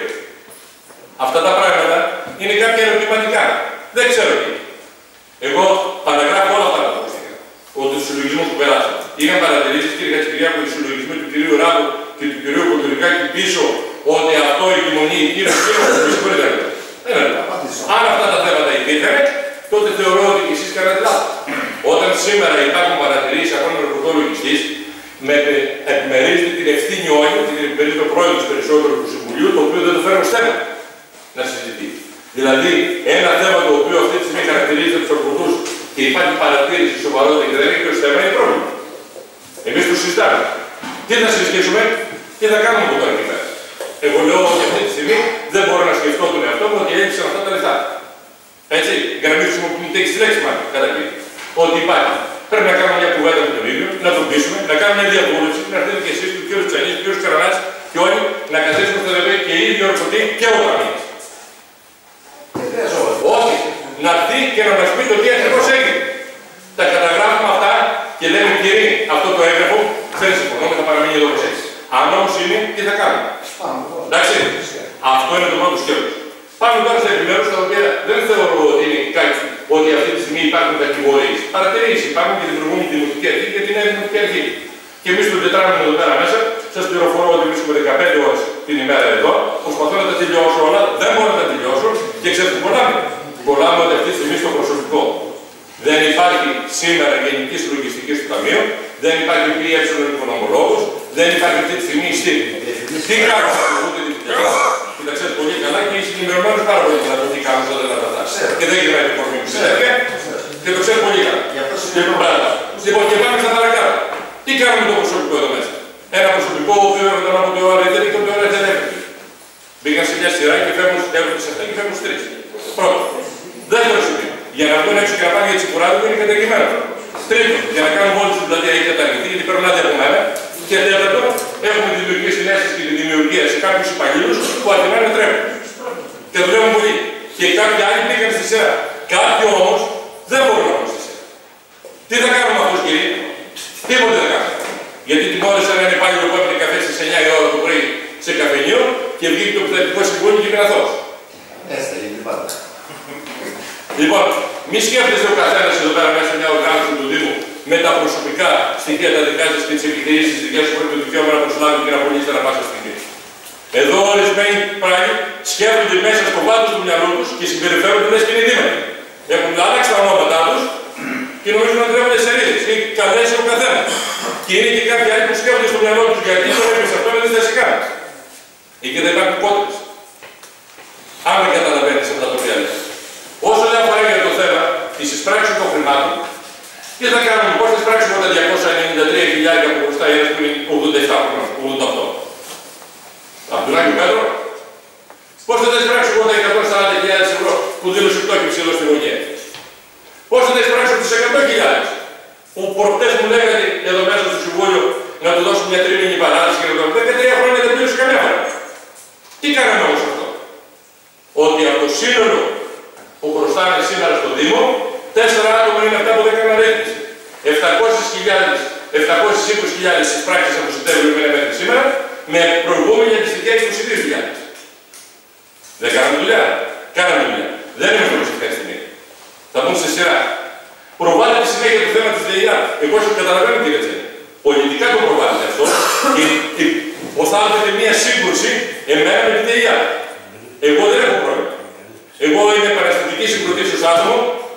B: Αυτά τα πράγματα είναι κάποια ερωτηματικά. Δεν ξέρω τι. Εγώ παραγράφω όλα αυτά τα ακούστηκα. Ότι του συλλογισμού που περάσαν. Είχαν παρατηρήσει, κύριε Χατζικυριάκου, οι συλλογισμοί του κυρίου Ράπου και του κυρίου Κοντουρικάκη πίσω ότι αυτό η κοινωνία, η κύριε Συγχωρείτε. Δεν είναι. Αν αυτά τα θέματα υπήρχαν, τότε θεωρώ ότι και εσείς κάνατε λάθος. Όταν σήμερα υπάρχουν παρατηρήσεις από έναν ερωτικό λογιστή, με επιμερίζεται την ευθύνη όλη, την επιμερίζεται ο πρόεδρος περισσότερο του Συμβουλίου, το οποίο δεν το φέρνω ως θέμα να συζητήσει. Δηλαδή, ένα θέμα το οποίο αυτή τη στιγμή χαρακτηρίζεται από τους αρκωτούς και υπάρχει παρατήρηση σοβαρότητα και δεν έχει ως θέμα, είναι πρόβλημα. Εμείς το συζητάμε. Τι θα συζητήσουμε, τι θα κάνουμε από τώρα και πέρα. Εγώ λέω ότι αυτή τη στιγμή δεν μπορώ να σκεφτώ τον εαυτό μου ότι έλειψαν αυτά τα λεφτά. Έτσι, για να μην χρησιμοποιούμε τη λέξη μάλλον, κατά κύριο. Ότι υπάρχει. Πρέπει να κάνουμε μια κουβέντα με τον ίδιο, να τον πείσουμε, να κάνουμε μια διαβούλευση, να έρθετε και εσείς, του κ. Τσανής, του κ. Καρανάτης και όλοι να καθίσουμε στο δεδομένο και οι ίδιοι ορκωτοί και ο Ταμείας. Όχι, να έρθει και να μας πει το τι ακριβώς έγινε. Τα καταγράφουμε αυτά και λέμε κύριε, αυτό το έγγραφο δεν συμφωνούμε, θα παραμείνει εδώ όπως έτσι. Αν όμως είναι, τι θα κάνουμε. Εντάξει, αυτό είναι το πρώτο σκέλος. Πάμε τώρα στα επιμέρους, τα οποία δεν θεωρώ ότι είναι κάτι, ότι αυτή τη στιγμή υπάρχουν κατηγορίες. Παρατηρήσεις υπάρχουν και την προηγούμενη δημοτική αρχή και την νέα δημοτική αρχή. Και εμείς τον τετράμινο εδώ πέρα μέσα, σας πληροφορώ ότι βρίσκομαι δεκαπέντε ώρες την ημέρα εδώ, προσπαθώ να τα τελειώσω όλα, δεν μπορώ να τα τελειώσω και ξέρετε κολλάμε. Κολλάμε ότι αυτή τη στιγμή στο προσωπικό. Δεν υπάρχει σήμερα γενική λογιστική στο Ταμείο, δεν υπάρχει ΠΕ οικονομολόγος, δεν υπάρχει αυτή τη στιγμή στήριξη. Τι κάνουμε, ούτε διευθυντές, και τα ξέρετε πολύ καλά και είσαι ενημερωμένος πάρα πολύ καλά το τι κάνουμε όταν δεν τα και δεν γυρνάει την κορμί μου συνέχεια και το ξέρετε πολύ καλά. Λοιπόν, και πάμε στα παρακάτω. Τι κάνουμε το προσωπικό εδώ μέσα. Ένα προσωπικό που έρχονταν από το ώρα δεν και το ώρα δεν έφυγε. Μπήκαν σε μια σειρά και φεύγουν σε αυτά και φεύγουν τρεις. Πρώτο. Δεύτερο σημείο. Για να βγουν έξω και να πάνε για τη σιγουράδη που είναι καταγγελμένο. Τρίτον, για να κάνουμε όλη την πλατεία έχει καταργηθεί, γιατί πρέπει να από μένα. Και τέταρτον, έχουμε δημιουργήσει συνέστηση και τη δημιουργία σε κάποιους υπαλλήλους που αρχινά να τρέχουν. Και δουλεύουν πολύ. Και κάποιοι άλλοι πήγαν στη σειρά. Κάποιοι όμως δεν μπορούν να βγουν στη σειρά. Τι θα κάνουμε με αυτούς, κύριοι? Τίποτε δεν κάνουμε. Γιατί τιμώρησαν έναν υπάλληλο που έπαιρνε καφέ στις εννιά η ώρα το πρωί σε καφενείο και βγήκε το πειθαρχικό συμβούλιο και πειραθώς. Έτσι θα γίνει πάντα. Λοιπόν, μη σκέφτεστε ο καθένας εδώ πέρα μέσα σε μια οργάνωση του Δήμου με τα προσωπικά στοιχεία τα δικά σας και τις επιχειρήσεις της δικές σας που έχει το δικαίωμα να προσλάβει και να πωλήσει να πάσα στιγμή. Εδώ ορισμένοι πράγματι σκέφτονται μέσα στο βάθος του μυαλού τους και συμπεριφέρονται λες και είναι δήμαρχοι. Έχουν αλλάξει τα ονόματά τους και νομίζουν να τρέχονται σελίδες. Και καλέσει ο καθένας. Και είναι και κάποιοι άλλοι που σκέφτονται στο μυαλό τους γιατί το έπαιξε αυτό με τις θέσεις κάνεις. Εκεί δεν υπάρχουν κότες. Αν δεν καταλαβαίνεις αυτά τα οποία λες. Όσο δεν αφορά για το θέμα της εισπράξης των χρημάτων, τι θα κάνουμε, πώς θα εισπράξουμε τα διακόσια ενενήντα τρία χιλιάδες που χρωστάει ένας που είναι ογδόντα επτά χρόνων, ογδόντα οκτώ. Αμπτουλάκη Πέτρο, πώς θα τα εισπράξουμε τα εκατόν σαράντα χιλιάδες ευρώ που δήλωσε πτώχευση εδώ στη γωνία. Πώς θα τα εισπράξουμε τις εκατό χιλιάδες που προχτές μου λέγατε εδώ μέσα στο Συμβούλιο να του δώσουν μια τρίμηνη παράδοση και να το δεκατρία χρόνια δεν πλήρωσε καμιά φορά. Τι κάναμε όμως αυτό? Ότι από το σύνολο που χρωστάνε σήμερα στο Δήμο, τέσσερα άτομα είναι αυτά που δεν έκαναν ρύθμιση. επτακόσιες είκοσι χιλιάδες στις πράξεις από το Σεπτέμβριο μέχρι σήμερα, με προηγούμενη αντιστοιχεία είκοσι δύο χιλιάδες. Δεν κάναμε δουλειά. Κάναμε δουλειά. Δεν είμαστε όμως αυτή τη στιγμή. Θα μπουν σε σειρά. Προβάλλεται συνέχεια το θέμα της ΔΕΙΑ. Εγώ σας καταλαβαίνω τι έτσι. Πολιτικά το προβάλλεται αυτό και, και οθάλπεται μια σύγκρουση εμένα με τη ΔΕΙΑ. Εγώ δεν έχω πρόβλημα. Εγώ είμαι παραστατική συγκροτήσεως άτομο,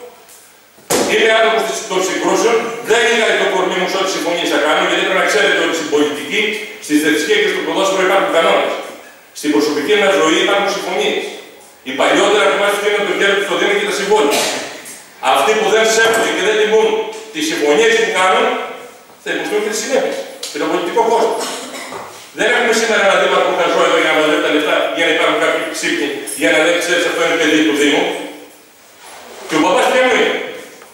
B: είμαι άτομο των συγκρούσεων, δεν είχα το κορμί μου σε ό,τι συμφωνίες θα κάνω, γιατί πρέπει να ξέρετε ότι στην πολιτική, στη θρησκεία και στο ποδόσφαιρο υπάρχουν κανόνες. Στην προσωπική μας ζωή υπάρχουν συμφωνίες. Οι παλιότερα από εμάς φτύνουν το χέρι του στο Δήμο και τα συμβόλαια. Αυτοί που δεν σέβονται και δεν τιμούν τις συμφωνίες που κάνουν, θα υποστούν και τις συνέπειες και το πολιτικό κόστος. Δεν έχουμε σήμερα ένα δήμαρχο που χαζό εδώ για να μαζεύει τα λεφτά για να υπάρχουν κάποιοι ξύπνοι για να δεν ξέρεις αυτό είναι παιδί του Δήμου. Και ο παπάς ποια μου είναι.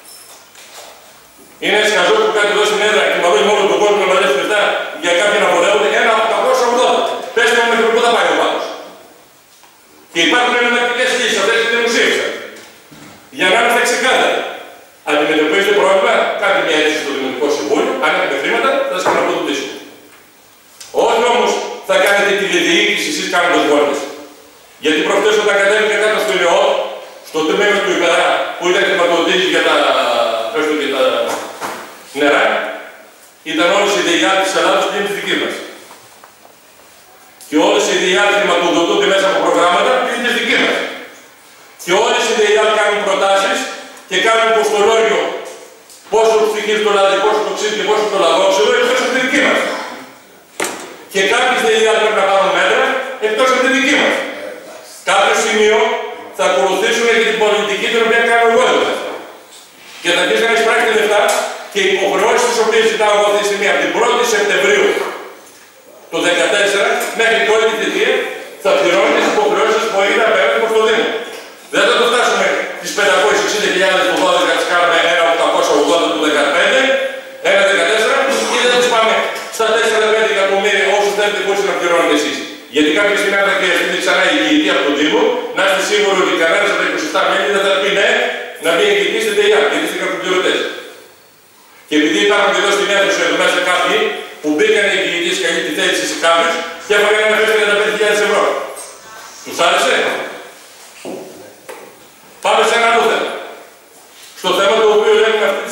B: Είναι ένας χαζός που κάτι εδώ στην έδρα και μαλώνει μόνο τον κόσμο να μαζεύει λεφτά για κάποιοι να βολεύονται ένα από τα οκτακόσια ογδόντα. Πέστε μου μέχρι πού θα πάει ο πάτος. Και υπάρχουν εναλλακτικές λύσεις, αυτές τις δημοσίευσαν. Για να είμαστε ξεκάθαροι. Αντιμετωπίζετε πρόβλημα, κάντε μια αίτηση στο Δημοτικό Συμβούλιο, αν έχετε χρήματα, θα σας χρηματοδοτήσουμε. Όχι όμως θα κάνετε τη διοίκηση εσείς κάνοντας βόλτες. Γιατί προχτές όταν κατέβηκα κάτω στο ΕΝΕΟ, στο τμήμα του Ιππερά, που ήταν χρηματοδοτήσεις για τα, για τα νερά, ήταν όλες οι ΔΕΙΑ της Ελλάδας πλην της δικής μας. Και όλες οι ΔΕΙΑ χρηματοδοτούνται μέσα από προγράμματα πλην της δικής μας. Και όλες οι ΔΕΙΑ κάνουν προτάσεις και κάνουν ποστολόγιο πόσο στοιχίζει το λάδι, πόσο το ξύδι και πόσο το λαδόξυλο εκτός από τη δική μας. Και κάποιες ΔΕΙΑ πρέπει να πάρουν μέτρα εκτός από τη δική μας. Κάποιο σημείο θα ακολουθήσουμε και την πολιτική την οποία κάνω εγώ εδώ. Και θα αρχίσει να εισπράξει λεφτά και οι υποχρεώσεις τις οποίες ζητάω εγώ αυτή τη στιγμή από την πρώτη Σεπτεμβρίου του δύο χιλιάδες δεκατέσσερα μέχρι και όλη τη θητεία θα πληρώνει τις υποχρεώσεις που είναι απέναντι προς το Δήμο. Δεν θα το φτάσουμε τις πεντακόσιες εξήντα χιλιάδες του δώδεκα, τις κάνουμε ένα οκτακόσια ογδόντα του δεκαπέντε, ένα δεκατέσσερα και δεν τις πάμε στα τέσσερα με πέντε εκατομμύρια όσους θέλετε μπορείτε να πληρώνετε εσείς. Γιατί κάποια στιγμή θα χρειαστείτε ξανά η εγγυητή από τον Δήμο, να είστε σίγουροι ότι κανένας από τα είκοσι επτά μέλη δεν θα πει ναι, να μπει εγγυητή στην ΔΕΙΑ, γιατί είστε κακοπληρωτές. Και επειδή υπάρχουν και εδώ στην αίθουσα εδώ μέσα κάποιοι που μπήκαν εγγυητής και καλή τη θέληση σε κάποιους και έφαγαν ένα φέστο τριάντα πέντε χιλιάδες ευρώ. Τους άρεσε?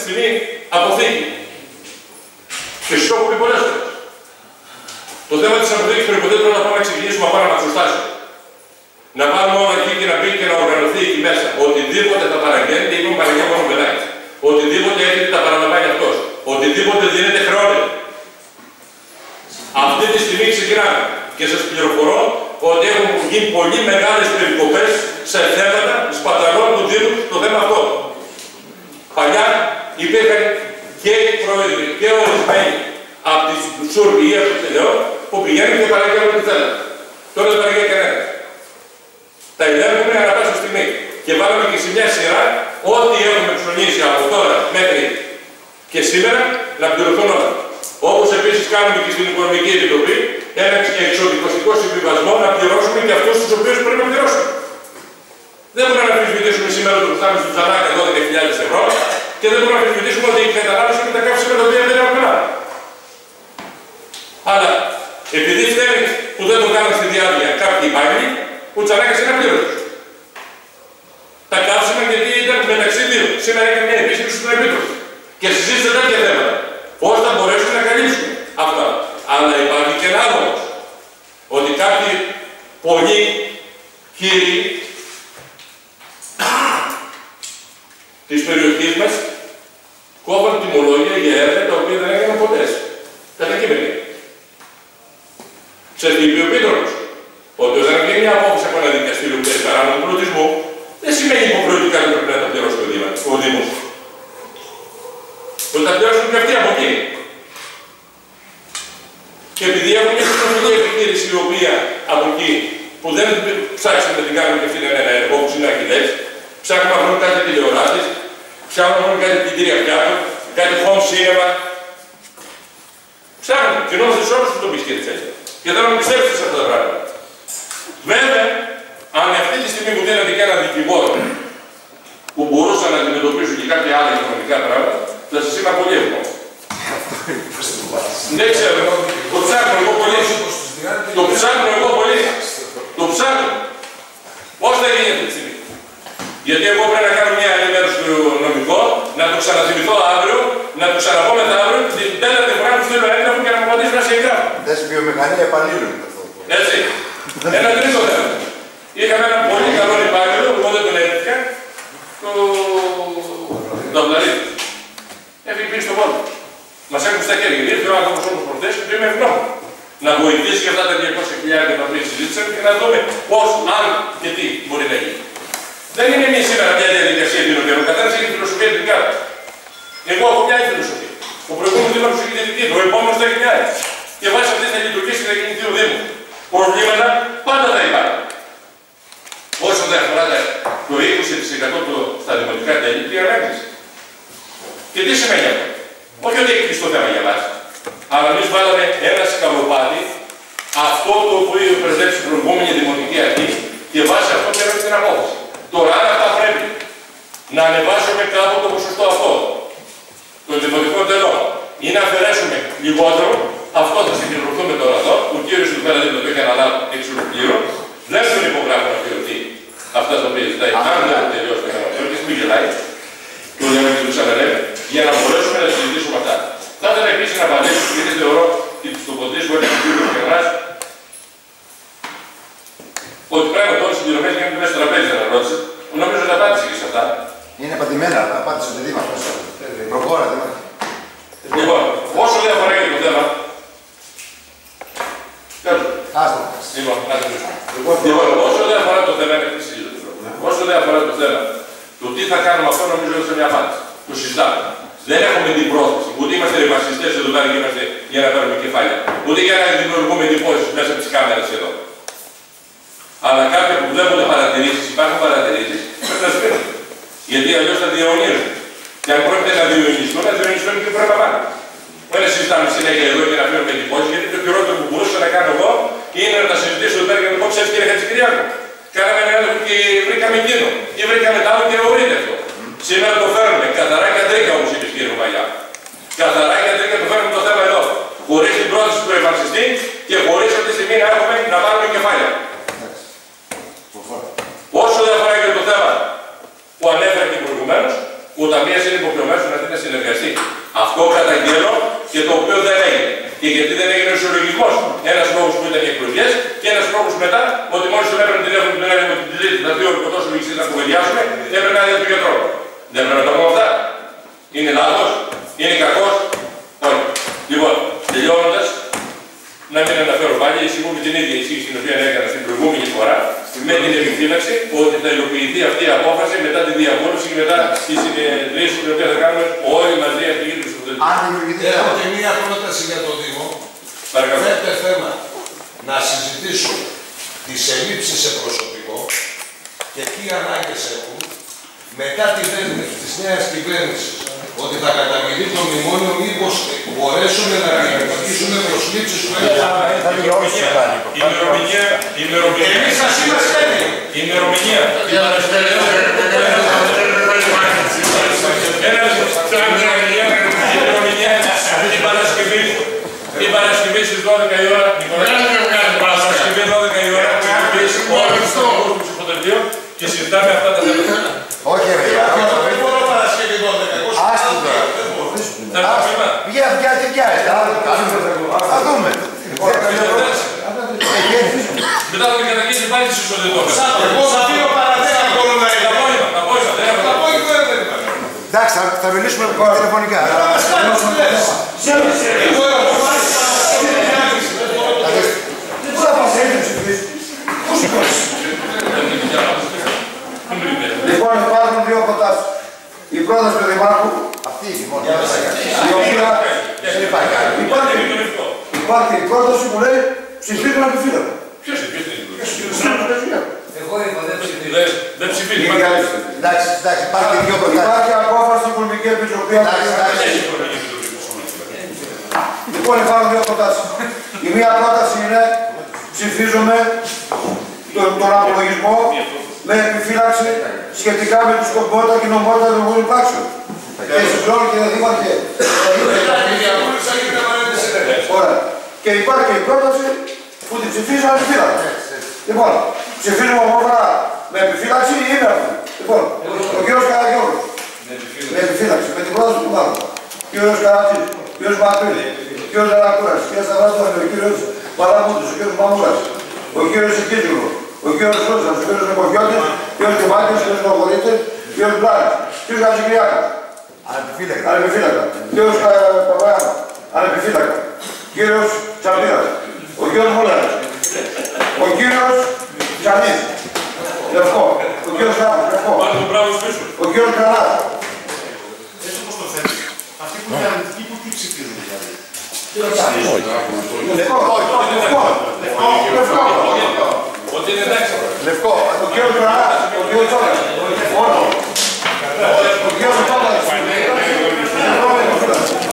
B: στιγμή αποθήκη. Και σου έχω πει πολλές φορές. Το θέμα της αποθήκης προϋποθέτει να πάμε να ξεκινήσουμε από ένα μαξοστάσιο. Να πάμε όλα εκεί και να μπει και να οργανωθεί εκεί μέσα. Οτιδήποτε τα παραγγέλνει, είπε ο Παναγιώτης Μαρμελάκης. Οτιδήποτε έρχεται τα παραλαμβάνει αυτός. Οτιδήποτε δίνεται χρεώνεται. Αυτή τη στιγμή ξεκινάμε. Και σας πληροφορώ ότι έχουν γίνει πολύ μεγάλες περικοπές σε θέματα σπαταλών του Δήμου στο θέμα αυτό. Παλιά υπήρχαν και οι πρόεδροι και ορισμένοι από τη Σουρ ή από το Τελεό που πηγαίνουν και παραγγέλνουν ό,τι θέλουν. Τώρα δεν παραγγέλνει κανένας. Τα ελέγχουμε ανά πάσα στιγμή. Και βάλαμε και σε μια σειρά ό,τι έχουμε ψωνίσει από τώρα μέχρι και σήμερα να πληρωθούν όλα. Όπως επίσης κάνουμε και στην Οικονομική Επιτροπή ένα εξοδικαστικό συμβιβασμό να πληρώσουμε και αυτούς τους οποίους πρέπει να πληρώσουμε. Δεν μπορούμε να αμφισβητήσουμε σήμερα το που φτάνουμε στο Τζανάκα δώδεκα χιλιάδες ευρώ και δεν μπορούμε να αμφισβητήσουμε ότι η κατανάλωση είναι τα καύσιμα τα οποία δεν είναι απλά. Αλλά επειδή φταίνει που δεν το κάνουν στη διάρκεια κάποιοι υπάλληλοι, ο Τζανάκας είναι απλήρωτος. Τα καύσιμα γιατί ήταν μεταξύ δύο. Σήμερα έκανε μια επίσκεψη στον Επίτροπο και συζήτησε τέτοια θέματα. Πώς θα μπορέσουμε να καλύψουμε αυτά. Αλλά υπάρχει και ένα άλλο όμως. Ότι κάποιοι πολλοί κύριοι της περιοχής μας κόβαν τιμολόγια για έργα τα οποία δεν έκαναν ποτέ. Κατά κείμενη. Σε είπε ο Επίτροπος ότι όταν βγαίνει μια απόφαση από ένα δικαστήριο που έχει παράνομο πλουτισμό, δεν σημαίνει υποχρεωτικά ότι πρέπει να τα πληρώσει ο Δήμος. Ότι τα πληρώσουν και αυτοί από εκεί. Και επειδή έχουμε μια κοινωνική επιχείρηση η οποία από εκεί που δεν ψάξαμε να την κάνουμε και αυτή είναι ένα έργο όπως είναι αρχιτέκτης, ψάχνουμε να βρούμε κάτι τηλεοράτης, ψάχνουμε να βρούμε κάτι κτηρία πιάτων, κάτι home cinema. Ψάχνουμε, κοινόμαστε σε όλους τους τομείς και έτσι. Και θέλω να πιστέψετε σε αυτά τα πράγματα. Βέβαια, αν αυτή τη στιγμή μου δίνετε και έναν δικηγόρο που μπορούσα να αντιμετωπίσω και κάποια άλλα οικονομικά πράγματα, θα σας είμαι πολύ εύκολο. Δεν ξέρω, το ψάχνω εγώ πολύ. Το ψάχνω εγώ πολύ. Το ψάχνω. Πώς θα γίνει αυτή τη στιγμή. Γιατί εγώ πρέπει να κάνω μια ενημέρωση στο νομικό, να το ξαναθυμηθώ αύριο, να το ξαναπώ μετά αύριο, την τέταρτη φορά που στείλω έγγραφο και να μου απαντήσει να σε εγγράφω.
J: Θες βιομηχανία επανήλων.
B: Έτσι. Ένα τρίτο θέμα. Είχαμε ένα πολύ καλό υπάλληλο, εγώ δεν τον έφυγα, το Νταβλαρίτη. Έφυγε πίσω στον πόδι. Μας έχουν στα χέρια. Ήρθε ο άνθρωπος όπως προχθές και του είμαι ευγνώμων. Να βοηθήσει για αυτά τα διακόσια χιλιάδες τα οποία συζήτησαμε και να δούμε πώς, αν και τι μπορεί να γίνει. Δεν είναι εμείς σήμερα μια διαδικασία την οποία ο καθένας έχει φιλοσοφία δικά του. Εγώ έχω μια άλλη φιλοσοφία. Ο προηγούμενος δήμαρχος έχει τη δική του, ο επόμενος θα έχει μια άλλη. Και βάσει αυτής θα λειτουργήσει και θα κινηθεί ο Δήμος. Προβλήματα πάντα θα υπάρχουν. Όσο δεν αφορά το είκοσι τοις εκατό στα δημοτικά τέλη, τι ανάγκηση. Και τι σημαίνει αυτό. Όχι ότι έχει κλειστό θέμα για μας. Αλλά εμείς βάλαμε ένα σκαλοπάτι αυτό το οποίο υπερδέψει την προηγούμενη δημοτική αρχή και βάσει αυτό πήραμε την απόφαση. Τώρα, αν αυτά πρέπει να ανεβάσουμε κάπου το ποσοστό αυτό των δημοτικών τελών ή να αφαιρέσουμε λιγότερο, αυτό θα συγκεντρωθούμε τώρα εδώ. Ο κύριος του πέρα δεν το έχει αναλάβει εξ ολοκλήρου. Δεν τον υπογράφω να πληρωθεί αυτά τα οποία ζητάει. Αν δεν τελειώσει το θέμα αυτό, και μην γελάει, το λέμε και το ξαναλέμε, για να μπορέσουμε να συζητήσουμε αυτά. Θα ήθελα επίσης να απαντήσω, γιατί θεωρώ και τις τοποθετήσεις που έκανε ο κύριος Κερνάς, ότι πρέπει να δώσει πληρωμές για να μην μέσα στο τραπέζι, δεν ρώτησε. Νομίζω ότι απάντησε και σε αυτά.
J: Είναι πατημένα, απάντησε το δήμαρχος. Προχώρα, δήμαρχε.
B: Λοιπόν, όσο δεν αφορά για το θέμα.
J: Άστο.
B: Λοιπόν, λοιπόν, όσο δεν αφορά το θέμα, είναι αυτή η όσο δεν αφορά το θέμα του τι θα κάνουμε αυτό, νομίζω ότι είναι μια απάντηση. Το συζητάμε. Δεν έχουμε την πρόθεση, ούτε είμαστε ρευασιστές εδώ πέρα και είμαστε για να πάρουμε κεφάλια, ούτε για να δημιουργούμε εντυπώσεις μέσα από τις κάμερες εδώ. Αλλά κάποια που βλέπουν παρατηρήσεις, υπάρχουν παρατηρήσεις, πρέπει να σπίρουν. Γιατί αλλιώς θα διαιωνίζουν. Και αν πρόκειται να διαιωνιστούν, να διαιωνιστούν και πρέπει να πάνε. Δεν συζητάμε συνέχεια εδώ για να φέρουμε εντυπώσεις, γιατί το χειρότερο που μπορούσα να κάνω εγώ είναι να τα συζητήσω εδώ πέρα για να πω, ξέρεις κύριε Χατζικυριάκο. Κάναμε ένα έλεγχο και βρήκαμε εκείνο. Ή βρήκαμε τ' άλλο και ορείτε αυτό. Σήμερα το φέρνουμε καθαρά και αντρίκια όπως είπε κύριε Παγιά. Καθαρά και αντρίκια το φέρνουμε το θέμα εδώ. Χωρίς την πρόταση του ευαρσιστή και χωρίς αυτή τη στιγμή να έχουμε να πάρουμε κεφάλια. Όσο δεν αφορά και το θέμα που ανέφερα και προηγουμένως, ο ταμείας είναι υποχρεωμένος να να συνεργαστεί. Αυτό καταγγέλλω και το οποίο δεν έγινε. Και γιατί δεν έγινε ο συλλογισμός. Ένας λόγος που ήταν οι εκλογές και ένας λόγος μετά ότι μόλις τον έπαιρνε τηλέφωνο την έλεγε με την τηλέφωνη, δηλαδή ο οικοτός λογιστής να κουβεντιάσουμε, έπαιρνε να δει τον γιατρό. Δεν πρέπει να το πούμε αυτά. Είναι λάθος, είναι κακός. Όχι. Λοιπόν, τελειώνοντας, να μην αναφέρω πάλι, εισηγούμε την ίδια εισήγηση την οποία έκανα στην προηγούμενη φορά, με την επιφύλαξη ότι θα υλοποιηθεί αυτή η απόφαση μετά τη διαβούλευση και μετά τη συνεδρίαση την οποία θα κάνουμε όλοι μαζί αυτή την Χριστοδελτία.
G: Αν δημιουργηθεί. Έχω και μία πρόταση για τον Δήμο. Φέρτε θέμα να συζητήσουμε τις ελλείψεις σε προσωπικό και τι ανάγκες έχουν μετά τη δέσμευση της νέας κυβέρνησης ότι θα καταργηθεί το μνημόνιο, μήπως μπορέσουμε να αντιμετωπίσουμε προσλήψεις που έχουν.
B: Η ημερομηνία, η ημερομηνία.
G: Εμείς σας είμαστε έτοιμοι.
B: Η ημερομηνία. Η Παρασκευή. Η Παρασκευή στις δώδεκα η ώρα. Παρασκευή δώδεκα η ώρα. Όλοι στο ψηφοδελτίο και συζητάμε αυτά τα θέματα.
R: Όχι, ρε.
G: Δεν μπορώ Παρασκευή δώδεκα.
R: Άστι τώρα. Γιατί πιάζετε. Θα δούμε.
B: Μετά το καταγγείλει πάλι στις ισοδετώμες.
G: Εγώ θα φύγω παραδέκα μπορώ να είναι.
B: Τα απόγευμα δεν υπάρχει.
R: Εντάξει, θα μιλήσουμε τηλεφωνικά.
A: Λοιπόν, υπάρχουν δύο προτάσεις. Η πρόταση του Δημάρχου,
R: αυτή η μόνη.
A: η οποία υπάρχει η πρόταση που λέει ψηφίζουν επιφύλακτα.
B: Ποιος ψηφίζει?
H: Εγώ είπα δεν ψηφίζω.
B: Δεν ψηφίζει.
R: Εντάξει, εντάξει, υπάρχει δύο προτάσεις.
A: Υπάρχει απόφαση στην Οικονομική Επιτροπή. Λοιπόν, υπάρχουν δύο προτάσεις. Η μία πρόταση είναι ψηφίζουμε τον, τον απολογισμό με επιφύλαξη σχετικά με τη σκοπότητα και νομότητα των εγγόνων πράξεων. Και συμπληρώνω και δήμαρχε. Ωραία. Και υπάρχει η πρόταση που την ψηφίζουμε επιφύλαξη. Λοιπόν, ψηφίζουμε ομόφωνα με επιφύλαξη ή είναι αυτή. Λοιπόν, ο κ. Καραγιώργος. Με επιφύλαξη, με την πρόταση του Μάρου. Ο κ. Καρατσής, ο κ. Μαρτίνη, ο κ. Δελακούρας, ο κ. Σταυράτωνη, ο κ. Παραμούτης, ο κ. Μαμούρας, ο κ. Σικίζουλου, ο κ. Σούζας, ο κ. Νεκοφιώτης, ο κ. Κεβάκης, ο κ. Νοκορίτης, ο κ. Μπλάρης, ο κ. Χατζικυριάκας.
R: Ανεπιφύλακτα.
A: Ανεπιφύλακτα. Ο κ. Παπαγιάννα. Ανεπιφύλακτα. Ο κ. Τσαμπίρας, ο κ. Μούλαρης, ο κ. Τσανής, λευκό, ο κ. Σάβος, λευκό, ο κ. Καράς.
D: Έτσι όπως το θέλεις, αυτοί που είναι αρνητικοί που τι ψηφίζουν δηλαδή.
A: Λευκό, λευκό, λευκό,
B: ότι είναι εντάξει.
A: Λευκό, ο κ. Καράς, ο κ. Τσόκας, ο κ.